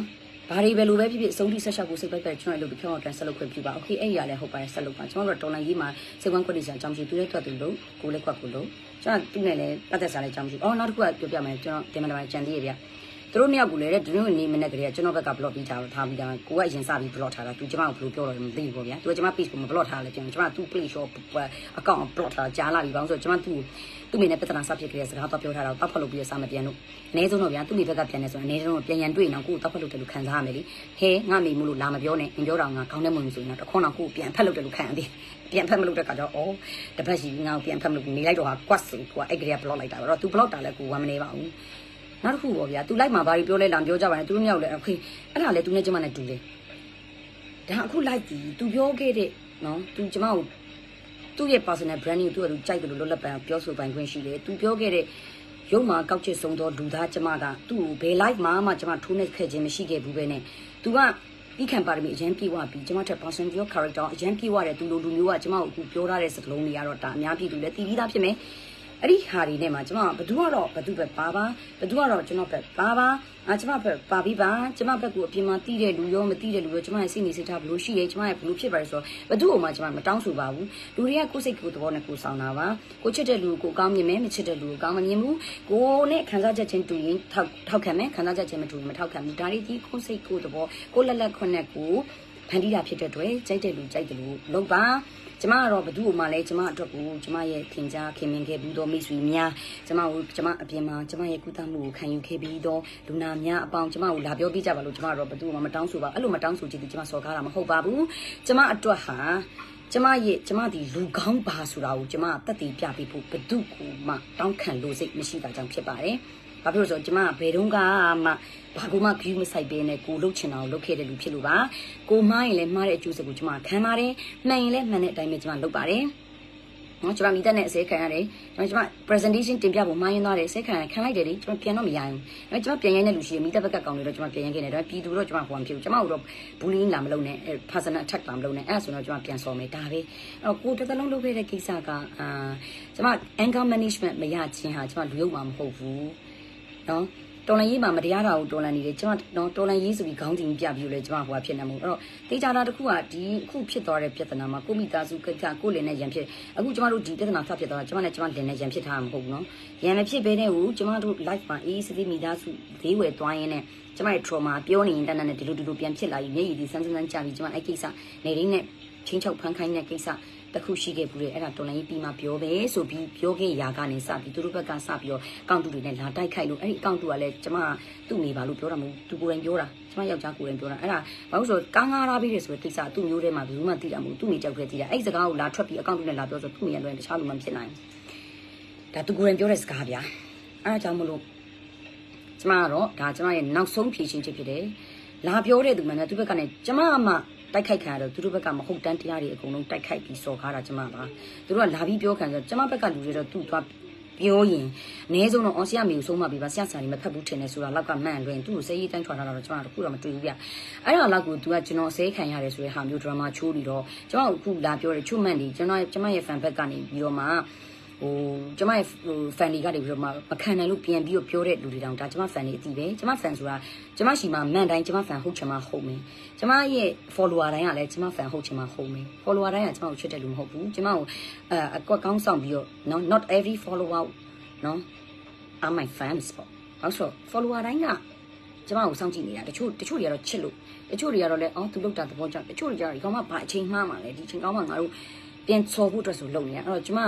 ဘာတွေပဲလိုပဲဖြစ်ဖြစ်အဆုံးထိဆက်ရှောက်ကိုစိတ်ပိုက်ပဲကျွန်တော်အဲ့လိုပြောင်းအောင်ဆက်လုပ်ခွင့်ပြုပါโอเคအဲ့ရလဲဟုတ်ပါတယ်ဆက်လုပ်ပါကျွန်တော်တို့တော်လိုင်းကြီးမှာစိတ်ဝမ်းခွက်တွေစအကြောင်းရှိသူရဲ့အတွက်သူလို့ကိုလည်းခွက်ကိုလို့ကျွန်တော်သူ့နဲ့လည်းပတ်သက်စားတဲ့အကြောင်းရှိအော်နောက်တစ်ခုကပြောပြမယ်ကျွန်တော်တင်မလာကြံသေးရဗျသူတို့နှစ်ယောက်ကိုလည်းဒီလိုနေမနဲ့ကလေးကကျွန်တော်ဘက်က block ပြီးထားပြီးသားကိုကအရင်စပြီး block ထားတာသူကျွန်မကိုဘယ်လိုပြောတော့လဲမသိဘူးပေါ့ဗျာသူကကျွန်မ page ကိုမ block ထားလဲကျွန်တော်သူ့ page ရော account block ထားကြားလာပြီဘာလို့ဆိုတော့ကျွန်မသူ့မိနဲ့ပြဿနာစဖြစ်ကြတဲ့စကားတော့ပြောထားတာတောက်ဖက်လို့ပြီးရစမပြန်လို့အနည်းဆုံးတော့ဗျာသူ့မိဘက်ကပြန်နေဆိုတော့အနည်းဆုံးတော့ပြန်ရန်တွေ့နေတော့ကိုတောက်ဖက်လို့တယ်လို့ခံစားရမယ်လေဟဲငါမိမို့လို့လာမပြောနဲ့ငပြောတော့ငါခေါင်းထဲမဝင်ဆိုရင်တော့တခွန်းတော့ကိုပြန်ဖက်လို့တယ်လို့ခံရတယ်ပြန်ဖက်မလို့တဲ့ခါကျတော့အော်တပတ်ရှိငါပြန်ဖက်မလို့နေလိုက်တော့ဟာ quest ဆိုကိုအဲ့ကလေးက block လိုက်တာတော့သူ block တာလဲကိုဝမ်းမနေပါဘူးနောက်တစ်ခုပေါ့ဗျာ तू လိုက်မှာဘာတွေပြောလဲလာပြောကြပါနဲ့ तू တို့မြောက်လဲအဖေအဲ့ဒါလဲ तू နဲ့ကျမနဲ့တူတယ်ဒါအခုလိုက်ပြီ तू ပြောခဲ့တဲ့နော် तू ကျမကိုသူ့ရဲ့ personal branding ကို तू ကြိုက်တယ်လို့လွတ်လပ်ပန်ပြောဆိုပိုင်ခွင့်ရှိတယ် तू ပြောခဲ့တဲ့ရုပ်မှာကောက်ချစ်ဆုံးသောလူသားကျမကသူ့ကိုဘယ် live မှကျမထိုးနှက်ခဲ့ခြင်းမရှိခဲ့ဘူးပဲနဲ့ तू ကပြီးခံပါရမီအရင်ပြေးသွားပြီကျမထက် personal character အရင်ပြေးသွားတယ် तू လိုလူမျိုးကကျမကိုအခုပြောထားတဲ့စကားလုံးတွေကတော့ဒါအများပြည်သူလည်းတည်ပြီးသားဖြစ်မယ်အဲ့ဒီဟာတွေနဲ့မှာကျမဘသူကတော့ဘသူပဲပါပါဘသူကတော့ကျွန်တော်ပဲပါပါကျမပဲပါပြီးပါကျမဘက်ကိုအပြင်မှာတီးတဲ့လူရောမတီးတဲ့လူရောကျမရဲ့စိတ်နေစိတ်ထားဘလို့ရှိရဲကျမရဲ့ဘလို့ဖြစ်ပါလဲဆိုတော့ဘသူ့ကိုမှကျမမတောင်းဆိုပါဘူးလူတွေကကိုယ်စိတ်ကိုယ်သဘောနဲ့ကိုယ်ဆောင်တာပါကိုချစ်တဲ့လူကိုကောင်းမြင်မယ်မချစ်တဲ့လူကိုကောင်းမမြင်ဘူးကိုနဲ့ခံစားချက်ချင်းတူရင်ထောက်ခံမယ်ခံစားချက်ချင်းမတူရင်မထောက်ခံဘူးဒါတွေဒီကိုယ်စိတ်ကိုယ်သဘောကိုလက်လက်ခွနဲ့ကိုဖန်တီးတာဖြစ်တဲ့အတွက်ကြိုက်တဲ့လူကြိုက်တယ်လို့လုပ်ပါကျမကတော့ဘသူ့ကိုမှလည်းကျမအတွက်ကိုကျမရဲ့ခင်ကြားခင်မင်ခဲ့ပြီးတော့မိတ်ဆွေများကျမကိုကျမအပြင်မှာကျမရဲ့ကုသမှုကိုခံယူခဲ့ပြီးတော့လူနာများအပေါင်းကျမကိုလာပြောပြကြပါလို့ကျမကတော့ဘသူ့ကိုမှမတောင်းဆိုပါအဲ့လိုမတောင်းဆိုချင်သူကျမစော်ကားတာမဟုတ်ပါဘူးကျမအတွက်ဟာကျမဒီလူကောင်းပါဆိုတာကိုကျမတက်တည်ပြပေးဖို့ဘသူ့ကိုမှတောင်းခံလို့စိတ်မရှိတာကြောင့်ဖြစ်ပါတယ်ဘာဖြစ်လို့ဆိုတော့ကျမဘယ်တုန်းကမှဘာကူမှ view မဆိုင်ပေးနဲ့ကိုလှုပ်ချင်တာကိုလှုပ်ခဲ့တဲ့လူဖြစ်လို့ပါကိုမှားရင်လည်းမှားတဲ့အကျိုးဆက်ကိုကျမခံပါတယ်မှန်ရင်လည်းမှန်တဲ့အတိုင်းပဲကျမလုပ်ပါတယ်နော်ကျမမိသက်နဲ့အစဲခံရတယ်ကျမ presentation တင်ပြဖို့မှားရင်သွားတယ်အစဲခံလိုက်တယ်လေကျမပြန်တော့မရဘူးနော်ကျမပြန်ရိုင်းတဲ့လူရှိရင်မိသက်ဘက်ကကောင်းတယ်တော့ကျမပြန်ရိုင်းခဲ့တယ်ဒါပြည်သူတော့ကျမဟိုမဖြစ်ဘူးကျမတို့တော့ bullying လာမလုပ်နဲ့ personal attack လာမလုပ်နဲ့အဲ့ဆိုတော့ကျမပြန်စော်မယ်ဒါပဲအဲ့ကိုတစ်သလုံးလုပ်ခဲ့တဲ့ကိစ္စကကျမ anger management မရခြင်းဟာကျမလူရုပ်မှာမဟုတ်ဘူးနော်တော်လန်ရေးမှာမတရားတာကိုတော်လန်နေတယ်ကျွန်တော်တော်လန်ရေးဆိုပြီးခေါင်းတင်ပြပြီးလို့ကျွန်မဟိုကဖြစ်နေမှာအဲ့တော့တေချာတာတစ်ခုကဒီအခုဖြစ်သွားတဲ့ပြဿနာမှာကိုမိသားစုကိစ္စကိုလင်နဲ့ရန်ဖြစ်အခုကျွန်တော်တို့ဒီပြဿနာဖတ်ဖြစ်သွားတာကျွန်မနဲ့ကျွန်မလင်နဲ့ရန်ဖြစ်ထားမှာမဟုတ်ဘူးနော်ရန်မဖြစ်ဘဲနဲ့ကိုကျွန်တော်တို့ live မှာအေးစစ်မိသားစုဈေးဝယ်သွားရင်းနဲ့ကျွန်မရဲ့ trauma ပြောနေရင်တန်းတန်းနဲ့ဒီလိုပြန်ဖြစ်လာပြီးမျက်ရည်ဒီစမ်းကြာပြီးကျွန်မအဲ့ကိစ္စနေရင်းနဲ့ချင်းချုပ်ဖန်ခိုင်းတဲ့ကိစ္စတခုရှိခဲ့ဘူးလေအဲ့ဒါတော်လိုင်းပြီးမှပြောပဲဆိုပြီးပြောခဲ့ရာကနေစပြီးသူတို့ဘက်ကစပြီးတော့အကောင့်တူတွေနဲ့လာတိုက်ခိုက်လို့အဲ့ဒီအကောင့်တူကလည်းကျမသူ့နေပါလို့ပြောတာမဟုတ်သူကိုယ်တိုင်ပြောတာကျမယောက်ျားကိုယ်တိုင်ပြောတာအဲ့ဒါဘာလို့ဆိုတော့ကားငါးထားပြီးတယ်ဆိုတဲ့ကိစ္စသူ့မျိုးထဲမှာဘယ်သူမှသိတာမဟုတ်သူ့နေကြောက်ခဲ့သိတာအဲ့ဒီစကားကိုလာထွက်ပြီးအကောင့်တူနဲ့လာပြောဆိုသူ့နေရတော့တခြားလူမှမဖြစ်နိုင်ဒါသူကိုယ်တိုင်ပြောတဲ့စကားဗျာအဲ့ဒါကြောင့်မလို့ကျမကတော့ဒါကျမရဲ့နောက်ဆုံးဖြေရှင်းချက်ဖြစ်တယ်လာပြောတဲ့သူမှလည်းသူ့ဘက်ကလည်းကျမမှတိုက်ခိုက်ခံရတော့သူတို့ဘက်ကမဟုတ်တန်းတရားတွေအကုန်လုံးတိုက်ခိုက်ပြီးစော်ကားတာကျမပါသူတို့ကလာပြီးပြောခံဆိုကျမဘက်ကလူတွေတော့သူ့သွားပြောရင်အနည်းဆုံးတော့အော်ဆီယာမီကိုဆုံးမပြီးပါဆရာဆရာကြီးမဖက်ဘူးထင်တယ်ဆိုတာလောက်ကမှန်လွင်သူ့ကိုစေးရေးတန်းထွာထားတာတော့ကျမတို့ခုတော့မတွေ့ဘူးဗျအဲ့ဒါလောက်ကိုသူကကျွန်တော်ဆဲခံရတယ်ဆိုတဲ့ဟာမျိုးဒရာမာချိုးပြီးတော့ကျမအခုလာပြောတယ်ချုံမှန်ဒီကျမရဲ့ fan ဘက်ကနေပြီးတော့မှကျမရဲ့fan တွေကနေပြီးတော့မှမခံနိုင်လို့ပြန်ပြီးတော့ပြောတဲ့လူတွေတောင်ဒါကျမ fan တွေအတီးပဲကျမ fan ဆိုတာကျမရှိမှမှန်တိုင်းကျမ fan ဟုတ်ချင်မှဟုတ်မယ်ကျမရဲ့ follower တိုင်းကလည်းကျမ fan ဟုတ်ချင်မှဟုတ်မယ် follower တိုင်းကကျမကိုချစ်တဲ့လူမဟုတ်ဘူးကျမကိုအကွက်ကောင်းဆောင်ပြီးတော့ not every follower နော် are my fans ပေါ့ဟုတ်ဆို follower တိုင်းကကျမကိုစောင့်ကြည့်နေတာတချို့တွေကတော့ချစ်လို့တချို့တွေကတော့လည်းသူလောက်တာသဘောကျတချို့တွေကျတော့ဒီကောင်မှဘာအချိန်မှားမှလဲဒီချိန်ကောင်းမှငါတို့ပြန်ချော်ဖို့အတွက်ဆိုလုပ်နေတာအဲ့တော့ကျမ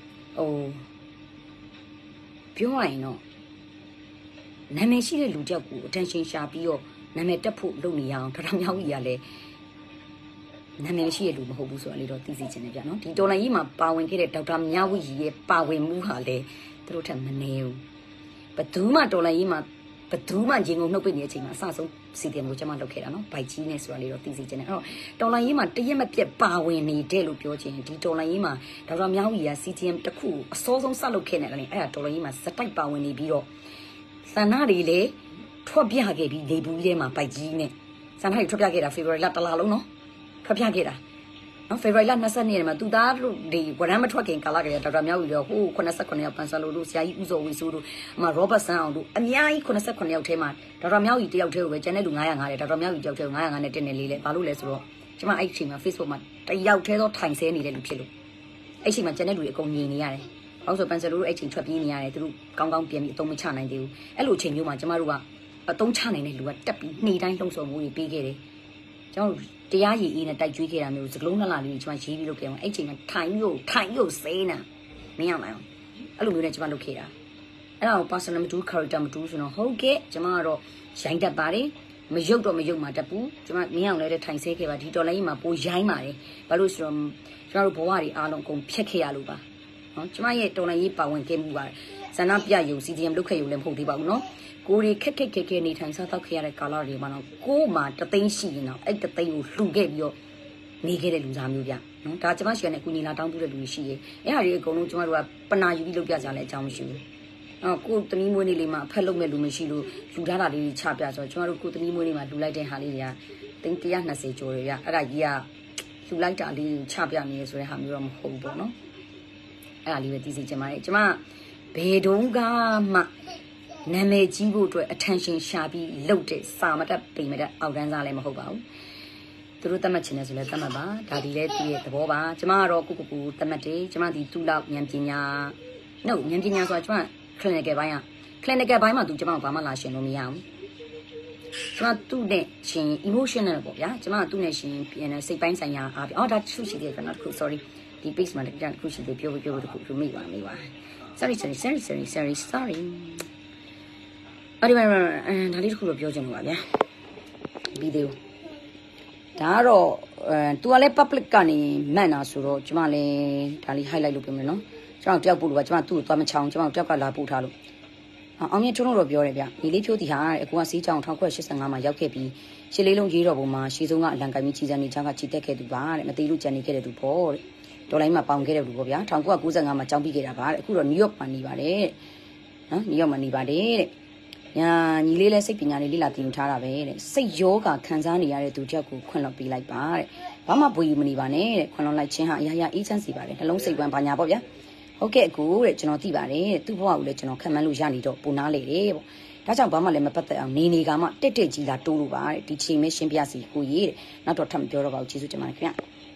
ပြောရရင်တော့နာမည်ရှိတဲ့လူတယောက်ကို attention ရှာပြီးတော့နာမည်တက်ဖို့လုပ်နေရအောင်ထောင်မြောက်ကြီးကလည်းနာမည်ရှိတဲ့လူမဟုတ်ဘူးဆိုတာလေးတော့သိစေချင်တယ်ဗျာနော်ဒီတော်လိုင်းကြီးမှာပါဝင်ခဲ့တဲ့ဒေါက်တာမြဝီရဲ့ပါဝင်မှုဟာလည်းသူတို့ထက်မနေဘူးဘယ်သူမှတော်လိုင်းကြီးမှာဘယ်သူမှရင်ကုန်နှုတ်ပိတ်နေတဲ့အချိန်မှာအဆဆုံးစီတင်ကိုကျွန်မလုပ်ခဲ့တာနော်ဘိုက်ကြီးနဲ့ဆိုတာလေးတော့သိစေချင်တယ်အဲ့တော့တော်လိုင်းကြီးမှာတရက်မပြတ်ပါဝင်နေတဲ့လို့ပြောချင်ဒီတော်လိုင်းကြီးမှာဒေါက်တာမြဝီက CTM တခုအစောဆုံးဆက်လုပ်ခဲ့တယ်လည်းအဲ့ဒါတော်လိုင်းကြီးမှာစတိုက်ပါဝင်နေပြီးတော့သန္နာတွေလည်းထွက်ပြခဲ့ပြီးလေဘူးထဲမှာဘိုက်ကြီးနဲ့သန္နာတွေထွက်ပြခဲ့တာ February လတစ်လလုံးနော်ထွက်ပြခဲ့တာနော် February လ22ရက်မှာသူသားတို့ဒီဝရမ်းမထွက်ခင်ကာလကလေးဒေါက်တာမြောက်ကြီးတို့ဟို89ယောက်ပန်ဆာလိုတို့ဆရာကြီးဦးစောဝေဆိုးတို့အမ Robert ဆန်းအောင်တို့အများကြီး89ယောက်ထဲမှာဒေါက်တာမြောက်ကြီးတယောက်ထဲကိုပဲကျန်တဲ့လူ905တဲ့ဒေါက်တာမြောက်ကြီးတယောက်ထဲကို905နဲ့တင်နေလေးလဲဘာလို့လဲဆိုတော့ကျမအဲ့ဒီချိန်မှာ Facebook မှာတယောက်ထဲတော့ထိုင်ဆဲနေတဲ့လူဖြစ်လို့အဲ့ချိန်မှာကျန်တဲ့လူတွေအကုန်မြင်နေရတယ်။ဘာလို့ဆိုပန်ဆာလိုတို့အဲ့ချိန်ထွက်ပြေးနေရတယ်သူတို့ကောင်းကောင်းပြန်ပြီးအသုံးမချနိုင်သေးဘူး။အဲ့လိုအချိန်မျိုးမှာကျမတို့ကအသုံးချနိုင်တဲ့လူကတက်ပြီးနှိတိုင်းလှုံ့ဆော်မှုတွေပေးခဲ့တယ်။ကျွန်တော်တို့တရားရည်အေးနဲ့တိုက်ကြွေးခဲ့တာမျိုးစကလုံးနှလာလေးကျွန်မရေးပြီးလုပ်ခဲ့အောင်အဲ့ချိန်မှာထိုင်ရုပ်စေးနာမင်းရမှာအဲ့လိုမျိုးနဲ့ကျွန်မလုပ်ခဲ့တာအဲ့ဒါကို personal မတူ character မတူဆိုတော့ဟုတ်ကဲ့ကျွန်မကတော့ရိုင်းတတ်ပါတယ်မရုပ်တော့မရုပ်မှာတက်ဘူးကျွန်မမင်းအောင်လည်းထိုင်ဆဲခဲ့ပါဒီတော်လိုင်းကြီးမှာပိုရိုင်းပါတယ်ဘာလို့ဆိုတော့ကျွန်တော်တို့ဘဝတွေအားလုံးကုန်ဖြတ်ခဲ့ရလို့ပါနော်ကျွန်မရဲ့တော်လိုင်းကြီးပါဝင်ခဲ့မှုပါတယ်ဇဏပြယုံ CDM လုပ်ခဲ့ရုံလည်းမဟုတ်သေးပါဘူးနော်ကိုရီခက်နေထိုင်စားတော့ခဲ့ရတဲ့ကာလတွေမှာတော့ကိုမှတသိန်းရှိရင်တော့အဲ့တသိန်းကိုလှူခဲ့ပြီးတော့နေခဲ့တဲ့လူသားမျိုးပြနော်ဒါကျမရှိရတဲ့ကုညီလာတောင်းပြတဲ့လူတွေရှိရဲ့အဲ့ဟာတွေအကုန်လုံးကျမတို့ကပနာယူပြီးလုပ်ပြကြလဲအကြောင်းမရှိဘူးနော်ကိုသမီးမွေးနေ့လေးမှာအဖက်လုပ်မဲ့လူမရှိလို့လူထားတာလေးချပြဆိုတော့ကျမတို့ကိုသမီးမွေးနေ့မှာလှူလိုက်တဲ့ဟာလေးတွေကသိန်း120ကျော်တွေပြအဲ့ဒါကြီးကလှူလိုက်တာလေးချပြနေရဆိုတဲ့ဟာမျိုးတော့မဟုတ်ဘူးပေါ့နော်အဲ့ဒါလေးပဲသိစေချင်ပါတယ်ကျမဘယ်တုန်းကမှနာမည်ကြီးဖို့အတွက် attention ရှာပြီးလုပ်တဲ့စာမတက်ပိမတက်အောက်တန်းစားလည်းမဟုတ်ပါဘူးသူတို့သတ်မှတ်ချင်တယ်ဆိုလည်းသတ်မှတ်ပါဒါဒီလည်းသူ့ရဲ့သဘောပါကျမကတော့ကိုသတ်မှတ်တယ်ကျမဒီသူ့လောက်ဉာဏ်ပညာနှုတ်ဉာဏ်ပညာဆိုတာကျမ clinical ဘိုင်းမှာသူကျမကိုဘာမှလာရှင်လို့မရဘူးကျမသူ့နဲ့ရှင် emotional ပေါ့ဗျာကျမသူ့နဲ့ရှင်ပြန်စိတ်ပိုင်းဆိုင်ရာအားဒါတခုရှိတယ်ခဏတခု sorry ဒီ page မှာတခုရှိတယ်ပြောတခုမိပါ sorry အဲ့ဒီမှာဒါလေးတစ်ခုတော့ပြောချင်လို့ပါဗျာဗီဒီယိုဒါကတော့သူကလည်း public ကနေမှန်တာဆိုတော့ကျမလည်းဒါလေး highlight လုပ်ပြမယ်နော်ကျွန်တော်တယောက်ပို့လို့ပါကျမသူ့ကိုသွားမချောင်းကျွန်တော်တယောက်ကလာပို့ထားလို့အောင်မြင့်ထွန်းတော့ပြောတယ်ဗျညီလေးဖြိုးတီဟာအကူကစီးချောင်း1985မှာရောက်ခဲ့ပြီးရှစ်လေးလုံးရေးတော်ပုံမှာရှေးဆုံးကအလံကိုင်းပြီးချီစံနေချောင်းကချီတက်ခဲ့သူပါတဲ့မသေးလို့ကြံနေခဲ့တဲ့သူပေါ့တဲ့တော်လိုင်းမှာပေါင်ခဲ့တဲ့လူပေါ့ဗျာ1995မှာကျောင်းပြီးခဲ့တာပါတဲ့အခုတော့နယူးယောက်မှာနေပါတယ်နော်နယူးယောက်မှာနေပါတယ်တဲ့ညာညီလေးလည်းစိတ်ပညာလေးလေ့လာသင်ယူထားတာပဲတဲ့စိတ်ယောဂခံစားနေရတဲ့သူတယောက်ကိုခွင့်လွှတ်ပေးလိုက်ပါတဲ့ဘာမှဘွေယူမနေပါနဲ့တဲ့ခွင့်လွှတ်လိုက်ခြင်းဟာအရာရာအေးချမ်းစီပါတယ်နှလုံးစိတ်ဝမ်းပါညာပေါ့ဗျာဟုတ်ကဲ့အကိုတဲ့ကျွန်တော်သိပါတယ်တဲ့သူ့ဘဝကိုလည်းကျွန်တော်ခံမှန်းလို့ရနေတော့ပုံနာလေတယ်ပေါ့ဒါကြောင့်ဘာမှလည်းမပတ်သက်အောင်နေကမှတက်ကြီးလာတိုးလို့ပါတဲ့ဒီချိန်မဲရှင်းပြစီကိုကြီးတဲ့နောက်တော့ထပ်မပြောတော့ပါဘူးကျေးဇူးတင်ပါတယ်ခင်ဗျ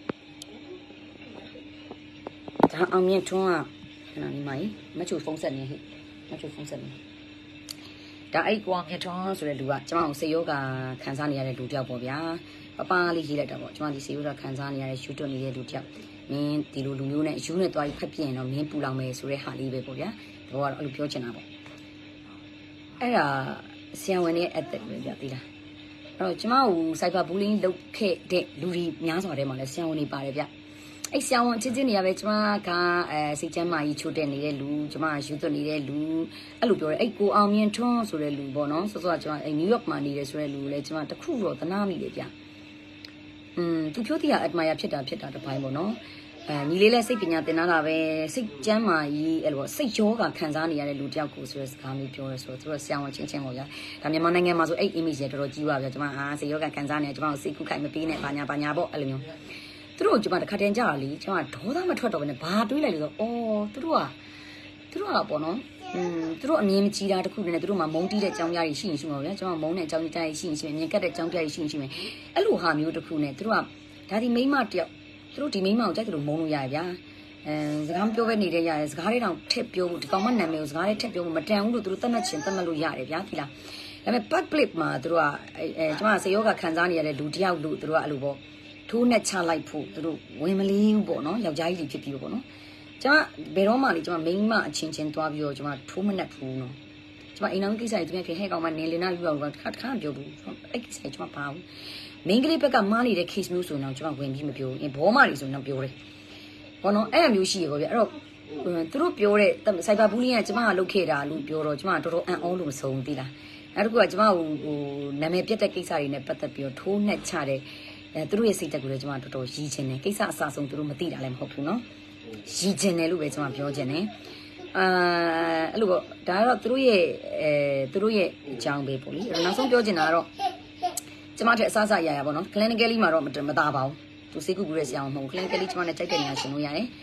ဒါအောင်မြင့်ထွန်းကဒီမှာမချိုဖုန်းဆက်နေဟိမချိုဖုန်းဆက်နေဒါအဲ့ကွာမြတ်ထွန်းဆိုတဲ့လူကကျမကိုစေယောဂခံစားနေရတဲ့လူတယောက်ပေါ့ဗျာပပလေးရေးလိုက်တာပေါ့ကျမဒီစေယောဂခံစားနေရတဲ့ရှူတွနေတဲ့လူတယောက်မင်းဒီလိုလူမျိုးနဲ့ယူနဲ့သွားပြီးဖက်ပြင်းတော့မင်းပူလောင်မယ်ဆိုတဲ့ဟာလေးပဲပေါ့ဗျာတော့အဲ့လိုပြောချင်တာပေါ့အဲ့ဒါဆရာဝန်ရဲ့အသက်ပဲဗျာသိလားအဲ့တော့ကျမကို cyber bullying လုပ်ခဲ့တဲ့လူတွေများစွာထဲမှာလည်းဆရာဝန်တွေပါတယ်ဗျအဲ့ဆရာဝန်ချင်းနေရပဲကျမကစိတ်ချမ်းမာကြီးချိုးတက်နေတဲ့လူကျမယူသွနေတဲ့လူအဲ့လိုပြောတယ်အဲ့ကိုအောင်မြင့်ထွန်းဆိုတဲ့လူပေါ့နော်စောစောကကျမအဲ့နယူးယောက်မှာနေတယ်ဆိုတဲ့လူလည်းကျမတခုတော့သနာမိတယ်ဗျသူပြောတဲ့admire ဖြစ်တာတပိုင်းပေါ့နော်ညီလေးလည်းစိတ်ပညာသင်တာပဲစိတ်ချမ်းမာကြီးအဲ့လိုစိတ်ယောဂခံစားနေရတဲ့လူတယောက်ကိုဆိုတဲ့စကားမျိုးပြောရဲဆိုတော့သူတို့ဆရာဝန်ချင်းပေါ့ဗျာဒါမြန်မာနိုင်ငံမှာဆိုအဲ့ image တွေတော်တော်ကြီးပါဗျာကျမစိတ်ယောဂခံစားနေကျမကိုစိတ်ခုခိုင်မပေးနဲ့ဘာညာပေါ့အဲ့လိုမျိုးသူတို့ကျမတခါတည်းကြာလေကျမဒေါသမထွက်တော့ဘဲနဲ့ဘာတွေးလိုက်လို့ဆိုသူတို့ကပေါ့နော်သူတို့အမြင်မကြီးတာတခုနဲ့သူတို့မှမုန်းတီးတဲ့အကြောင်းကြားကြီးရှိရင်ရှိမှာဗျာကျမမုန်းတဲ့အကြောင်းကြားကြီးရှိရင်ရှိမယ်မြင်ကတ်တဲ့အကြောင်းကြားကြီးရှိမယ်အဲ့လိုဟာမျိုးတခုနဲ့သူတို့ကဒါဒီမိမတယောက်သူတို့ဒီမိမကိုကြိုက်တယ်လို့မုန်းလို့ရရဗျာစကားမပြောဘဲနေတဲ့ရတယ်စကားလေးတောင်ထက်ပြောဖို့ဒီကောင်မနာမည်ကိုစကားလေးထက်ပြောဖို့မတန်ဘူးလို့သူတို့သတ်မှတ်လို့ရတယ်ဗျာဒီလားဒါပေမဲ့ public မှာသူတို့ကကျမစေယောဂခံစားနေရတဲ့လူတယောက်လို့သူတို့ကအဲ့လိုပေါ့ထိုးနဲ့ချလိုက်ဖို့သူတို့ဝင်မလေးဘူးပေါ့နော်ယောက်ျားကြီးဖြစ်ပြီးပေါ့နော်ကျမဘယ်တော့မှလေကျမမိန်းမအချင်းချင်းသွားပြီးတော့ကျမထိုးမနဲ့ဘူးနော်ကျမအိမ်တော်ကိစ္စတွေသူများခင်ဟဲ့ကောင်မနေလင်းနာပြီးတော့ခါပြောဘူးအဲ့ကိစ္စကျမပါဘူးမိန်းကလေးဘက်ကမားနေတဲ့ case မျိုးဆိုတော့ကျမဝင်ပြီးမပြောဘူးဘောမတွေဆိုတော့ပြောတယ်ဘောနော်အဲ့လိုမျိုးရှိရပေါ့ဗျအဲ့တော့သူတို့ပြောတဲ့ cyber bullying ကကျမကလုပ်ခဲ့တာလို့ပြောတော့ကျမတော်တော်အံ့ဩလို့မဆုံးဘူးသိလားအဲ့တကူကကျမဟိုနာမည်ပြတ်တဲ့ကိစ္စတွေနဲ့ပတ်သက်ပြီးတော့ထိုးနဲ့ချတဲ့သူတို့ရဲ့စိတ်တက်ကိုလည်းကျမတော်တော်ရည်ချင်တယ်ကိစ္စအစားဆုံးသူတို့မသိတာလည်းမဟုတ်ဘူးเนาะရည်ချင်တယ်လို့ပဲကျမပြောချင်တယ်အဲ့လိုပေါ့ဒါကတော့သူတို့ရဲ့အကြောင်းပဲပေါ့လေနောက်ဆုံးပြောချင်တာကတော့ကျမထက်အစားအစာရရပါတော့ clinically မှာတော့မသားပါဘူးသူစိတ်ကူးရစရာမဟုတ်ခလင်းကလေးကျမနဲ့ကြိုက်တဲ့နေရာရှင်လို့ရတယ်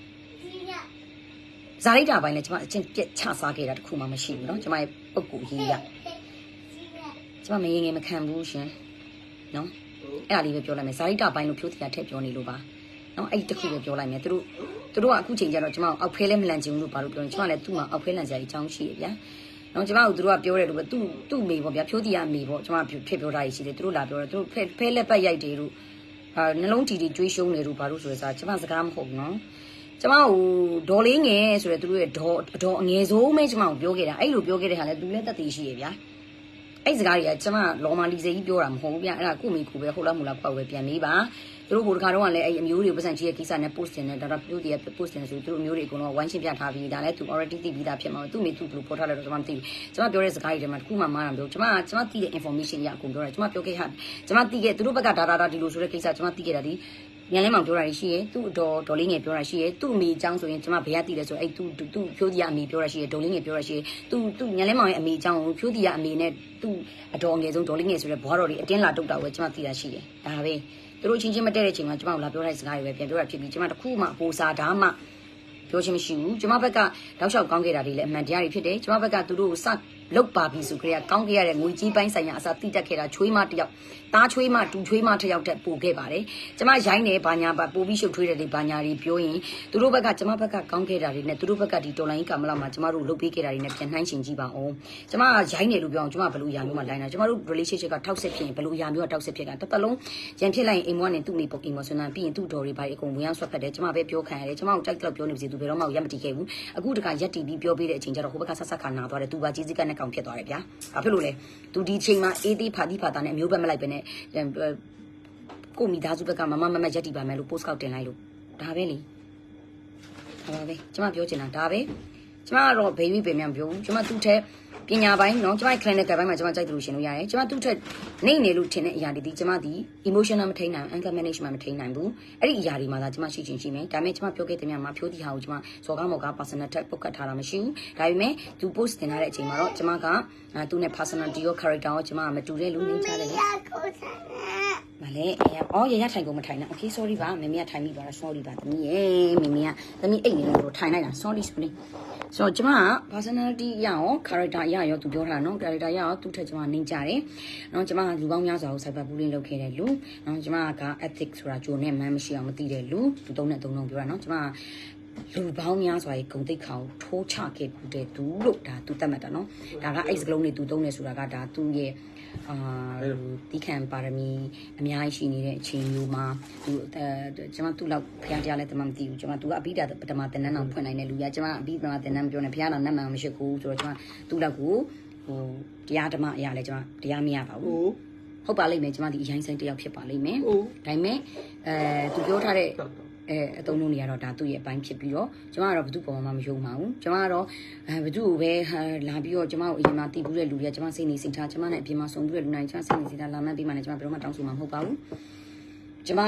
ဇာတိတာပိုင်းလည်းကျမအချင်းပြက်ချစားခဲ့တာတခုမှမရှိဘူးနော်ကျမရဲ့ပုဂ္ဂိုလ်ရေးရကျမမရင်ငယ်မခံဘူးရှင်နော်အဲ့ဒါလေးပဲပြောလိုက်မယ်ဇာတိတာပိုင်းလို့ဖြိုးတရားထည့်ပြောနေလို့ပါနော်အဲ့ဒီတခုပဲပြောလိုက်မယ်သူတို့ကအခုချိန်ကျတော့ကျမအောက်ဖဲလဲမလန့်ချင်ဘူးလို့ဘာလို့ပြောလဲကျမလည်းသူ့မှာအောက်ဖဲလန့်စရာအကြောင်းရှိရဗျာနော်ကျမတို့ကပြောတယ်လို့ပဲသူ့မိပေါ့ဗျာဖြိုးတရားမိပေါ့ကျမဖြစ်ပြောတာရှိတယ်သူတို့လာပြောတယ်သူတို့ဖဲလက်ပတ်ရိုက်တယ်လို့နှလုံးတီကျွေးရှုံးတယ်လို့ဘာလို့ဆိုရစားကျမစကားမဟုတ်နော်ကျမကိုဒေါ်လေးငယ်ဆိုတဲ့သူတို့ရဲ့ဒေါ်အငယ်ဆုံးပဲကျမကိုပြောခဲ့တာအဲ့လိုပြောခဲ့တဲ့ဟာလည်းသူလည်းတက်သေးရှိရဗျာအဲ့စကားတွေကကျမလော်မာလီစေကြီးပြောတာမဟုတ်ဘူးဗျအဲ့ဒါကုမိကူပဲဟုတ်လားမဟုတ်လားပေါ့ပဲပြန်ပြီးပါသူတို့ဘို့တခါတော့ကလည်းအဲ့အမျိုးတွေပတ်စံကြီးရဲ့ကိစ္စနဲ့ post တင်တယ်ဒါတော့ပြုတ်တည်း post တင်တယ်ဆိုသူတို့အမျိုးတွေအကုန်လုံးဝိုင်းရှင်းပြထားပြီးဒါလည်းသူ already သိပြီးသားဖြစ်မှာသူ့မိသူ့ဘလို့ပေါ်ထားတယ်တော့ကျမမသိဘူးကျမပြောတဲ့စကားတွေထဲမှာတခုမှမားတာပြောကျမသိတဲ့ information ရအကုန်ပြောတယ်ကျမပြောခဲ့ဟာကျမသိခဲ့သူတို့ဘက်ကဒါဒီလိုဆိုတဲ့ကိစ္စကျမသိခဲ့တာဒီညနေမှပြောတာရှိရဲ့သူ့ဒေါ်လေးငယ်ပြောတာရှိရဲ့သူ့အမေအကြောင်းဆိုရင်ကျမဘယ်ကသိလဲဆိုအဲ့သူ့ဖြိုးတရားအမေပြောတာရှိရဲ့ဒေါ်လေးငယ်ပြောတာရှိရဲ့သူ့ညနေမှရဲ့အမေအကြောင်းကိုဖြိုးတရားအမေနဲ့သူ့အတော်ငယ်ဆုံးဒေါ်လေးငယ်ဆိုတဲ့ဘွားတော်တွေအတင်းလာတုတ်တာကိုကျမသိတာရှိတယ်ဒါပဲသူတို့ချင်းမတည့်တဲ့အချိန်မှာကျမတို့လာပြောတဲ့စကားတွေပဲပြန်ပြောတာဖြစ်ပြီးကျမတခုမှဟိုစာဓာတ်မှပြောချင်မရှိဘူးကျမဘက်ကတောက်လျှောက်ကောင်းခဲ့တာတွေလည်းအမှန်တရားတွေဖြစ်တယ်ကျမဘက်ကသူတို့ကိုစလောက်ပါပြီဆိုကြရကောင်းခဲ့ရတဲ့ငွေကြီးပိုင်းဆိုင်ရာအစားတိတက်ခဲ့တာချွေးမတယောက်သားချွေးမတူချွေးမတစ်ယောက်တက်ပို့ခဲ့ပါတယ်ကျမရိုင်းနေဘာညာပါပို့ပြီးရှုပ်ထွေးတယ်လေဘာညာတွေပြောရင်သူတို့ဘက်ကကျမဘက်ကကောင်းခဲ့တာတွေနဲ့သူတို့ဘက်ကဒီတော်လိုင်းကမလာမှာကျမတို့လုပ်ပေးခဲ့တာတွေနဲ့ပြန်နှိုင်းရှင်ကြည့်ပါအောင်ကျမရိုင်းနေလို့ပြောအောင်ကျမဘယ်လိုအရာမျိုးမှလိုင်းတာကျမတို့ relationship ကထောက်ဆက်ဖြစ်ရင်ဘယ်လိုအရာမျိုးကထောက်ဆက်ဖြစ်တာတစ်သက်လုံးရန်ဖြစ်လိုက်ရင်အိမ်မွားနေသူ့မိပုတ်အိမ်မွားဆွမ်းပြီးရင်သူ့တော်တွေဘာတွေအကုန်ဝင်ရောက်ဆွတ်ဖက်တယ်ကျမပဲပြောခံရတယ်ကျမကိုကြိုက်တော့ပြောနေပါစေသူဘယ်တော့မှရက်မတီခဲ့ဘူးအခုတခါရက်တီပြီးပြောပေးတဲ့အချိန်ကျတော့ဟိုဘက်ကဆက်ဆက်ခါနာသွားတယ်သူကကြီးစည်းကနဲ့ကောင်ဖြစ်သွားတယ်ဗျာဘာဖြစ်လို့လဲသူဒီချိန်မှာအေးသေးဖာတိဖာတာနဲ့အမျိုးဘက်မလိုက်ပဲနဲ့ကိုမိသားစုဘက်ကမရက်တီပါမယ်လို့ post ကောက်တင်လိုက်လို့ဒါပဲလေဒါပါပဲကျမပြောချင်တာဒါပဲကျမကတော့ဘေဘီပဲမြန်ပြောဘူးကျမသူ့ထက်ပညာပိုင်းနော်ကျမ clinical ဘိုင်းမှာကျမကြိုက်တယ်လို့ရှင်းလို့ရတယ်ကျမသူ့ထက်နေနေလို့ထင်တဲ့အရာတွေဒီကျမဒီ emotional မထိန်နိုင် anger management မထိန်နိုင်ဘူးအဲ့ဒီအရာတွေမှာသာကျမရှိချင်ရှိမယ်ဒါပေမဲ့ကျမပြောခဲ့တဲ့ညမှာဖြိုးတီဟာကိုကျမစော်ကားမော်ကား personal tag ပုတ်ကတ်ထားတာမရှိဘူးဒါပေမဲ့သူ post တင်ထားတဲ့အချိန်မှာတော့ကျမကသူနဲ့ personality ရော character ရောကျမမတူတဲ့လူနေချတယ်လေမလဲအော်ရရထိုင်ကုန်မထိုင်နဲ့ okay sorry ပါမမေကထိုင်မိပါလား sorry ပါသမီးရေမမေကသမီးအိတ်နေလို့ထိုင်လိုက်တာ sorry ဆိုနေဆိုတော့ကျမက personality ရအောင် character ရရောသူပြောထားတာနော် character ရအောင်သူ့ထက်ကျမနှိမ့်ကြတယ်နော်ကျမကလူပေါင်းများစွာကို cyber bullying လုပ်ခဲ့တဲ့လူနော်ကျမက ethics ဆိုတာဂျိုနဲ့မန်းမရှိအောင်မသိတဲ့လူသူသုံးနဲ့သုံးလုံးပြောတာနော်ကျမလူပေါင်းများစွာရဲ့ဂုံတိတ်ခါကိုထိုးချခဲ့တဲ့သူလို့ဒါသူသတ်မှတ်တာနော်ဒါကအဲ့စကလုံးတွေသူသုံးနေဆိုတာကဒါသူရဲ့တီးခံပါရမီအများကြီးရှိနေတဲ့အချိန်မျိုးမှာသူကျွန်မသူ့လောက်ဖျားတရားလည်းတမမသိဘူးကျွန်မသူကအဘိဓါပထမသင်တန်းအောင်ဖွင့်နိုင်တဲ့လူကြီးကျွန်မအဘိဓါသင်တန်းပြောနေဖျားတာနတ်မှန်မရှိဘူးဆိုတော့ကျွန်မသူ့လောက်ကိုတရားဓမ္မအရာလည်းကျွန်မတရားမရပါဘူးဟုတ်ပါလိမ့်မယ်ကျွန်မဒီအရင်ဆိုင်တယောက်ဖြစ်ပါလိမ့်မယ်ဒါပေမဲ့သူပြောထားတဲ့အသုံးလုံးတွေကတော့ဒါသူ့ရဲ့အပိုင်းဖြစ်ပြီးတော့ကျွန်မကတော့ဘသူ့ပေါ်မှာမယုံပါဘူးကျွန်မကတော့ဘသူ့ကိုပဲလာပြီးတော့ကျွန်မကိုအရင်မှတည်ဘူးတဲ့လူတွေကကျွန်မစိတ်နေစိတ်ထားကျွန်မနဲ့အပြင်မှာဆုံပြီးတဲ့လူတိုင်းကျွန်မစိတ်နေစိတ်ထားလာမှန်းပြီးမှလည်းကျွန်မဘယ်တော့မှတောင်းဆိုမှာမဟုတ်ပါဘူးကျွန်မ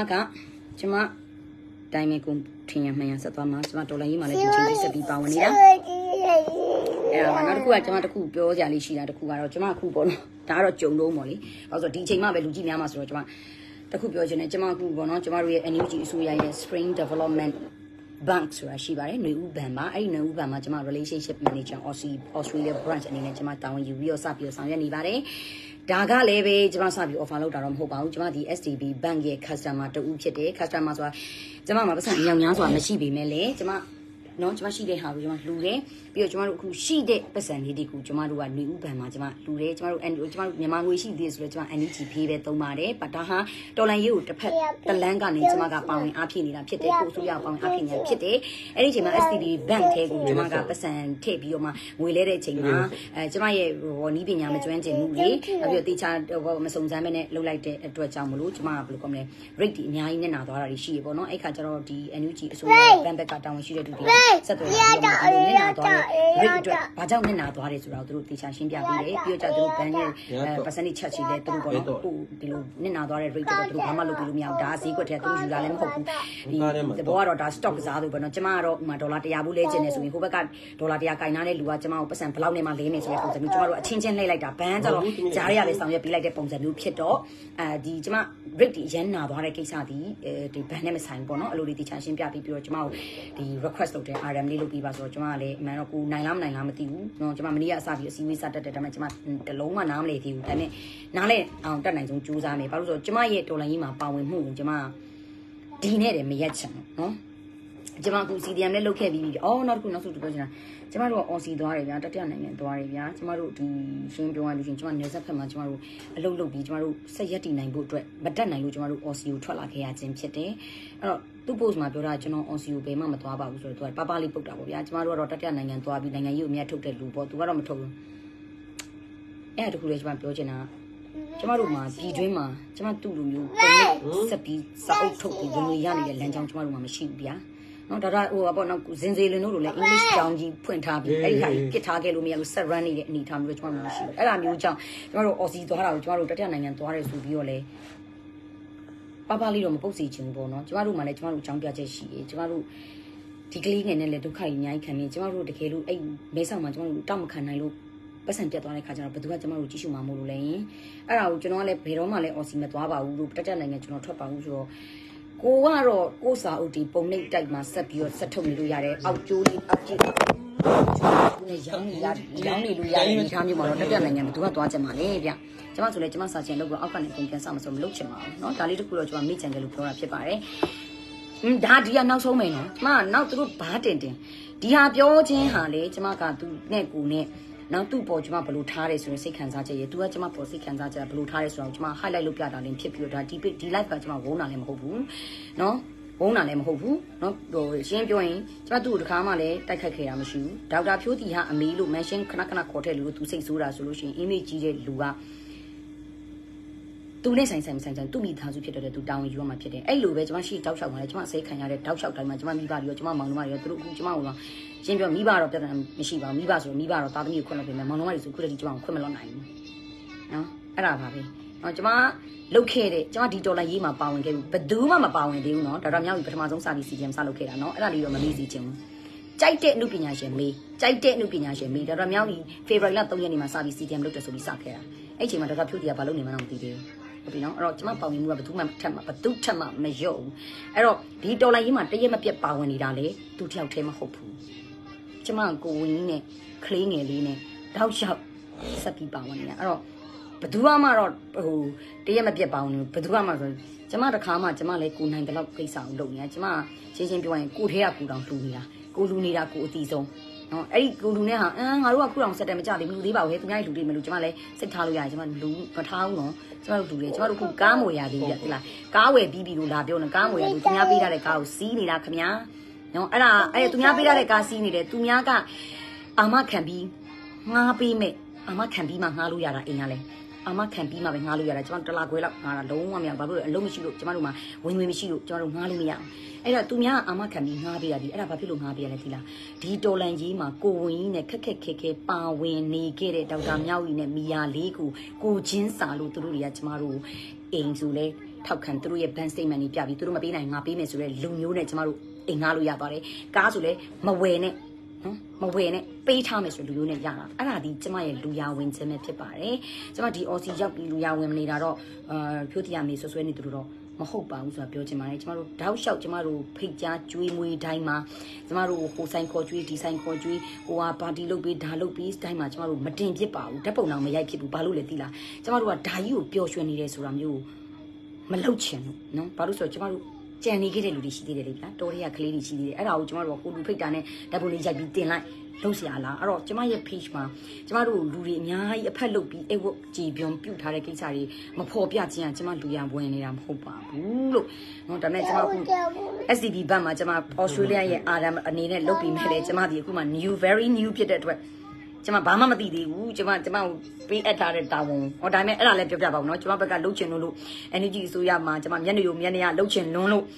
တိုင်းမဲ့ကိုထင်ရမှန်ရဆက်သွားမှာကျွန်မဒေါ်လာရေးမှလည်းဒီချိန်ကြီးဆက်ပြီးပါဝင်နေတာအဲ့တော့နောက်တစ်ခုကကျွန်မတစ်ခုပြောကြလေးရှိတာတစ်ခုကတော့ကျွန်မအခုပေါ့နော်ဒါကတော့ကြုံလုံးပေါ့လေဘာလို့ဆိုဒီချိန်မှပဲလူကြီးများမှာဆိုတော့ကျွန်မတခုပြောချင်တယ်ကျမအခုပေါ့နော်ကျမတို့ရဲ့ NUG အစိုးရရဲ့ Spring Development Bank ဆိုတာရှိပါတယ်ຫນွေဦးဘဏ်ပါအဲ့ဒီຫນွေဦးဘဏ်မှာကျမ relationship manager Australia branch အနေနဲ့ကျမတာဝန်ယူပြီးတော့စပြီးတော့ဆောင်ရွက်နေပါတယ်ဒါကလည်းပဲကျမစပြီး offer လုပ်တာတော့မဟုတ်ပါဘူးကျမဒီ STB Bank ရဲ့ customer တူဦးဖြစ်တယ် customer ဆိုတာကျမမှာပတ်စံရောင်များစွာမရှိပေမဲ့လေကျမနော်ကျမရှိတဲ့ဟာကိုကျမလှူတယ်ပြီးတော့ကျမတို့အခုရှိတဲ့ပတ်စံလေးတွေကိုကျမတို့ကຫນွေဥပံမှာကျမလှူတယ်ကျမတို့မြန်မာငွေရှိသေးဆိုတော့ကျမ NUG ဖေးပဲသုံးပါတယ်ဒါဟာတော်လန်ရေးကိုတစ်ဖက်တလန်းကနေကျမကပါဝင်အားဖြည့်နေတာဖြစ်တယ်ကိုအစိုးရပါဝင်အားဖြည့်နေတာဖြစ်တယ်အဲ့ဒီအချိန်မှာ STB Bank ထဲကိုကျမကပတ်စံထည့်ပြီးတော့မှငွေလဲတဲ့အချိန်မှာကျမရဲ့နီးပညာမကျွမ်းကျင်မှုတွေပြီးတော့တေချာမစုံစမ်းမဲနဲ့လှုပ်လိုက်တဲ့အတွက်ကြောင့်မလို့ကျမကဘယ်လိုကောမလဲ rate ဒီအများကြီးနဲ့နာသွားတာတွေရှိရပေါ့နော်အဲ့ခါကျတော့ဒီ NUG အစိုးရ Bank ဘက်ကတာဝန်ရှိတဲ့သူတွေဆက်သွယ်ပြီးတော့ဒီလိုမျက်နှာသွားတယ်ရိတ်အတွက်ဘာကြောင့်မျက်နှာသွားတယ်ဆိုတော့သူတို့တေချာရှင်းပြပေးတယ်ပြီးတော့သူတို့ဘန်ရဲ့ percentage ချက်ချီလဲသူတို့ပေါ့နော်ဒီလိုမျက်နှာသွားတဲ့ rate တော့သူတို့ဘာမှလုပ်ပြီးလို့မရဘူးဒါဈေးကွက်ထဲသူတို့ယူလာလည်းမဟုတ်ဘူးဒီဘောကတော့ဒါ stock ကစားသူပေါ့နော်ကျမကတော့ဥမာဒေါ်လာ100ဘူးလဲကျင်နေဆိုရင်ဟိုဘက်ကဒေါ်လာ100ကင်နာတဲ့လူကကျမကိုပတ်စံဘလောက်နဲ့မှလဲနေဆိုတဲ့ပုံစံမျိုးကျမတို့အချင်းချင်းလှည့်လိုက်တာဘန်ကျတော့ဂျားရရပဲဆောင်ရွက်ပေးလိုက်တဲ့ပုံစံမျိုးဖြစ်တော့ဒီကျမ rate ဒီရန်နာသွားတဲ့ကိစ္စဒီဒီဘန်နဲ့မဆိုင်ပေါ့နော်အလိုဒီချာရှင်းပြပြီးတော့ကျမကိုဒီ request လုပ်တဲ့ RM လေးလုပ်ပြီးပါဆိုတော့ကျမကလည်းအမှန်တော့ကိုနိုင်လားမနိုင်လားမသိဘူးเนาะကျမမနေ့ကအစပြီးအစည်းအဝေးစတက်တဲ့ဒါပေမဲ့ကျမတလုံးမှနားမလည်သေးဘူးဒါပေမဲ့နားလဲအောင်တက်နိုင်ဆုံးကြိုးစားမယ်ဘာလို့ဆိုတော့ကျမရဲ့တော်လိုင်းကြီးမှာပါဝင်မှုကိုကျမဒီနဲ့တည်းမရက်ချင်ဘူးเนาะကျမအခု CDM နဲ့လုပ်ခဲ့ပြီးပြီအော်နောက်တစ်ခုနောက်ဆုံးပြောချင်တာကျမတို့က OC သွားတယ်ဗျာတတိယနိုင်ငံသွားတယ်ဗျာကျမတို့ဒီရှင်းပြောရလို့ရှင်ကျမနေဆက်ဖက်မှာကျမတို့အလုပ်လုပ်ပြီးကျမတို့ဆက်ရက်တည်နိုင်ဖို့အတွက်မတက်နိုင်လို့ကျမတို့ OC ကိုထွက်လာခဲ့ရခြင်းဖြစ်တယ်အဲ့တော့သူ့ post မှာပြောတာကျွန်တော် OC ကိုဘယ်မှမသွားပါဘူးဆိုတော့သူကပပလေးပုတ်တာပေါ့ဗျာကျမတို့ကတော့တတိယနိုင်ငံသွားပြီးနိုင်ငံရေးကိုအမြတ်ထုတ်တဲ့လူပေါ့သူကတော့မထုတ်ဘူးအဲ့ဒါတခုလေကျမပြောချင်တာကျမတို့မှာပြည်တွင်းမှာကျမတူလူမျိုးပုံနဲ့ဆက်ပြီးစာအုပ်ထုတ်ပြီးဝင်ရနေတဲ့လမ်းကြောင်းကျမတို့မှာမရှိဘူးဗျာနော်ဒါဟိုပေါ့နော်ဇင်စေလင်းတို့လိုလဲ English ကြောင်းကြီးဖွင့်ထားပြီးအဲ့ဒီဟာကြီးပြစ်ထားခဲ့လို့မရလို့ set run နေတဲ့အနေထားမျိုးကျမတို့မရှိဘူးအဲ့ဒါမျိုးကြောင့်ကျမတို့ OC သွားတာကိုကျမတို့တတိယနိုင်ငံသွားတယ်ဆိုပြီးတော့လဲပလေးတော့မပုတ်စီချင်ဘူးပေါ့နော်ကျမတို့မှလည်းကျမတို့အကြောင်းပြချက်ရှိတယ်ကျမတို့ဒီကလေးငယ်နဲ့လည်းဒုက္ခကြီးအများကြီးခံနေကျမတို့တကယ်လို့အဲ့မဲဆောက်မှာကျမတို့တောက်မခံနိုင်လို့ပတ်စံပြတ်သွားတဲ့ခါကျတော့ဘယ်သူကကျမတို့ကြည့်ရှုမှာမို့လို့လဲအဲ့ဒါကိုကျွန်တော်ကလည်းဘယ်တော့မှလည်း OC မသွားပါဘူးလို့တတိယနိုင်ငံကျွန်တော်ထွက်ပါဘူးဆိုတော့ကိုကတော့ကိုစာအုပ်ဒီပုံနှိပ်တိုက်မှာဆက်ပြီးတော့ဆက်ထုတ်နေလို့ရတယ်အောက်ကျိုးလေးအောက်ကျိုးနဲ့ရောင်းနေလို့ရတယ်ဒီထားမျိုးမှာတော့တပြက်နိုင်ငံဘယ်သူကသွားကြမှာလဲဗျကျမဆိုလဲကျမစာချင်လို့အောက်ကနေပုံပြန်စမှာဆိုမလုပ်ချင်ပါဘူးเนาะဒါလေးတခုတော့ကျမမိချင်တယ်လို့ပြောတာဖြစ်ပါတယ်ဒါဒီကနောက်ဆုံးမယ်နော်ကျမနောက်သူတို့ဘာတင်ဒီဟာပြောခြင်းဟာလေကျမကသူနဲ့ကိုနဲ့နောက်သူ့ပေါ်ကျမဘလို့ထားတယ်ဆိုရင်စိတ်ခံစားချက်ရေသူကကျမပေါ်စိတ်ခံစားချက်ဘလို့ထားတယ်ဆိုတော့ကျမ highlight လုပ်ပြတာလည်းဖြစ်ပြီးတော့ဒါဒီ live ကကျမဝုန်းတာလည်းမဟုတ်ဘူးเนาะဝုန်းတာလည်းမဟုတ်ဘူးเนาะဟိုရှင်းပြောရင်ကျမသူ့ကိုတခါမှလည်းတိုက်ခတ်ခဲ့တာမရှိဘူးဒေါက်တာဖြိုးတီဟာအမေလို့ mention ခဏခေါ်တဲ့လူကိုသူစိတ်ဆိုးတာဆိုလို့ရှိရင် image ကြီးတဲ့လူကသူနဲ့ဆိုင်သူ့မိသားစုဖြစ်တဲ့သူတောင်းယူရမှာဖြစ်တယ်အဲ့လိုပဲကျမရှိတောက်လျှောက်မှာလဲကျမအစိခံရတဲ့တောက်လျှောက်တိုင်းမှာကျမမိဘပြီးတော့ကျမမောင်နှမတွေရောသူတို့အခုကျမကိုရှင်းပြောမိဘတော့ပြဿနာမရှိပါဘူးမိဘဆိုတော့မိဘတော့သားသမီးကိုခွင့်လို့ပြင်မယ်မောင်နှမတွေဆိုခုတည်းကျမကိုခွင့်မလို့နိုင်ဘူးနော်အဲ့ဒါပါပဲနော်ကျမလုတ်ခဲ့တဲ့ကျမဒီဒေါ်လာရေးမှာပါဝင်ခဲ့ဘူးဘယ်သူမှမပါဝင်သေးဘူးနော်ဒေါက်တာမြောက်ကြီးပထမဆုံးစာပြီး CDM စလုပ်ခဲ့တာနော်အဲ့ဒါလေးတော့မမေ့စီချင်ဘူးကြိုက်တဲ့အမှုပညာရှင်မေးဒေါက်တာမြောက်ကြီး February လ 3 ရက်နေ့မှာစပြီး CDM လုပ်တယ်ဆိုပြီးစခဲ့တာအဲ့ချိန်မှာဒေါက်တာဖြိုးတီကဘာလုပ်နေမှန်းတော့မသိသေးဘူးဟုတ်ပြီနော်အဲ့တော့ကျမပေါဝင်မှုကဘယ်သူမှထက်မှမယုတ်ဘူးအဲ့တော့ဒီတော်လိုင်းကြီးမှာတရက်မပြတ်ပါဝင်နေတာလေသူတယောက်တည်းမဟုတ်ဘူးကျမကိုဝင်းကြီးနဲ့ကလေးငယ်လေးနဲ့တောက်လျှောက်ဆက်ပြီးပါဝင်နေတာအဲ့တော့ဘယ်သူမှတော့ဟိုတရက်မပြတ်ပါဝင်ဘူးဘယ်သူမှဆိုကျမတခါမှကျမလည်းကိုနိုင်တဲ့လောက်ကိစ္စကိုလုပ်နေတာကျမရှင်းပြောရင်ကိုထဲကကိုတောင်လှူနေတာကိုလူနေတာကိုအတီးဆုံးနော်အဲ့ဒီကိုလူနဲ့ဟာငါတို့ကခုတောင်စက်တယ်မကြသေးဘူးလူသေးပါဘူးဟဲ့သူများလူတွေမလို့ကျမလည်းစိတ်ထားလို့ရတယ်ကျမလူမထားဘူးနော်ကျမတို့လူတွေကျမတို့ခုကားမွေရသေးပြီလားကားဝယ်ပြီးပြီလို့လာပြောနေကားမွေရလို့သူများပေးထားတဲ့ကားကိုစီးနေတာခင်ဗျာနော်အဲ့သူများပေးထားတဲ့ကားစီးနေတယ်သူများကအာမခံပြီးငားပေးမဲ့အာမခံပြီးမှငားလို့ရတာအိမ်ကလည်းအာမခံပြီးမှပဲငားလို့ရတာကျမတို့တလားခွဲလောက်ငားတာလုံးဝမရဘာလို့လဲအလုံးမရှိလို့ကျမတို့မှာဝင်မရှိလို့ကျမတို့ငားလို့မရအောင်အဲ့တော့သူများအာမခံပြီးငားပေးရတယ်အဲ့ဒါဘာဖြစ်လို့ငားပေးရလဲဒီလားဒီတော်လန်ကြီးမှာကိုဝင်ကြီးနဲ့ခက်ခဲပါဝင်နေခဲ့တဲ့ဒေါက်တာမြောက်ကြီးနဲ့မီယာလေးကိုချင်းစာလို့သူတို့တွေကကျမတို့အိမ်စုလဲထောက်ခံသူတို့ရဲ့ bank statement တွေပြပြီးသူတို့မပေးနိုင်ငါပေးမယ်ဆိုတဲ့လူမျိုးနဲ့ကျမတို့အိမ်ငားလို့ရပါတယ်ကားဆိုလဲမဝယ်နဲ့နော်မဝယ်နဲ့ပေးထားမယ်ဆိုလူမျိုးနဲ့ရတာအဲ့ဒါဒီကျမရဲ့လူရဝင်ခြင်းပဲဖြစ်ပါတယ်ကျမဒီ OC ရောက်ပြီးလူရဝင်မနေတာတော့ဖြိုးတရားမေဆွဆွဲနေသူတို့တော့မဟုတ်ပါဘူးဆိုတာပြောချင်ပါတယ်ကျမတို့တောက်လျှောက်ကျမတို့ဖိတ်ကြားကျွေးမွေးတိုင်းမှာကျမတို့ဟိုဆိုင်ခေါ်ကျွေးဒီဆိုင်ခေါ်ကျွေးဟိုဟာပါတီလုပ်ပြီးဒါလုပ်ပြီးတိုင်းမှာကျမတို့မတင်ဖြစ်ပါဘူးဓာတ်ပုံတော့မရိုက်ဖြစ်ဘူးဘာလို့လဲသိလားကျမတို့ကဓာကြီးကိုပျော်ရွှင်နေတယ်ဆိုတာမျိုးမလုပ်ချင်ဘူးနော်ဘာလို့ဆိုတော့ကျမတို့ကြံနေခဲ့တဲ့လူတွေရှိသေးတယ်လေဗျာတော်ရရကလေးတွေရှိသေးတယ်အဲ့ဒါကိုကျမတို့ကကိုလူဖိတ်တာနဲ့ဓာတ်ပုံလေးရိုက်ပြီးတင်လိုက်လုပ်เสียလားအဲ့တော့ကျမရဲ့ page မှာကျမတို့လူတွေအများကြီးအဖက်လုပ်ပြီးအဲ့ဝတ်ကြည်ပြုံပြုတ်ထားတဲ့ကိစ္စတွေမဖော်ပြခြင်းကကျမလူရဝင်နေတာမဟုတ်ပါဘူးလို့နော်ဒါနဲ့ကျမအခု SDB ဘက်မှာကျမ Australia ရဲ့ RM အနေနဲ့လုပ်ပြီးမဲ့လေကျမဒီအခုမှ very new ဖြစ်တဲ့အတွက်ကျမဘာမှမသိသေးဘူးကျမကိုပေးအပ်ထားတဲ့တာဝန်ဟောဒါနဲ့အဲ့ဒါလည်းပြောပြပါဦးနော်ကျမဘက်ကလှုပ်ချင်လို့ energy အစိုးရမှာကျမမျက်နှာရလှုပ်ချင်လွန်းလို့ဟ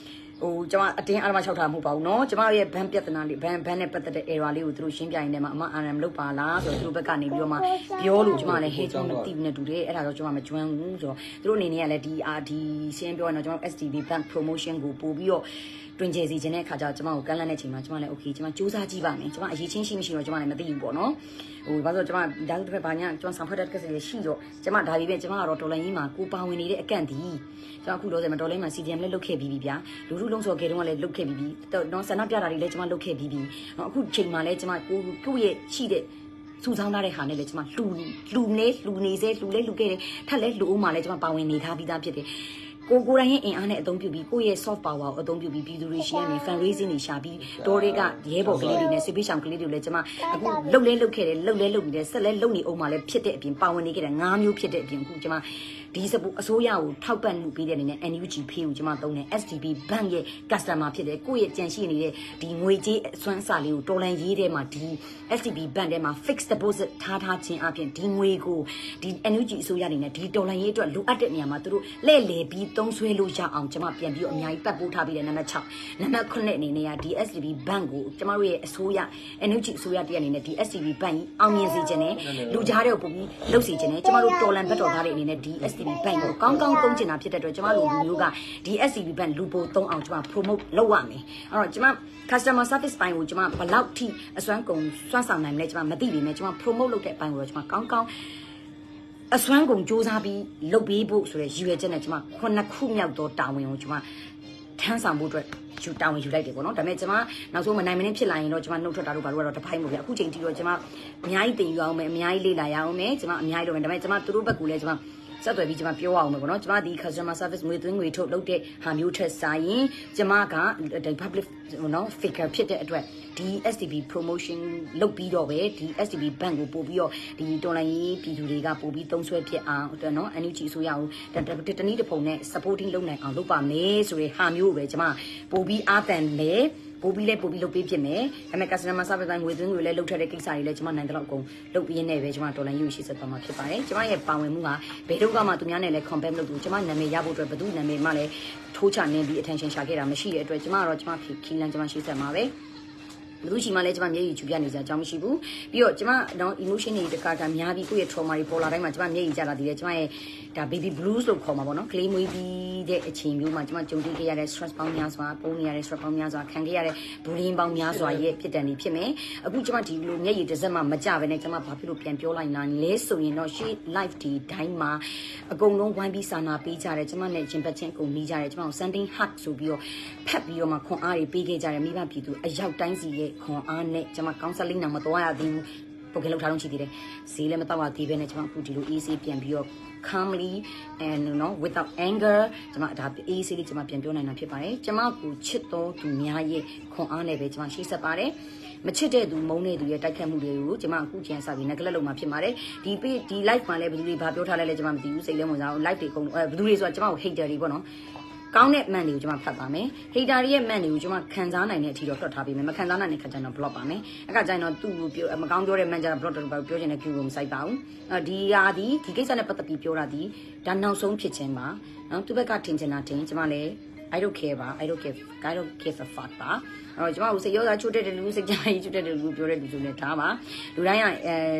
ကျွန်မအတင်းအားမလျှောက်တာမဟုတ်ပါဘူးเนาะကျွန်မရဲ့ဘန်ပြဿနာလေးဘန်နဲ့ပတ်သက်တဲ့ error လေးကိုသူတို့ရှင်းပြရင်လည်းအမ RM လုပ်ပါလားဆိုတော့သူတို့ဘက်ကနေပြီးတော့မှပြောလို့ကျွန်မလည်းဟဲ့ကျွန်မမသိဘူးနဲ့တူတယ်အဲ့ဒါတော့ကျွန်မမကျွမ်းဘူးဆိုတော့သူတို့အနေနဲ့ကလည်းဒီရှင်းပြောရင်တော့ကျွန်တော် STB Bank promotion ကိုပို့ပြီးတော့တွင်ကျယ်စီခြင်းတဲ့အခါကျတော့ကျွန်မကိုကန့်လန့်တဲ့ချိန်မှာကျွန်မလည်း okay ကျွန်မစူးစမ်းကြည့်ပါမယ်ကျွန်မအရေးချင်းရှိမရှိတော့ကျွန်မလည်းမသိဘူးပေါ့နော်ဘာလို့ကျွန်မဒါတို့တစ်ဖက်ဘာညာကျွန်မဆောင်ဖက်တဲ့ကစလေးရှိတော့ကျွန်မဒါပြီးပဲကျွန်မကတော့တော်လိုင်းကြီးမှာကိုပါဝင်နေတဲ့အကန့်ဒီကျွန်မအခုတော့ဆိုမှတော်လိုင်းမှာ CDM လည်းလုပ်ခဲ့ပြီးပြီဗျာလူလူလုံးစော်ကဲတုန်းကလည်းလုပ်ခဲ့ပြီးပြီတော့ဆန္ဒပြတာတွေလည်းကျွန်မလုပ်ခဲ့ပြီးပြီအခုချိန်မှာလည်းကျွန်မကိုရဲ့ရှိတဲ့စူဆောင်းထားတဲ့ဟာနဲ့လည်းကျွန်မလူနေစေလူခဲ့တယ်ထပ်လဲလူအောင်မှလည်းကျွန်မပါဝင်နေထားပြီးသားဖြစ်တယ်ကိုတိုင်းရဲ့အင်အားနဲ့အသုံးပြုပြီးကိုရဲ့ soft power ကိုအသုံးပြုပြီးပြည်သူတွေရှိရနေ fundraising တွေရှာပြီးတော်တွေကရဲဘော်ကလေးတွေနဲ့စစ်ပေးဆောင်ကလေးတွေလည်းကျွန်မအခုလှုပ်ခဲ့တယ်လှုပ်နေတယ်ဆက်လဲလှုပ်နေအောင်မှလည်းဖြစ်တဲ့အပြင်ပါဝင်နေခဲ့တဲ့၅မျိုးဖြစ်တဲ့အပြင်အခုကျွန်မဒီစပူအစိုးရကိုထောက်ပံ့မှုပေးတဲ့အနေနဲ့ NUG ဖေးကိုကျွန်မသုံးတယ် STB Bank ရဲ့ customer ဖြစ်တယ်ကိုယ့်ရဲ့ကြံရှိနေတဲ့ဒီငွေကြေးအစွမ်းအစလေးကိုတော်လန်ရေးထဲမှာဒီ STB Bank ထဲမှာ fixed deposit ထားခြင်းအပြင်ဒီငွေကိုဒီ NUG အစိုးရအနေနဲ့ဒီတော်လန်ရေးအတွက်လိုအပ်တဲ့နေရာမှာသူတို့လဲ့လေပြီးသုံးဆွဲလို့ရအောင်ကျွန်မပြန်ပြီးတော့အများကြီးပတ်ပိုးထားပြီးတဲ့နံပါတ်6နံပါတ်9အနေနဲ့ကဒီ STB Bank ကိုကျွန်မတို့ရဲ့အစိုးရ NUG အစိုးရတရားအနေနဲ့ဒီ STB Bank ကြီးအောင်မြင်စေခြင်းနဲ့လူကြားတဲ့ကိုပုံပြီးလှုပ်စေခြင်းနဲ့ကျွန်မတို့တော်လန်ဘက်တော်သားတွေအနေနဲ့ဒီ STB Bank ကိုကောင်းကောင်းသုံးချင်တာဖြစ်တဲ့အတွက်ကျွန်မတို့လူမျိုးကဒီ STB Bank လူပိုသုံးအောင်ကျွန်မ promote လုပ်ရမယ်အဲ့တော့ကျွန်မ customer service ပိုင်းကိုကျွန်မဘယ်လောက်ထိအစွမ်းကုန်စွမ်းဆောင်နိုင်မလဲကျွန်မမသိပေမဲ့ကျွန်မ promote လုပ်တဲ့အပိုင်းကိုတော့ကျွန်မကောင်းကောင်းအစွမ်းကုန်စူးစမ်းပြီးလုပ်ပေးဖို့ဆိုတဲ့ရည်ရွယ်ချက်နဲ့ကျွန်မ9ခုမြောက်သောတာဝန်ကိုကျွန်မထမ်းဆောင်ဖို့အတွက်တာဝန်ယူလိုက်တယ်ပေါ့နော်ဒါပေမဲ့ကျွန်မနောက်ဆုံးမနိုင်မနှင်းဖြစ်လာရင်တော့ကျွန်မနှုတ်ထွက်တာတို့ဘာလို့ကတော့တပိုင်းမို့ဗျအခုချိန်ထိတော့ကျွန်မအများကြီးတင်ယူအောင်မယ်အများကြီးလေ့လာရအောင်မယ်ကျွန်မအများကြီးလုပ်မယ်ဒါပေမဲ့ကျွန်မသူတို့ဘက်ကလည်းကျွန်မဆက်သွယ်ပြီးကျွန်မပြောအောင်မယ်ပေါ့နော်ကျွန်မဒီ customer service ငွေသွင်းငွေထုတ်လုပ်တဲ့ဟာမျိုးထက်စားရင်ကျွန်မကဒီ public နော် figure ဖြစ်တဲ့အတွက်ဒီ STB promotion လုပ်ပြီးတော့ပဲဒီ STB bank ကိုပို့ပြီးတော့ဒီတော်လိုင်းရေးပြည်သူတွေကပို့ပြီးသုံးဆွဲဖြစ်အောင်နော် NUG အစိုးရကိုတနည်းတစ်ပုံနဲ့ supporting လုပ်နိုင်အောင်လုပ်ပါမယ်ဆိုတဲ့ဟာမျိုးကိုပဲကျွန်မပို့ပြီးအားတန်လေပို့ပြီးလုပ်ပေးဖြစ်မယ်။ဒါပေမဲ့ customer service တိုင်းငွေသွင်းငွေလည်းလုပ်ထက်တဲ့ကိစ္စတွေလည်းကျွန်မနိုင်တဲ့လောက်အကုန်လုပ်ပြီးနေပဲကျွန်မဒေါ်လာယူရှိဆက်သွားမှာဖြစ်ပါတယ်။ကျွန်မရဲ့ပါဝင်မှုကဘယ်တော့မှသူများနဲ့လည်း compare လုပ်သူကျွန်မနာမည်ရဖို့အတွက်ဘယ်သူနာမည်မှလည်းထိုးချနေပြီး attention ရှာခဲ့တာမရှိတဲ့အတွက်ကျွန်မကတော့ကျွန်မခီလန်ကျွန်မရှိဆက်မှာပဲ။ဘယ်သူရှိမှလည်းကျွန်မမျက်ရည်ကျူပြနေစရာအကြောင်းမရှိဘူးပြီးတော့ကျွန်မတော့ emotion တွေတခါတည်းများပြီးကိုယ့်ရဲ့ trauma တွေပေါ်လာတိုင်းမှာကျွန်မမျက်ရည်ကျလာတည်တယ်ကျွန်မရဲ့ဒါ baby blues လို့ခေါ်မှာပေါ့နော်ကလေးမွေးပြီးတဲ့အချိန်မျိုးမှာကျွန်မကြုံတွေ့ခဲ့ရတဲ့ stress ပေါင်းများစွာပုံနေရတဲ့ stress ပေါင်းများစွာခံခဲ့ရတဲ့ bullying ပေါင်းများစွာရဲ့ဖြစ်တန်တွေဖြစ်မယ်အခုကျွန်မဒီလိုမျက်ရည်တစ်စက်မှမကြဘဲနဲ့ကျွန်မဘာဖြစ်လို့ပြန်ပြောလိုက်နိုင်လဲဆိုရင်တော့ she life ဒီတိုင်းမှာအကုန်လုံးဝိုင်းပြီးစာနာပေးကြတယ်ကျွန်မနဲ့ချင်းပတ်ချင်းအကုန်ပြီးကြတယ်ကျွန်မကို sending hug ဆိုပြီးတော့ဖက်ပြီးတော့မှခွန်အားတွေပေးခဲ့ကြတယ်မိဘပြည်သူအရောက်တိုင်းစီရဲ့ခွန်အားနဲ့ကျွန်မ counseling နာမတော်ရသေးဘူးပိုကလောက်ထားလို့ရှိသေးတယ်ဈေးလည်းမတော့ရသေးပဲနဲ့ကျွန်မအခုဒီလို easy ပြန်ပြီးတော့ calmly and without anger ကျွန်မဒါ easy လေးကျွန်မပြန်ပြောနိုင်တာဖြစ်ပါတယ်ကျွန်မကိုချစ်တော်သူများရဲ့ခွန်အားနဲ့ပဲကျွန်မရှိဆက်ပါတယ်မချစ်တဲ့သူမုန်းတဲ့သူရဲ့တိုက်ခတ်မှုတွေကိုကျွန်မအခုကျန်စပြီးငကလက်လုံးမှာဖြစ်ပါတယ်ဒီ live မှာလည်းဘယ်သူတွေဘာပြောထားလဲလဲကျွန်မမသိဘူးစိတ်လည်းဝင်စားအောင် live တွေအကုန်ဘယ်သူတွေဆိုတာကျွန်မကို hater တွေပေါ့နော်ကောင်းတဲ့ man တွေကိုကျွန်မဖတ်ပါမယ် hater တွေရဲ့ man တွေကိုကျွန်မခံစားနိုင်တဲ့အထိတော့တွတ်ထားပေးမယ်မခံစားနိုင်တဲ့ခါကျတော့ block ပါမယ်အဲ့ခါကျရင်တော့သူ့ကိုပြောမကောင်းပြောတဲ့ man ကျတော့ block တော့ပြောချင်တဲ့ queue ကိုမစိုက်ပါဘူးဒီကိစ္စနဲ့ပတ်သက်ပြီးပြောတာဒီဒါနောက်ဆုံးဖြစ်ခြင်းပါနော်သူ့ဘက်ကထင်ချင်တာထင်ကျွန်မလည်း I don't care ပါ I don't give a fuck ပါအဲ့တော့ကျွန်မကိုစိတ်ရောစားချိုးတဲ့လူစိတ်ကြိုက်ချိုးတဲ့လူပြောတဲ့လူဆိုလည်းထားပါလူတိုင်းက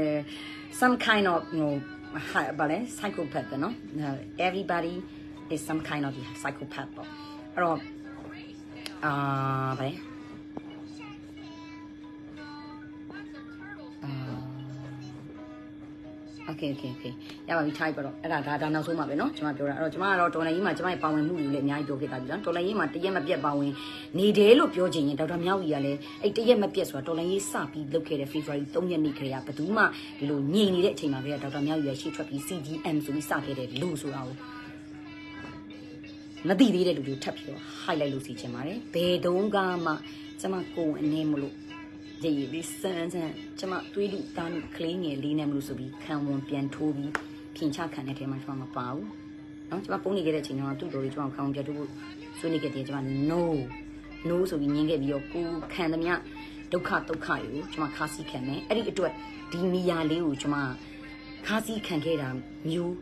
some kind ofဘာလဲ psychopath နော် everybody is some kind of psychopath ပေါ့အဲ့တော့ဗါလဲOkay ရပါပြီ type တော့အဲ့ဒါနောက်ဆုံးပါပဲเนาะကျွန်မပြောတာအဲ့တော့ကျွန်မကတော့တော်လိုင်းကြီးမှာကျွန်မရဲ့ပါဝင်မှုတွေလည်းအများကြီးပြောခဲ့တာပြီနော်တော်လိုင်းကြီးမှာတရက်မပြတ်ပါဝင်နေတယ်လို့ပြောချင်ရင်ဒေါက်တာမြောက်ကြီးကလည်းအဲ့တရက်မပြတ်ဆိုတာတော်လိုင်းကြီးစပြီးလုပ်ခဲ့တဲ့ February 3 ရက်နေ့ခရီးကဘယ်သူမှဒီလိုညင်နေတဲ့အချိန်မှာပဲဒေါက်တာမြောက်ကြီးရရှေ့ထွက်ပြီး CDM ဆိုပြီးစခဲ့တဲ့လူဆိုတာကိုမသိသေးတဲ့လူတွေထပ်ပြီးတော့ highlight လုပ်စီချင်ပါတယ်ဘယ်တုန်းကမှကျွန်မကိုယ်အနေမလို့ဒီစမ်းကျွန်မတွေးလူတန်းကလေးငယ်လေးနဲ့မလို့ဆိုပြီးခံဝန်ပြန်ထိုးပြီးပြင်ချခံတဲ့ထဲမှာကျွန်မမပါဘူးเนาะကျွန်မပုံနေခဲ့တဲ့အချိန်တော့သူ့တော်လေးကျွန်မခံဝန်ပြန်ထိုးဖို့ဆွေးနွေးခဲ့တယ်ကျွန်မ no ဆိုပြီးညင်းခဲ့ပြီးတော့ကိုခံသမျှဒုက္ခတွေကိုကျွန်မခါးစီးခံမယ်အဲ့ဒီအတွက်ဒီနေရာလေးကိုကျွန်မခါးစီးခံခဲ့တာမျိုး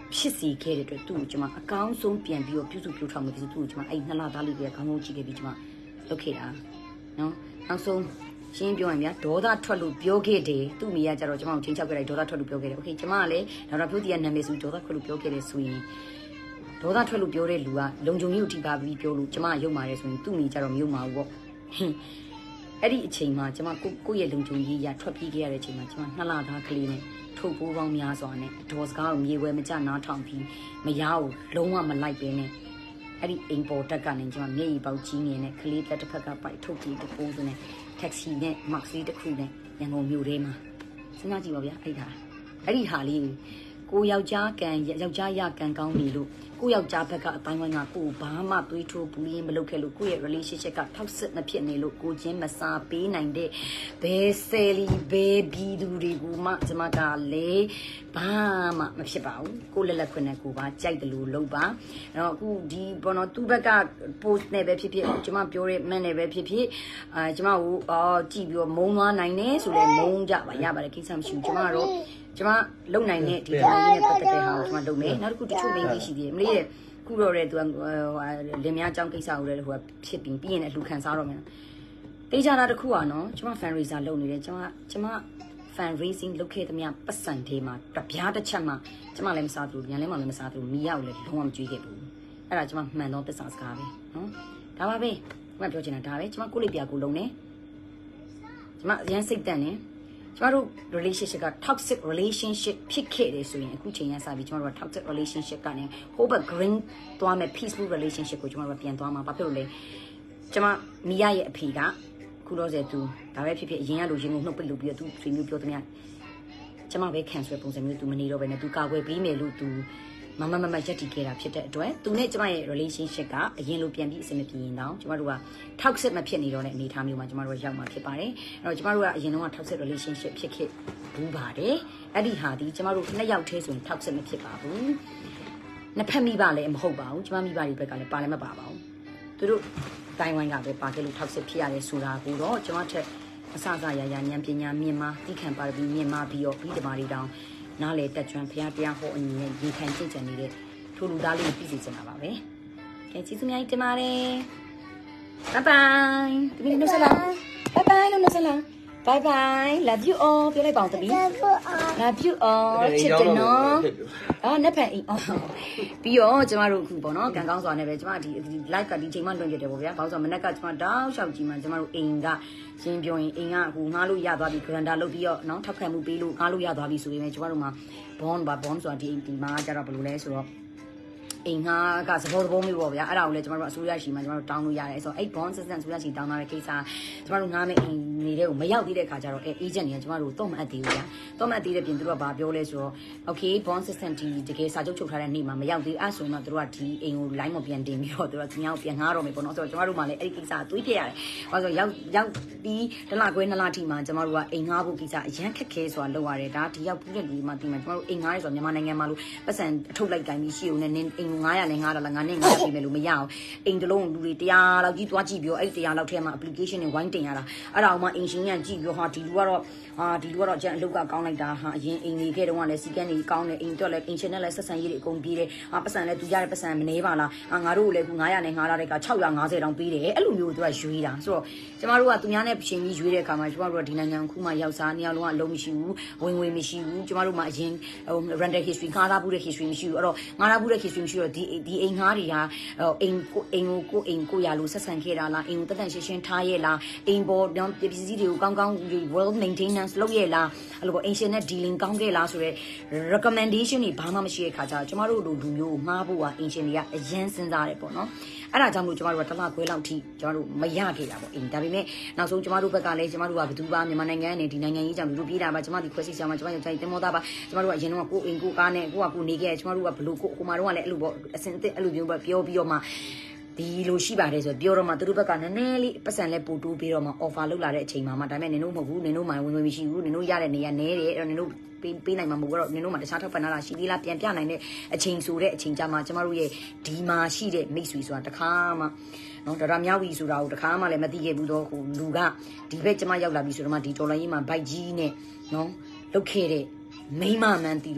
ဖြစ်စီခဲ့တဲ့အတွက်သူ့ကိုကျွန်မအကောင်းဆုံးပြန်ပြီးတော့ပြုစုပြောထောင်မှုဖြစ်သူ့ကိုကျွန်မအဲ့2လသားလေးပဲခေါင်းကြည့်ခဲ့ပြီးကျွန်မလုပ်ခဲ့တာနော်နောက်ဆုံးရှင်းပြောရင်ဗျာဒေါသထွက်လို့ပြောခဲ့တယ်သူ့မိကကြတော့ကျွန်မကိုချင်းချောက်ခဲ့တယ်ဒေါသထွက်လို့ပြောခဲ့တယ်โอเคကျွန်မကလည်းဒေါက်တာဖြိုးတီရဲ့နာမည်ဆိုဒေါသထွက်လို့ပြောခဲ့တယ်ဆိုရင်ဒေါသထွက်လို့ပြောတဲ့လူကလုံခြုံရေးကိုထိပါပြီးပြောလို့ကျွန်မရုပ်မာတယ်ဆိုရင်သူ့မိကြတော့မရုပ်မာဘူးပေါ့အဲ့ဒီအချိန်မှာကျွန်မကိုယ့်ရဲ့လုံခြုံရေးရထွက်ပြေးခဲ့ရတဲ့အချိန်မှာကျွန်မ2လသားကလေးနဲ့ထုတ်ပိုးပေါင်းများစွာနဲ့ဒေါ်စကားကိုမြေဝဲမကြနားထောင်ပြီးမရအောင်လုံးဝမလိုက်ပဲနဲ့အဲ့ဒီအိမ်ပေါ်တက်ကနေကျွန်မမျက်ရည်ပေါက်ကြီးနေနဲ့ကလေးလက်တစ်ဖက်ကပိုက်ထုတ်ပြီးတပိုးစနဲ့တက်ဆီနဲ့မက်ဆီတစ်ခုနဲ့ရန်ကုန်မြို့ထဲမှာစဉ်းစားကြည့်ပါဗျာအဲ့ဒီဟာလေးကိုယောက်ျားရကန်ကောင်းနေလို့ကိုယောက်ျားဘက်ကအတိုင်းဝိုင်းကကိုဘာမှသွေးထိုးဘူးရင်မလုပ်ခဲ့လို့ကိုရဲ့ relationship ကထောက်စစ်မဖြစ်နေလို့ကိုချင်းမစားပေးနိုင်တဲ့ဘယ်ဆယ်လီဘယ်ဘီသူတွေကိုမှကျွန်မကလည်းဘာမှမဖြစ်ပါဘူးကိုလက်ခွင့်နဲ့ကိုပါကြိုက်တယ်လို့လုပ်ပါအဲ့တော့အခုဒီဘောနော်သူ့ဘက်က post နဲ့ပဲဖြစ်ဖြစ်ကျွန်မပြောတဲ့ man နဲ့ပဲဖြစ်ဖြစ်ကျွန်မကိုကြည့်ပြီးတော့မုံသွားနိုင်နေဆိုလဲမုံကြပါရပါတယ်ကိစ္စမရှိဘူးကျွန်မကတော့ကျွန်မလုံနိုင်တဲ့ဒီကောင်ကြီးနဲ့ပတ်သက်တဲ့ဟာကိုကျွန်မလုပ်မယ်နောက်တစ်ခုတချို့ main ရှိသေးတယ်မလေးရဲ့ခုတော့တဲ့သူကလင်မယားအကြောင်းကိစ္စကိုလည်းဟိုကဖြစ်ပြီးရင်လည်းလှူခံစားတော့မယ်တေးကြတာတစ်ခုอ่ะเนาะကျွန်မ fundraiser လုပ်နေတယ်ကျွန်မ fundraising လုပ်ခဲ့သမျှပတ်စံသေးမှာတပြားတစ်ချက်မှာကျွန်မလည်းမစားဘူးညာလည်းမလည်းမစားဘူးမိရောက်လည်းလုံးဝမကြွေးခဲ့ဘူးအဲ့ဒါကျွန်မမှန်တော့သစ္စာစကားပဲเนาะဒါပါပဲကျွန်မပြောချင်တာဒါပဲကျွန်မကိုလေးပြကိုလုံးနေကျွန်မအရင်စိတ်တန့်နေကျမတို့ relationship က toxic relationship ဖြစ်ခဲ့တယ်ဆိုရင်အခုချိန်ရစပြီးကျမတို့က toxic relationship ကနေ hope green သွားမယ် peaceful relationship ကိုကျမတို့ပြန်သွားမှာဘာဖြစ်လို့လဲကျမမိရရဲ့အဖေကခုတော့စေသူဒါပဲဖြစ်ဖြစ်အရင်ကလိုရင်ကိုနှုတ်ပိတ်လို့ပြီးတော့သူဆွေမျိုးပြောသမျှကျမပဲ cancel ပုံစံမျိုးသူမနေတော့ဘဲနဲ့သူကာကွယ်ပေးမယ်လို့သူမရက်တီခဲ့တာဖြစ်တဲ့အတွက်သူနဲ့ကျမရဲ့ relationship ကအရင်လိုပြန်ပြီးအဆင်မပြေရင်တော့ကျမတို့က toxic မဖြစ်နေတော့တဲ့အနေအထားမျိုးမှာကျမတို့ရောက်မှာဖြစ်ပါတယ်အဲ့တော့ကျမတို့ကအရင်တော့ toxic relationship ဖြစ်ခဲ့ဘူးပါတယ်အဲ့ဒီဟာဒီကျမတို့နှစ်ယောက်တည်းဆိုရင် toxic မဖြစ်ပါဘူးနှစ်ဖက်မိဘလည်းမဟုတ်ပါဘူးကျမမိဘတွေဘက်ကလည်းပါလည်းမပါပါဘူးသူတို့တိုင်းဝိုင်းကပဲပါခဲ့လို့ toxic ဖြစ်ရတယ်ဆိုတာကိုတော့ကျမထက်အစရဉာဏ်ပညာမြင့်မာသိခံပါပြီးမြင့်မာပြီးတော့ပြီးတမာတွေတောင်နားလေတက်ကျွမ်းဖျားတရားဟောအညီနဲ့ရေခံကျင့်ကြံနေတဲ့ထိုလူသားလေးကိုပြည့်စုံနေတာပါပဲ။ကဲကျေးဇူးများတင်ပါတယ်။ Bye bye ။တမီးနှုတ်ဆက်လား။ Bye bye လို့နှုတ်ဆက်လား။ Bye bye love you all ပြောလိုက်ပါဦးတမီး Love you all ချစ်တယ်နော်။နှစ်ဖက်ပြီးတော့ကျမတို့အခုပေါ့နော်ကံကောင်းစွာနဲ့ပဲကျမဒီ live ကဒီချိန်မှလွှင့်ပြတယ်ပေါ့ဗျာ။ဘာလို့ဆိုမနေ့ကကျမတောက်လျှောက်ကြီးမှကျမတို့အိမ်ကရှင်းပြောရင်အိမ်ကဟိုငှားလို့ရသွားပြီ granda လုပ်ပြီးတော့နော်ထောက်ခံမှုပေးလို့ငှားလို့ရသွားပြီဆိုရင်ကျမတို့မှာ bond ဆိုတာဒီမှာကျတော့ဘယ်လိုလဲဆိုတော့အိမ်ငှားကသဘောမျိုးပေါ့ဗျာအဲ့ဒါကိုလည်းကျမတို့အစိုးရရှိမှကျမတို့တောင်းလို့ရတယ်ဆိုတော့အဲ့ bond system အစိုးရရှိတောင်းလာတဲ့ကိစ္စကျမတို့ငှားမယ့်အိမ်နေတဲ့ကိုမရောက်သေးတဲ့ခါကျတော့agent တွေကကျမတို့တော့မအပ်သေးဘူးဗျာတော့မအပ်သေးတဲ့ပြင်သူတို့ကဘာပြောလဲဆိုတော့ okay bond system ဒီတကယ်စာချုပ်ချုပ်ထားတဲ့နေ့မှာမရောက်သေးအဲ့ဆိုတော့သူတို့ကဒီအိမ်ကို line မပြန်တင်ပြီးတော့သူတို့ကညောင်းပြန်ငှားတော့မယ်ပေါ့နော်ဆိုတော့ကျမတို့မှလည်းအဲ့ဒီကိစ္စတွေးပြရတယ်ဘာလို့ဆိုရောက်ပြီးတစ်လခွဲ2လထိမှကျမတို့ကအိမ်ငှားဖို့ကိစ္စအရန်ခက်ခဲဆိုတာလုပ်ရတယ်ဒါဒီရောက်ပြီးတဲ့လူမှဒီမှာကျမတို့အိမ်ငှားရဲဆိုတော့မြန်မာနိုင်ငံမှာလို့ပတ်စံအထုတ်လိုက်တိုင်းပြီးရှိုံနဲ့အိမ်900နဲ့900ငါနဲ့ငါပြင်မယ်လို့မရအောင်အိမ်တလုံးလူတွေ100လောက်ကြီးသွားကြည့်ပြီးတော့အဲ့100လောက်ထဲမှာ application တွေဝိုင်းတင်ရတာအဲ့ဒါအောင်မှအင်ရှင်ကကြည့်ပြီးတော့ဒီလူကတော့ကျန်အလုပ်ကကောင်းလိုက်တာဟာအရင်အိမ်နေခဲ့တော့ကလည်းစီကန်းတွေကောင်းတယ်အိမ်တော့လည်းအင်ရှင်နဲ့လည်းဆက်ဆံရေးတွေအကုန်ပြေးတယ်ပတ်စံလည်းသူရတဲ့ပတ်စံမနေပါလားငါတို့ကိုလည်းခု900နဲ့900တဲ့က650တောင်ပေးတယ်အဲ့လိုမျိုးသူကရွေးတာဆိုတော့ကျမတို့ကသူများနဲ့ရှင်ပြီးရွေးတဲ့အခါမှာကျမတို့ကဒီနိုင်ငံခုမှရောက်စားနေရာလုံးကအလုံးမရှိဘူးဝင်မရှိဘူးကျမတို့မှအရင်rental history ငှားထားဘူးတဲ့ history မရှိဘူးအဲ့တော့ငှားထားဘူးတဲ့ history မရှိတော့ဒီအိမ်ငှားတွေကအိမ်ကိုရလို့ဆက်ဆံခဲ့တာလားအိမ်ကိုတက်ရှင်းထားရဲ့လားအိမ်ပေါ်ပစ္စည်းတွေကိုကောင်းကောင်း well maintenance လုပ်ရဲ့လားအဲ့လိုပေါ့ ancient နဲ့ dealing ကောင်းခဲ့လားဆိုတော့ recommendation တွေဘာမှမရှိတဲ့ခါကျတော့ကျမတို့လူမျိုးကိုငှားဖို့က ancient တွေကအရင်စဉ်းစားတယ်ပေါ့နော်အဲ့ဒါကြောင့်မို့ကျမတို့ကတစ်လခွဲလောက်ထိကျမတို့မရခဲ့တာပေါ့အိမ်ဒါပေမဲ့နောက်ဆုံးကျမတို့ဘက်ကလည်းကျမတို့ကဘယ်သူပါမြန်မာနိုင်ငံနဲ့ဒီနိုင်ငံကြီးကြောင့်လူပြေးတာပါကျမဒီခွဲစီဆောင်မှာကျမယောက်ျားကြီးတင်မောသားပါကျမတို့ကအရင်တော့ကိုအိမ်ကိုကားနဲ့ကိုနေခဲ့ကျမတို့ကဘလို့ကိုမတို့ကလည်းအဲ့လိုပေါ့အစင်အစ်အဲ့လိုမျိုးပဲပြောပြီးတော့မှဒီလိုရှိပါတယ်ဆိုပြောတော့မှသူတို့ဘက်ကနည်းနည်းလေးပတ်စံလဲပို့တိုးပြီးတော့မှ offer လုပ်လာတဲ့အချိန်မှာမှဒါပေမဲ့နင်တို့မဟုတ်ဘူးနင်တို့မှဝင်မရှိဘူးနင်တို့ရတဲ့နေရာနဲတယ်အဲ့တော့နင်တို့ပေးနိုင်မှာမဟုတ်တော့နင်တို့မှတခြားထောက်ပံ့လာရှိသေးလားပြန်ပြနိုင်တဲ့အချိန်ဆိုတဲ့အချိန်ကြမှာကျမတို့ရဲ့ဒီမှာရှိတဲ့မိတ်ဆွေဆိုတာတခါမှနော်ဒေါ်မြောက်ဝီဆိုတာကိုတခါမှလည်းမသိခဲ့ဘူးတော့ဟိုလူကဒီဘက်ကျမရောက်လာပြီဆိုတော့မှဒီဒေါ်လာကြီးမှာဘိုက်ကြီးနဲ့နော်လုတ်ခဲ့တဲ့မိမမှန်တီတို့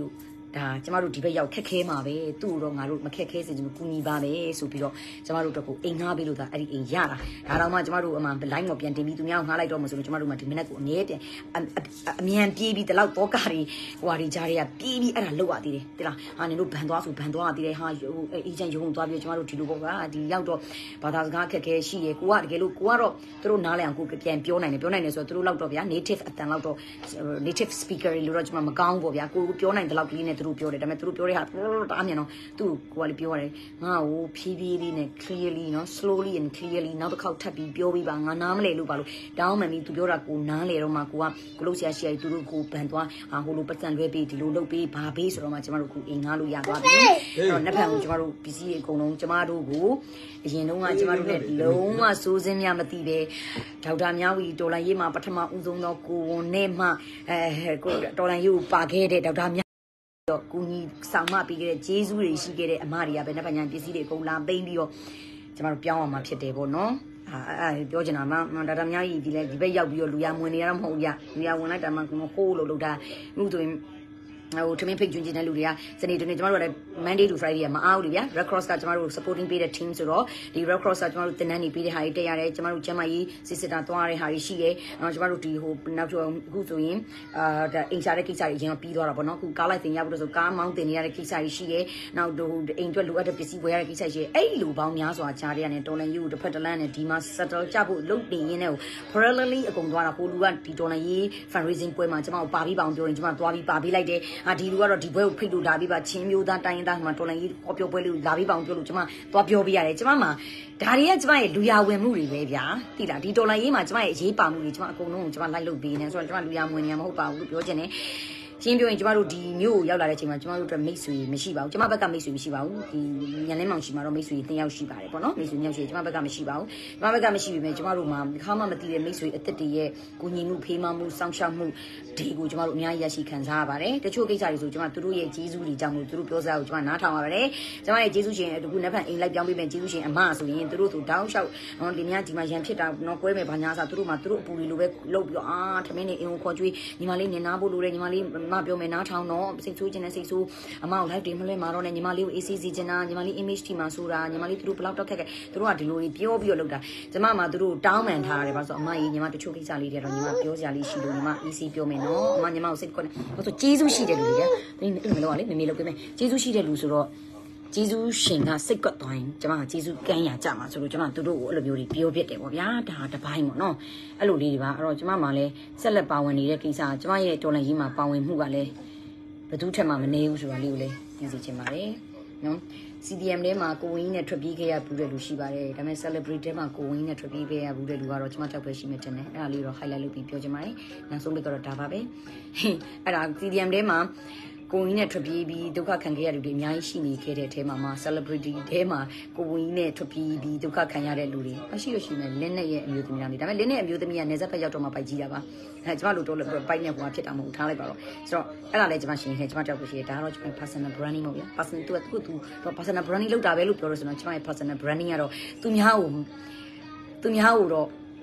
ဒါကျမတို့ဒီဘက်ရောက်ခက်ခဲမှာပဲသူ့တော့ငါတို့မခက်ခဲစေချင်ဘူးကူညီပါမယ်ဆိုပြီးတော့ကျမတို့တော့ကိုအိမ်ငှားပေးလို့ဒါအဲ့ဒီအိမ်ရတာဒါတော့မှကျမတို့အမှ line ကိုပြန်တင်ပြီးသူများကိုငှားလိုက်တော့မှဆိုလို့ကျမတို့မှဒီမနက်ကိုအမြဲပြန်အမြန်ပြေးပြီးတလောက်တော့ကားတွေဟိုဟာတွေကြားတွေကပြေးပြီးအဲ့ဒါလောက်ရသေးတယ်တိလားဟာနင်တို့ဘန်သွားဆိုဘန်သွားရသေးတယ်ဟာအေဂျင့်ရုံသွားပြီးကျမတို့ဒီလိုပေါ့ကွာဒီရောက်တော့ဘာသာစကားခက်ခဲရှိရကိုကတကယ်လို့ကိုကတော့သူတို့နားလည်အောင်ကိုပြန်ပြောနိုင်တယ်ဆိုတော့သူတို့လောက်တော့ဗျာ native အတန်လောက်တော့ native speaker တွေလို့တော့ကျမမကောင်းပေါ့ဗျာကိုပြောနိုင်တဲ့လောက်ကလေးနဲ့သူတို့ပြောတယ်ဒါပေမဲ့သူတို့ပြောတဲ့ဟာတားမြန်တော့သူ့ကိုကလည်းပြောရတယ်ငါ့ကိုဖြည်းဖြည်းလေးနဲ့ clearly နော် slowly and clearly နောက်တစ်ခေါက်ထပ်ပြီးပြောပြီးပါငါနားမလဲလို့ပါလို့တောင်းမှန်ပြီးသူပြောတာကိုနားလေတော့မှကိုလို့ဆရာရှိရသူတို့ကိုဘန်သွားဟိုလိုပတ်စံလွဲပြီးဒီလိုလုပ်ပြီးဘာပေးဆိုတော့မှကျမတို့ကိုအိမ်ငှားလို့ရသွားပြီအဲ့တော့နှစ်ဖက်ကိုကျမတို့ပစ္စည်းအကုန်လုံးကျမတို့ကိုအရင်တုန်းကကျမတို့နဲ့လုံးဝစိုးစင်းများမသိပဲဒေါက်တာမြဝီတော်လိုင်းရေးမှာပထမဦးဆုံးတော့ကိုဝန်နဲ့မှကိုတော်လိုင်းရေးကိုပါခဲ့တဲ့ဒေါက်တာမြတော့ကိုကြီးဆောင်မပြီးခဲ့တဲ့ဂျေဇူးတွေရှိခဲ့တဲ့အမတွေကပဲနှစ်ဖက်ညာပစ္စည်းတွေအကုန်လာသိမ်းပြီးတော့ကျမတို့ပြောင်းအောင်မှာဖြစ်တယ်ပေါ့နော်ပြောချင်တာမှဒါအများကြီးဒီဘက်ရောက်ပြီးတော့လူရမဝင်နေရတော့မဟုတ်ရလူရဝင်လိုက်တာမှဟိုးလို့လုပ်တာဥဆိုရင်ဟိုထမင်းဖိတ်ကျွန်းကျင်တဲ့လူတွေကစနေတနေ့ကျမတို့ကလည်း Monday to Friday ကမအားဘူးလေဗျာ Red Cross ကကျမတို့ supporting ပေးတဲ့ team ဆိုတော့ဒီ Red Cross ကကျမတို့တင်နန်းနေပေးတဲ့ဟာတွေတက်ရတယ်ကျမတို့ကျမကြီးစစ်စစ်တာသွားရတဲ့ဟာတွေရှိတယ်ကျမတို့ဒီဟိုနောက်ကျော်အခုဆိုရင်ဒါအိမ်ချတဲ့ကိစ္စတွေအရင်ကပြီးသွားတာပေါ့နော်အခုကားလိုက်တင်ရဖို့ဆိုကားမောင်းတင်ရတဲ့ကိစ္စတွေရှိတယ်နောက်ဟိုအိမ်အတွက်လိုအပ်တဲ့ပစ္စည်းဝယ်ရတဲ့ကိစ္စရှိတယ်အဲ့လိုပေါင်းများစွာကြားရတဲ့တော်လန်ယူတစ်ဖက်တစ်လမ်းနဲ့ဒီမှာ settle ကြဖို့လုပ်တင်ရင်းနဲ့ parallelly အကုန်သွားတာဟိုလူကဒီတော်လန်ရေး fundraising ပွဲမှာကျမတို့ပါပြီးပါအောင်ပြောရင်ကျမသွားပြီးပါပြီးလိုက်တယ်ဒီလူကတော့ဒီဘွဲကိုဖိတ်လို့လာပြီးပါချင်းမျိုးသားတိုင်းရင်းသားမှာတော်လိုင်းကြီးဟောပြောပွဲလေးကိုလာပြီးပါအောင်ပြောလို့ကျမသွားပြောပြရတယ်ကျမမှာဒါတွေကကျမရဲ့လူရဝင်မှုတွေပဲဗျာသိလားဒီတော်လိုင်းကြီးမှာကျမရဲ့အရေးပါမှုတွေကျမအကုန်လုံးကိုကျမလိုက်လုပ်ပေးနေဆိုတော့ကျမလူရဝင်နေမှာမဟုတ်ပါဘူးလို့ပြောချင်တယ်ရှင်းပြောရင်ကျမတို့ဒီမျိုးကိုရောက်လာတဲ့အချိန်မှာကျမတို့အတွက်မိတ်ဆွေမရှိပါဘူးကျမဘက်ကမိတ်ဆွေမရှိပါဘူးဒီညနေမောင်ရှိမှာတော့မိတ်ဆွေ2ယောက်ရှိပါတယ်ပေါ့နော်မိတ်ဆွေ2ယောက်ရှိကျမဘက်ကမရှိပါဘူးကျမဘက်ကမရှိပြီပဲကျမတို့မှာခါမှမသိတဲ့မိတ်ဆွေအစ်စ်တွေရဲ့ကိုညီမှုဖေးမမှုစောင့်ရှောက်မှုဒီကိုကျမတို့အများကြီးရရှိခံစားရပါတယ်တချို့ကိစ္စတွေဆိုကျမတို့ရဲ့ကျေးဇူးတွေကြောင့်မို့သူတို့ပြောစားကိုကျမနားထောင်ရပါတယ်ကျမရဲ့ကျေးဇူးရှင်တခုနှစ်ဖက်အိမ်လိုက်ပြောင်းပေးမယ်ကျေးဇူးရှင်အမဆိုရင်သူတို့ဆိုတောင်းလျှောက်ဒီများဒီမှာရန်ဖြစ်တာတော့ကွဲမယ်ဘာညာစားသူတို့မှာသူတို့အပူတွေလိုပဲလုပ်ပြီးတော့ထမင်းနေအင်ကိုခေါ်ကျွေးညီမလေးနေနာဖို့လိုတယ်ညီမလေးမပြောမယ်နားထောင်တော့စိတ်ဆိုးခြင်းနဲ့စိတ်ဆိုးအမကို live တွေမလွှဲမှာတော့နဲ့ညီမလေးကို AC စီခြင်းနာညီမလေး image တီမှာဆိုတာညီမလေးသူတို့ဘလောက်တော့ခက်ခဲ့သူတို့ကဒီလိုတွေပြောပြီးတော့လုပ်တာကျမမှာသူတို့တောင်းပန်ထားရတယ်ပါဆိုအမကြီးညီမတချို့ကိစ္စလေးတွေတော့ညီမပြောစရာလေးရှိလို့ညီမ AC ပြောမယ်နော်အမညီမကိုစိတ်ခွနဲ့ဘာလို့ကျေးဇူးရှိတယ်လူတွေကအဲ့မလို့ကလေမေမေလုပ်ပေးမယ်ကျေးဇူးရှိတဲ့လူဆိုတော့ကျေးဇူးရှင်ကစိတ်ကွက်သွားရင်ကျမကကျေးဇူးကမ်းရကြမှာဆိုလို့ကျမသူတို့ကိုအဲ့လိုမျိုးတွေပြောပြတယ်ပေါ့ဗျာဒါတပိုင်းပေါ့နော်အဲ့လိုလေးတွေပါအဲ့တော့ကျမမှလည်းဆက်လက်ပါဝင်နေတဲ့ကိစ္စကျမရဲ့တော်လှန်ရေးမှာပါဝင်မှုကလည်းဘယ်သူထက်မှမနေဘူးဆိုတာလေးကိုလည်းသိစေချင်ပါတယ်နော် CDM ထဲမှာကိုဝင်းနဲ့ထွက်ပြေးခဲ့ရဘူးတဲ့လူရှိပါတယ်ဒါပေမဲ့ celebrate ထဲမှာကိုဝင်းနဲ့ထွက်ပြေးခဲ့ရဘူးတဲ့လူကတော့ကျမတောက်ပဲရှိမှတင်တယ်အဲ့ဒါလေးတော့ highlight လုပ်ပြီးပြောချင်ပါတယ်နောက်ဆုံးပိတ်ကတော့ဒါပါပဲအဲ့ဒါ CDM ထဲမှာကိုဝင်းနဲ့ထွက်ပြေးပြီးဒုက္ခခံခဲ့ရတဲ့လူတွေအများကြီးရှိနေခဲ့တဲ့အထဲမှာ celebrity ထဲမှာကိုဝင်းနဲ့ထွက်ပြေးပြီးဒုက္ခခံရတဲ့လူတွေမရှိလို့ရှိနေလင်းနဲ့ရဲ့အမျိုးသမီးတွေဒါပေမဲ့လင်းနဲ့အမျိုးသမီးကနေဆက်ဖက်ရောက်တော့မှပိုက်ကြီးတာပါကျမတို့တော့ပိုက်နဲ့ဟိုဖြစ်တာမဟုတ်ထားလိုက်ပါတော့ဆိုတော့အဲ့ဒါလည်းကျမရှင်ဟဲ့ကျမတောက်လို့ရှိတယ်ဒါကတော့ကျမ personal branding ပေါ့ဗျာ personal သူ personal branding လုပ်တာပဲလို့ပြောလို့ဆိုတော့ကျမရဲ့ personal branding ကတော့သူများကိုတော့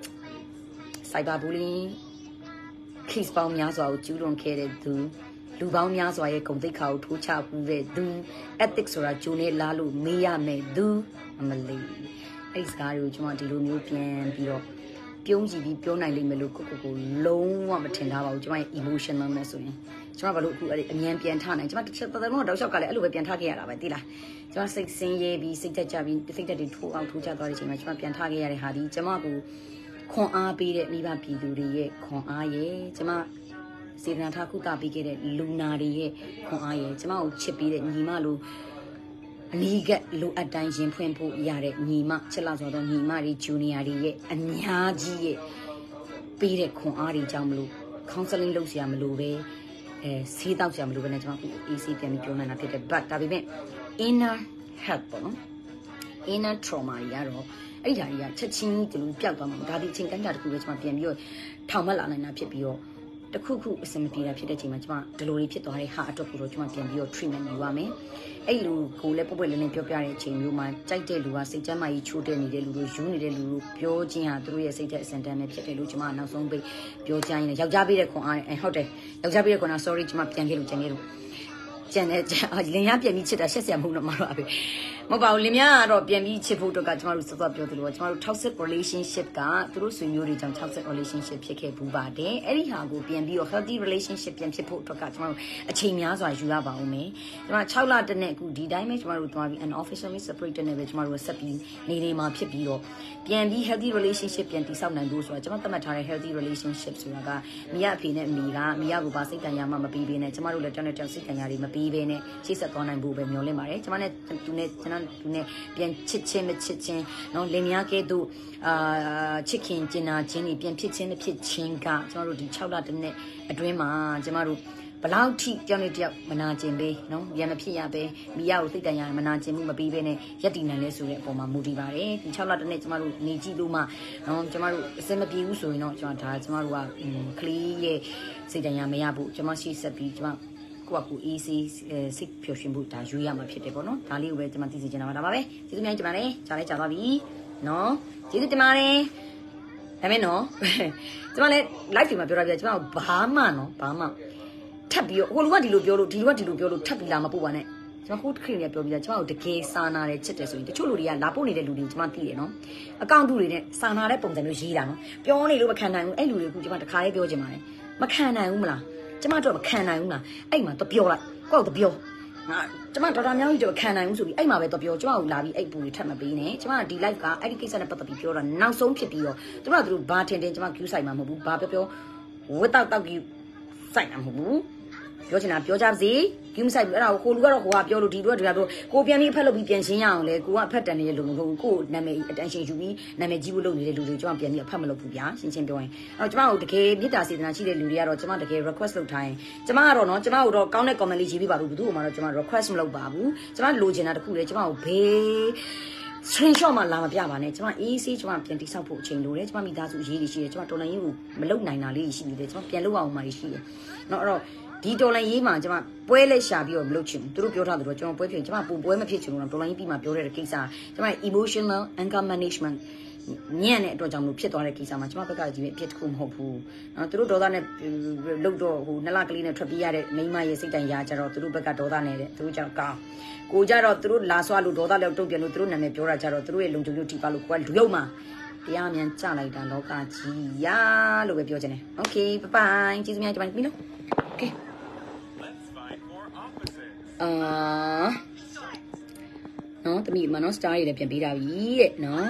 cyber bullying case ပေါင်းများစွာကိုကျူးလွန်ခဲ့တဲ့သူလူပေါင်းများစွာရဲ့ဂုဏ်သိက္ခာကိုထိုးချပူးတဲ့သူ ethics ဆိုတာဂျိုနဲ့လားလို့မေးရမယ်သူအမလေးအဲ့စကားတွေကိုကျမဒီလိုမျိုးပြန်ပြီးတော့ပြုံးကြည့်ပြီးပြောနိုင်လိမ့်မယ်လို့ကိုလုံးဝမထင်ထားပါဘူးကျမရဲ့ emotional နဲ့ဆိုရင်ကျမဘာလို့အခုအဲ့ဒီအမြန်ပြန်ထနိုင်ကျမတစ်ချက်တော်တော်တော့တောက်လျှောက်ကလည်းအဲ့လိုပဲပြန်ထခဲ့ရတာပဲသိလားကျမစိတ်ဆင်းရဲပြီးစိတ်သက်ကြပြီးစိတ်သက်တွေထိုးအောင်ထိုးချသွားတဲ့အချိန်မှာကျမပြန်ထခဲ့ရတဲ့ဟာဒီကျမကိုခွန်အားပေးတဲ့မိဘပြည်သူတွေရဲ့ခွန်အားရဲ့ကျမစေတနာထားကုသပေးခဲ့တဲ့လူနာတွေရဲ့ခွန်အားရဲ့ကျမကိုချစ်ပေးတဲ့ညီမလိုအနီးကလိုအပ်တိုင်းရင်ဖွင့်ဖို့ရတဲ့ညီမချစ်လာဆိုတော့ညီမတွေဂျူနီယာတွေရဲ့အများကြီးရဲ့ပေးတဲ့ခွန်အားတွေကြောင့်မလို့ counseling လုပ်စရာမလိုပဲဆေးတောက်စရာမလိုပဲနဲ့ကျမအခု AC ပြန်ပြီးပြောနေတာဖြစ်တယ် but ဒါပေမဲ့ inner health ပေါ့နော် inner trauma တွေကတော့အဲ့ဒါတွေကချက်ချင်းဒီလိုပျောက်သွားမှာဒါဒီအချိန်တိုင်းတာတစ်ခုပဲကျမပြန်ပြီးတော့ထောင်မက်လာနိုင်တာဖြစ်ပြီးတော့တခုခုအဆင်မပြေတာဖြစ်တဲ့ချိန်မှာကျမဒီလိုတွေဖြစ်သွားတဲ့ဟာအတွက်ကိုတော့ကျမပြန်ပြီးတော့ treatment ယူရမယ်အဲ့လူကိုလည်းပွပွလင်းလင်းပြောပြတဲ့အချိန်မျိုးမှာကြိုက်တဲ့လူကစိတ်ကျမ်းမာရေးချိုးတဲ့နေတဲ့လူတို့ယူနေတဲ့လူတို့ပြောခြင်းဟာသူတို့ရဲ့စိတ်သက်အစင်တမ်းပဲဖြစ်တယ်လို့ကျမနောက်ဆုံးပိတ်ပြောကြရင်ယောက်ျားပေးတဲ့ခွန်အားဟုတ်တယ်ယောက်ျားပေးတဲ့ခွန်အား sorry ကျမပြန်ခဲ့လို့ကျန်ခဲ့လို့ကျန်တဲ့လင်ရပြန်ပြီးချစ်တာရှက်စရာမဟုတ်တော့မှာတော့မဟုတ်ပါဘူးလင်မကတော့ပြန်ပြီးချစ်ဖို့တော့ကကျမတို့စောစောပြောသလိုကျမတို့ toxic relationship ကသူတို့ဆွေမျိုးတွေကြောင့် toxic relationship ဖြစ်ခဲ့ဘူးပါတယ်အဲ့ဒီဟာကိုပြန်ပြီးတော့ healthy relationship ပြန်ဖြစ်ဖို့တော့ကကျမတို့အချိန်များစွာယူရပါဦးမယ်ကျမ6လတနေ့အခုဒီတိုင်းပဲကျမတို့သွားပြီး unofficially separated နဲ့ပဲကျမတို့ဆက်ပြီးနေမှာဖြစ်ပြီးတော့ပြန်ပြီး healthy relationship ပြန်တည်ဆောက်နိုင်ဖို့ဆိုတာကျမသတ်မှတ်ထားတဲ့ healthy relationship ဆိုတာကမိရအဖေနဲ့အမေကမိရကိုပါစိတ်တန်ရာမှမပေးဘဲနဲ့ကျမတို့လည်းတောင်းတဲ့စိတ်တန်ရာတွေမပေးဘဲနဲ့ရှေ့ဆက်သွားနိုင်ဖို့ပဲမျှော်လင့်ပါတယ်ကျမနဲ့သူနဲ့ပြန်ချစ်ချင်းမချစ်ချင်းနော်လင်မယားကဲ့သို့ချစ်ခင်ကျင်နာချင်းတွေပြန်ဖြစ်ချင်းမဖြစ်ချင်းကကျမတို့ဒီ6လတနေ့အတွင်းမှာကျမတို့ဘလောက်ထိကြောင်းနေတယောက်မနာကျင်ပေးနော်ရံမဖြစ်ရပဲမိရကိုစိတ်တန်ရာမနာကျင်မှုမပေးဘဲနဲ့ရက်တည်နိုင်လဲဆိုတဲ့အပေါ်မှာမူတည်ပါတယ်ဒီ6လတနေ့ကျမတို့နေကြည့်လို့မှနော်ကျမတို့အစမပြေဘူးဆိုရင်တော့ကျမတို့ကကလေးရဲ့စိတ်တန်ရာမရဘူးကျမရှိဆက်ပြီးကျမကိုကeasy စိတ်ဖြောရှင်ဖို့ဒါယူရမှာဖြစ်တယ်ပေါ့နော်ဒါလေးကိုပဲကျွန်မသိစေချင်တာပါဒါပါပဲကျေးဇူးများကြီးတင်ပါတယ်ကြားလဲကြားသွားပြီနော်ကျေးဇူးတင်ပါတယ်ဒါမဲ့နော်ကျွန်မလည်း live ဒီမှာပြောတာပြကျွန်မဘာမှထပ်ပြီးဟိုလူကဒီလိုပြောလို့ဒီလူကဒီလိုပြောလို့ထပ်ပြီးလာမပို့ပါနဲ့ကျွန်မဟိုခရီးနဲ့ပြောပြကျွန်မတို့တကယ်စာနာတယ်ချစ်တယ်ဆိုရင်တချို့လူတွေကလာပို့နေတဲ့လူတွေကိုကျွန်မသိတယ်နော်အကောင့်တူတွေနဲ့စာနာတဲ့ပုံစံမျိုးရေးတာနော်ပြောနေလို့မခံနိုင်ဘူးအဲ့လူတွေကကျွန်မတခါလေးပြောချင်ပါတယ်မခံနိုင်ဘူးမလားကျမတို့မခံနိုင်ဘူးလားအဲ့မှာတော့ပြောလိုက်ကိုယ့်ကိုပြောငါကျမဒေါက်တာမြောင်းကြီးတို့ခံနိုင်ဘူးဆိုပြီးအဲ့မှာပဲတော့ပြောကျမကိုလာပြီးအဲ့ပူတွေထပ်မပေးနဲ့ကျမဒီ live ကအဲ့ဒီကိစ္စနဲ့ပတ်သက်ပြီးပြောတာနောက်ဆုံးဖြစ်ပြီးတော့ကျမတို့ဘာထင်ကျမ queue ဆိုင်မှာမဟုတ်ဘူးဘာပြောဝတ်တောက်ကြီးဆိုင်မှာမဟုတ်ဘူးပြောချင်တာပြောကြပါစေဂိမ်းဆိုင်ဘူးအဲ့ဒါကိုလူကတော့ဟိုကပြောလို့ဒီလူကဒီကတော့ကိုပြန်ပြီးအဖက်လုပ်ပြီးပြန်ရှင်းရအောင်လေကိုကအဖက်တန်နေတဲ့လူမဟုတ်ဘူးကိုနာမည် attention ယူပြီးနာမည်ကြီးဖို့လုပ်နေတဲ့လူတွေကျွန်တော်ပြန်ပြီးအဖက်မလုပ်ဘူးဗျာရှင်းရှင်းပြောရင်အဲ့တော့ကျွန်မတို့တကယ်မေတ္တာစေတနာရှိတဲ့လူတွေကတော့ကျွန်မတကယ် request လုပ်ထားရင်ကျွန်မကတော့နော်ကျွန်မတို့တော့ကောင်းတဲ့ comment လေးရေးပေးပါလို့ဘယ်သူ့မှတော့ကျွန်မ request မလုပ်ပါဘူးကျွန်မလိုချင်တာတခုလေကျွန်မကိုဘေး screenshot မှာလာမပြပါနဲ့ကျွန်မ easy ကျွန်မပြန်တိဆောက်ဖို့အချိန်လိုတယ်ကျွန်မမိသားစုအရေးကြီးရှိတယ်ကျွန်မတော်လိုင်းရေးကိုမလုပ်နိုင်တာလေးရှိနေတယ်ကျွန်မပြန်လုပ်အောင်မှရှိတယ်နော်အဲ့တော့ဒီတော်လိုင်းရေးမှာကျွန်မပွဲလက်ရှာပြီးတော့မလုပ်ချင်ဘူးသူတို့ပြောထားတယ်ကျွန်တော်ပွဲဖြစ်ကျွန်မပုံပွဲမဖြစ်ချင်ဘူးတော်လိုင်းရေးပြီးမှပြောတဲ့ကိစ္စကျွန်မ emotional anger management ညံ့တဲ့အတွက်ကြောင့်မလို့ဖြစ်သွားတဲ့ကိစ္စမှာကျွန်မဘက်ကကြီးပဲအဖြစ်တစ်ခုမဟုတ်ဘူးနော်သူတို့ဒေါသနဲ့လှုပ်တော့ဟိုနှစ်လကလေးနဲ့ထွက်ပြေးရတဲ့မိန်းမရဲ့စိတ်တိုင်ရာကြတော့သူတို့ဘက်ကဒေါသနဲ့တဲ့သူတို့ကြောင့်ကောင်းကိုကြတော့သူတို့လာဆွားလို့ဒေါသလည်းတုတ်ပြန်လို့သူတို့နာမည်ပြောတာကြတော့သူတို့ရဲ့လုံခြုံရေးထိပါလို့ကိုကလူရုံမှာတရားမြန်ကြလိုက်တာလောကကြီးရာလို့ပဲပြောချင်တယ်โอเคဘိုင်ဘိုင်ကျေးဇူးများကြပါပြီနော်โอเคနော်တမီးမနော် star တွေလည်းပြန်ပေးတာပြီတဲ့နော်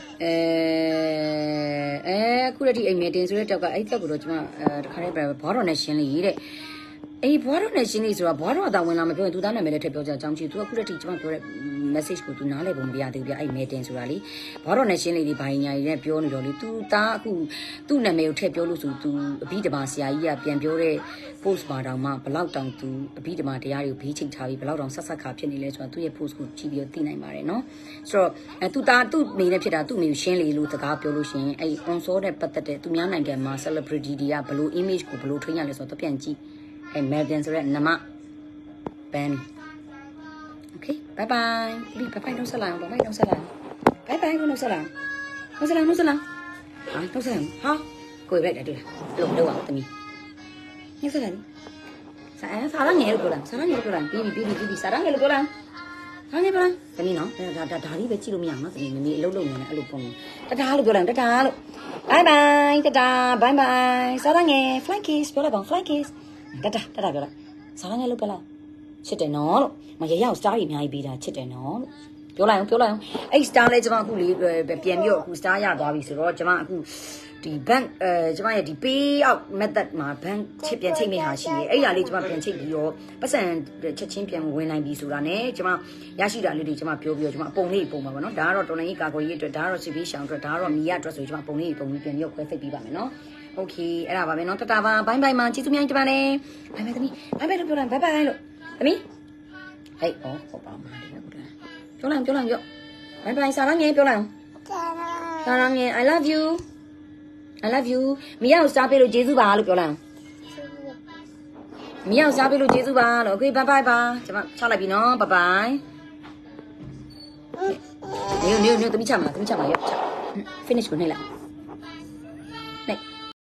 ခုတည်းအိမ်မဲတင်ဆိုတဲ့တောက်ကအဲ့တောက်ကိုတော့ကျွန်မတခါတည်းဘောတော်နဲ့ရှင်းလေးတဲ့အေးဘွားတော်နဲ့ရှင်းနေဆိုတာဘွားတော်အသာဝင်လာမပြောရင်သူသားနာမည်လည်းထည့်ပြောကြအကြောင်းချီသူကခုတည်းကျွန်မပြောတဲ့ message ကိုသူနားလည်ပုံမရသေးဘူးပြအဲ့မဲတင်ဆိုတာလေဘွားတော်နဲ့ရှင်းလေးဒီဘိုင်းညာကြီးနဲ့ပြောနေတော့လေသူသားအခုသူ့နာမည်ကိုထည့်ပြောလို့ဆိုသူအဘိဓမ္မာဆရာကြီးကပြန်ပြောတဲ့ post မှာတောင်မှဘလောက်တောင်သူအဘိဓမ္မာတရားတွေကိုဘေးချိတ်ထားပြီးဘလောက်တောင်ဆက်ဆက်ခါဖြစ်နေလဲဆိုတာသူ့ရဲ့ post ကိုကြည့်ပြီးတော့သိနိုင်ပါတယ်နော်ဆိုတော့သူသားသူ့မိနဲ့ဖြစ်တာသူ့မိကိုရှင်းလေလို့စကားပြောလို့ရှိရင်အဲ့ on-source နဲ့ပတ်သက်တဲ့သူများနိုင်ငံမှာ celebrity တွေကဘလို့ image ကိုဘလို့ထိန်းရလဲဆိုတော့ပြန်ကြည့်အဲ့ Melvin ဆိုတဲ့နမ Ben Okay bye bye ဒီ bye bye တော့ဆက်လာအောင် bye bye တော့ဆက်လာ bye bye ကိုတော့ဆက်လာဆက်လာဟာတော့ဆက်လာဟာကိုရိုက်တယ်တွေ့လားလို့အောင်တမီးညဆက်လာစားရငယ်လို့ပြောလားပြီးစားရငယ်လို့ပြောလားဟာနေပါလားတမီးနော်ဒါလေးပဲကြည့်လို့မရအောင်နော်တမီးမမေအလုပ်လုပ်နေတယ်အဲ့လိုပုံတတားလို့ပြောလားတတားလို့ bye bye တတာ bye bye စားရငယ် fly kiss ပြောလိုက်ပါ fly kiss တတာပြောလိုက်စားရငယ်လို့ပြောလိုက်ချစ်တယ်နော်လို့မရရောက် star ကြီးအများကြီးပေးတာချစ်တယ်နော်လို့ပြောလိုက်အောင်အဲ့ star လဲကျွန်မအခုလေးပြန်ပြီးတော့အခု star ရသွားပြီဆိုတော့ကျွန်မအခုဒီ bank ကျွန်မရဲ့ဒီ pay out method မှာ bank ပြန်ချိတ်မိဟာရှိတယ်အဲ့ဒါလေးကျွန်မပြန်ချိတ်ပြီးတော့ပတ်စံချက်ချင်းပြန်ဝင်နိုင်ပြီဆိုတာ ਨੇ ကျွန်မရရှိတာလေးတွေကျွန်မပြောပြီးတော့ကျွန်မအပုံလေးပုံပါပါနော်ဒါကတော့တော်လိုင်းကြီးကာကွယ်ရေးအတွက်ဒါကတော့စီပေးရှောင်အတွက်ဒါကတော့မီရအတွက်ဆိုကျွန်မပုံလေးပုံပြီးပြန်ပြီးတော့ခွဲစိတ်ပေးပါမယ်နော်โอเคအဲ့ဒါပါပဲเนาะတတာပါဘိုင်းဘိုင်းမှာကျေးဇူးများကြပါနဲ့ဘိုင်းဘိုင်းသမီးဘိုင်းဘိုင်းလို့ပြောလိုက်ဘိုင်းဘိုင်းလို့သမီးဟေးဟုတ်ပါမှာဒီကပြောလိုက်ဘိုင်းဘိုင်းစားရငယ်ပြောလိုက်စားရငယ် I love you မီးအောင်စားပေးလို့ကျေးဇူးပါလို့ပြောလိုက်မီးအောင်စားပေးလို့ကျေးဇူးပါလို့โอเคဘိုင်းဘိုင်းပါကျွန်မချလိုက်ပြီเนาะဘိုင်းဘိုင်းနေသမီးချမှာရော finish ကိုနှိပ်လိုက်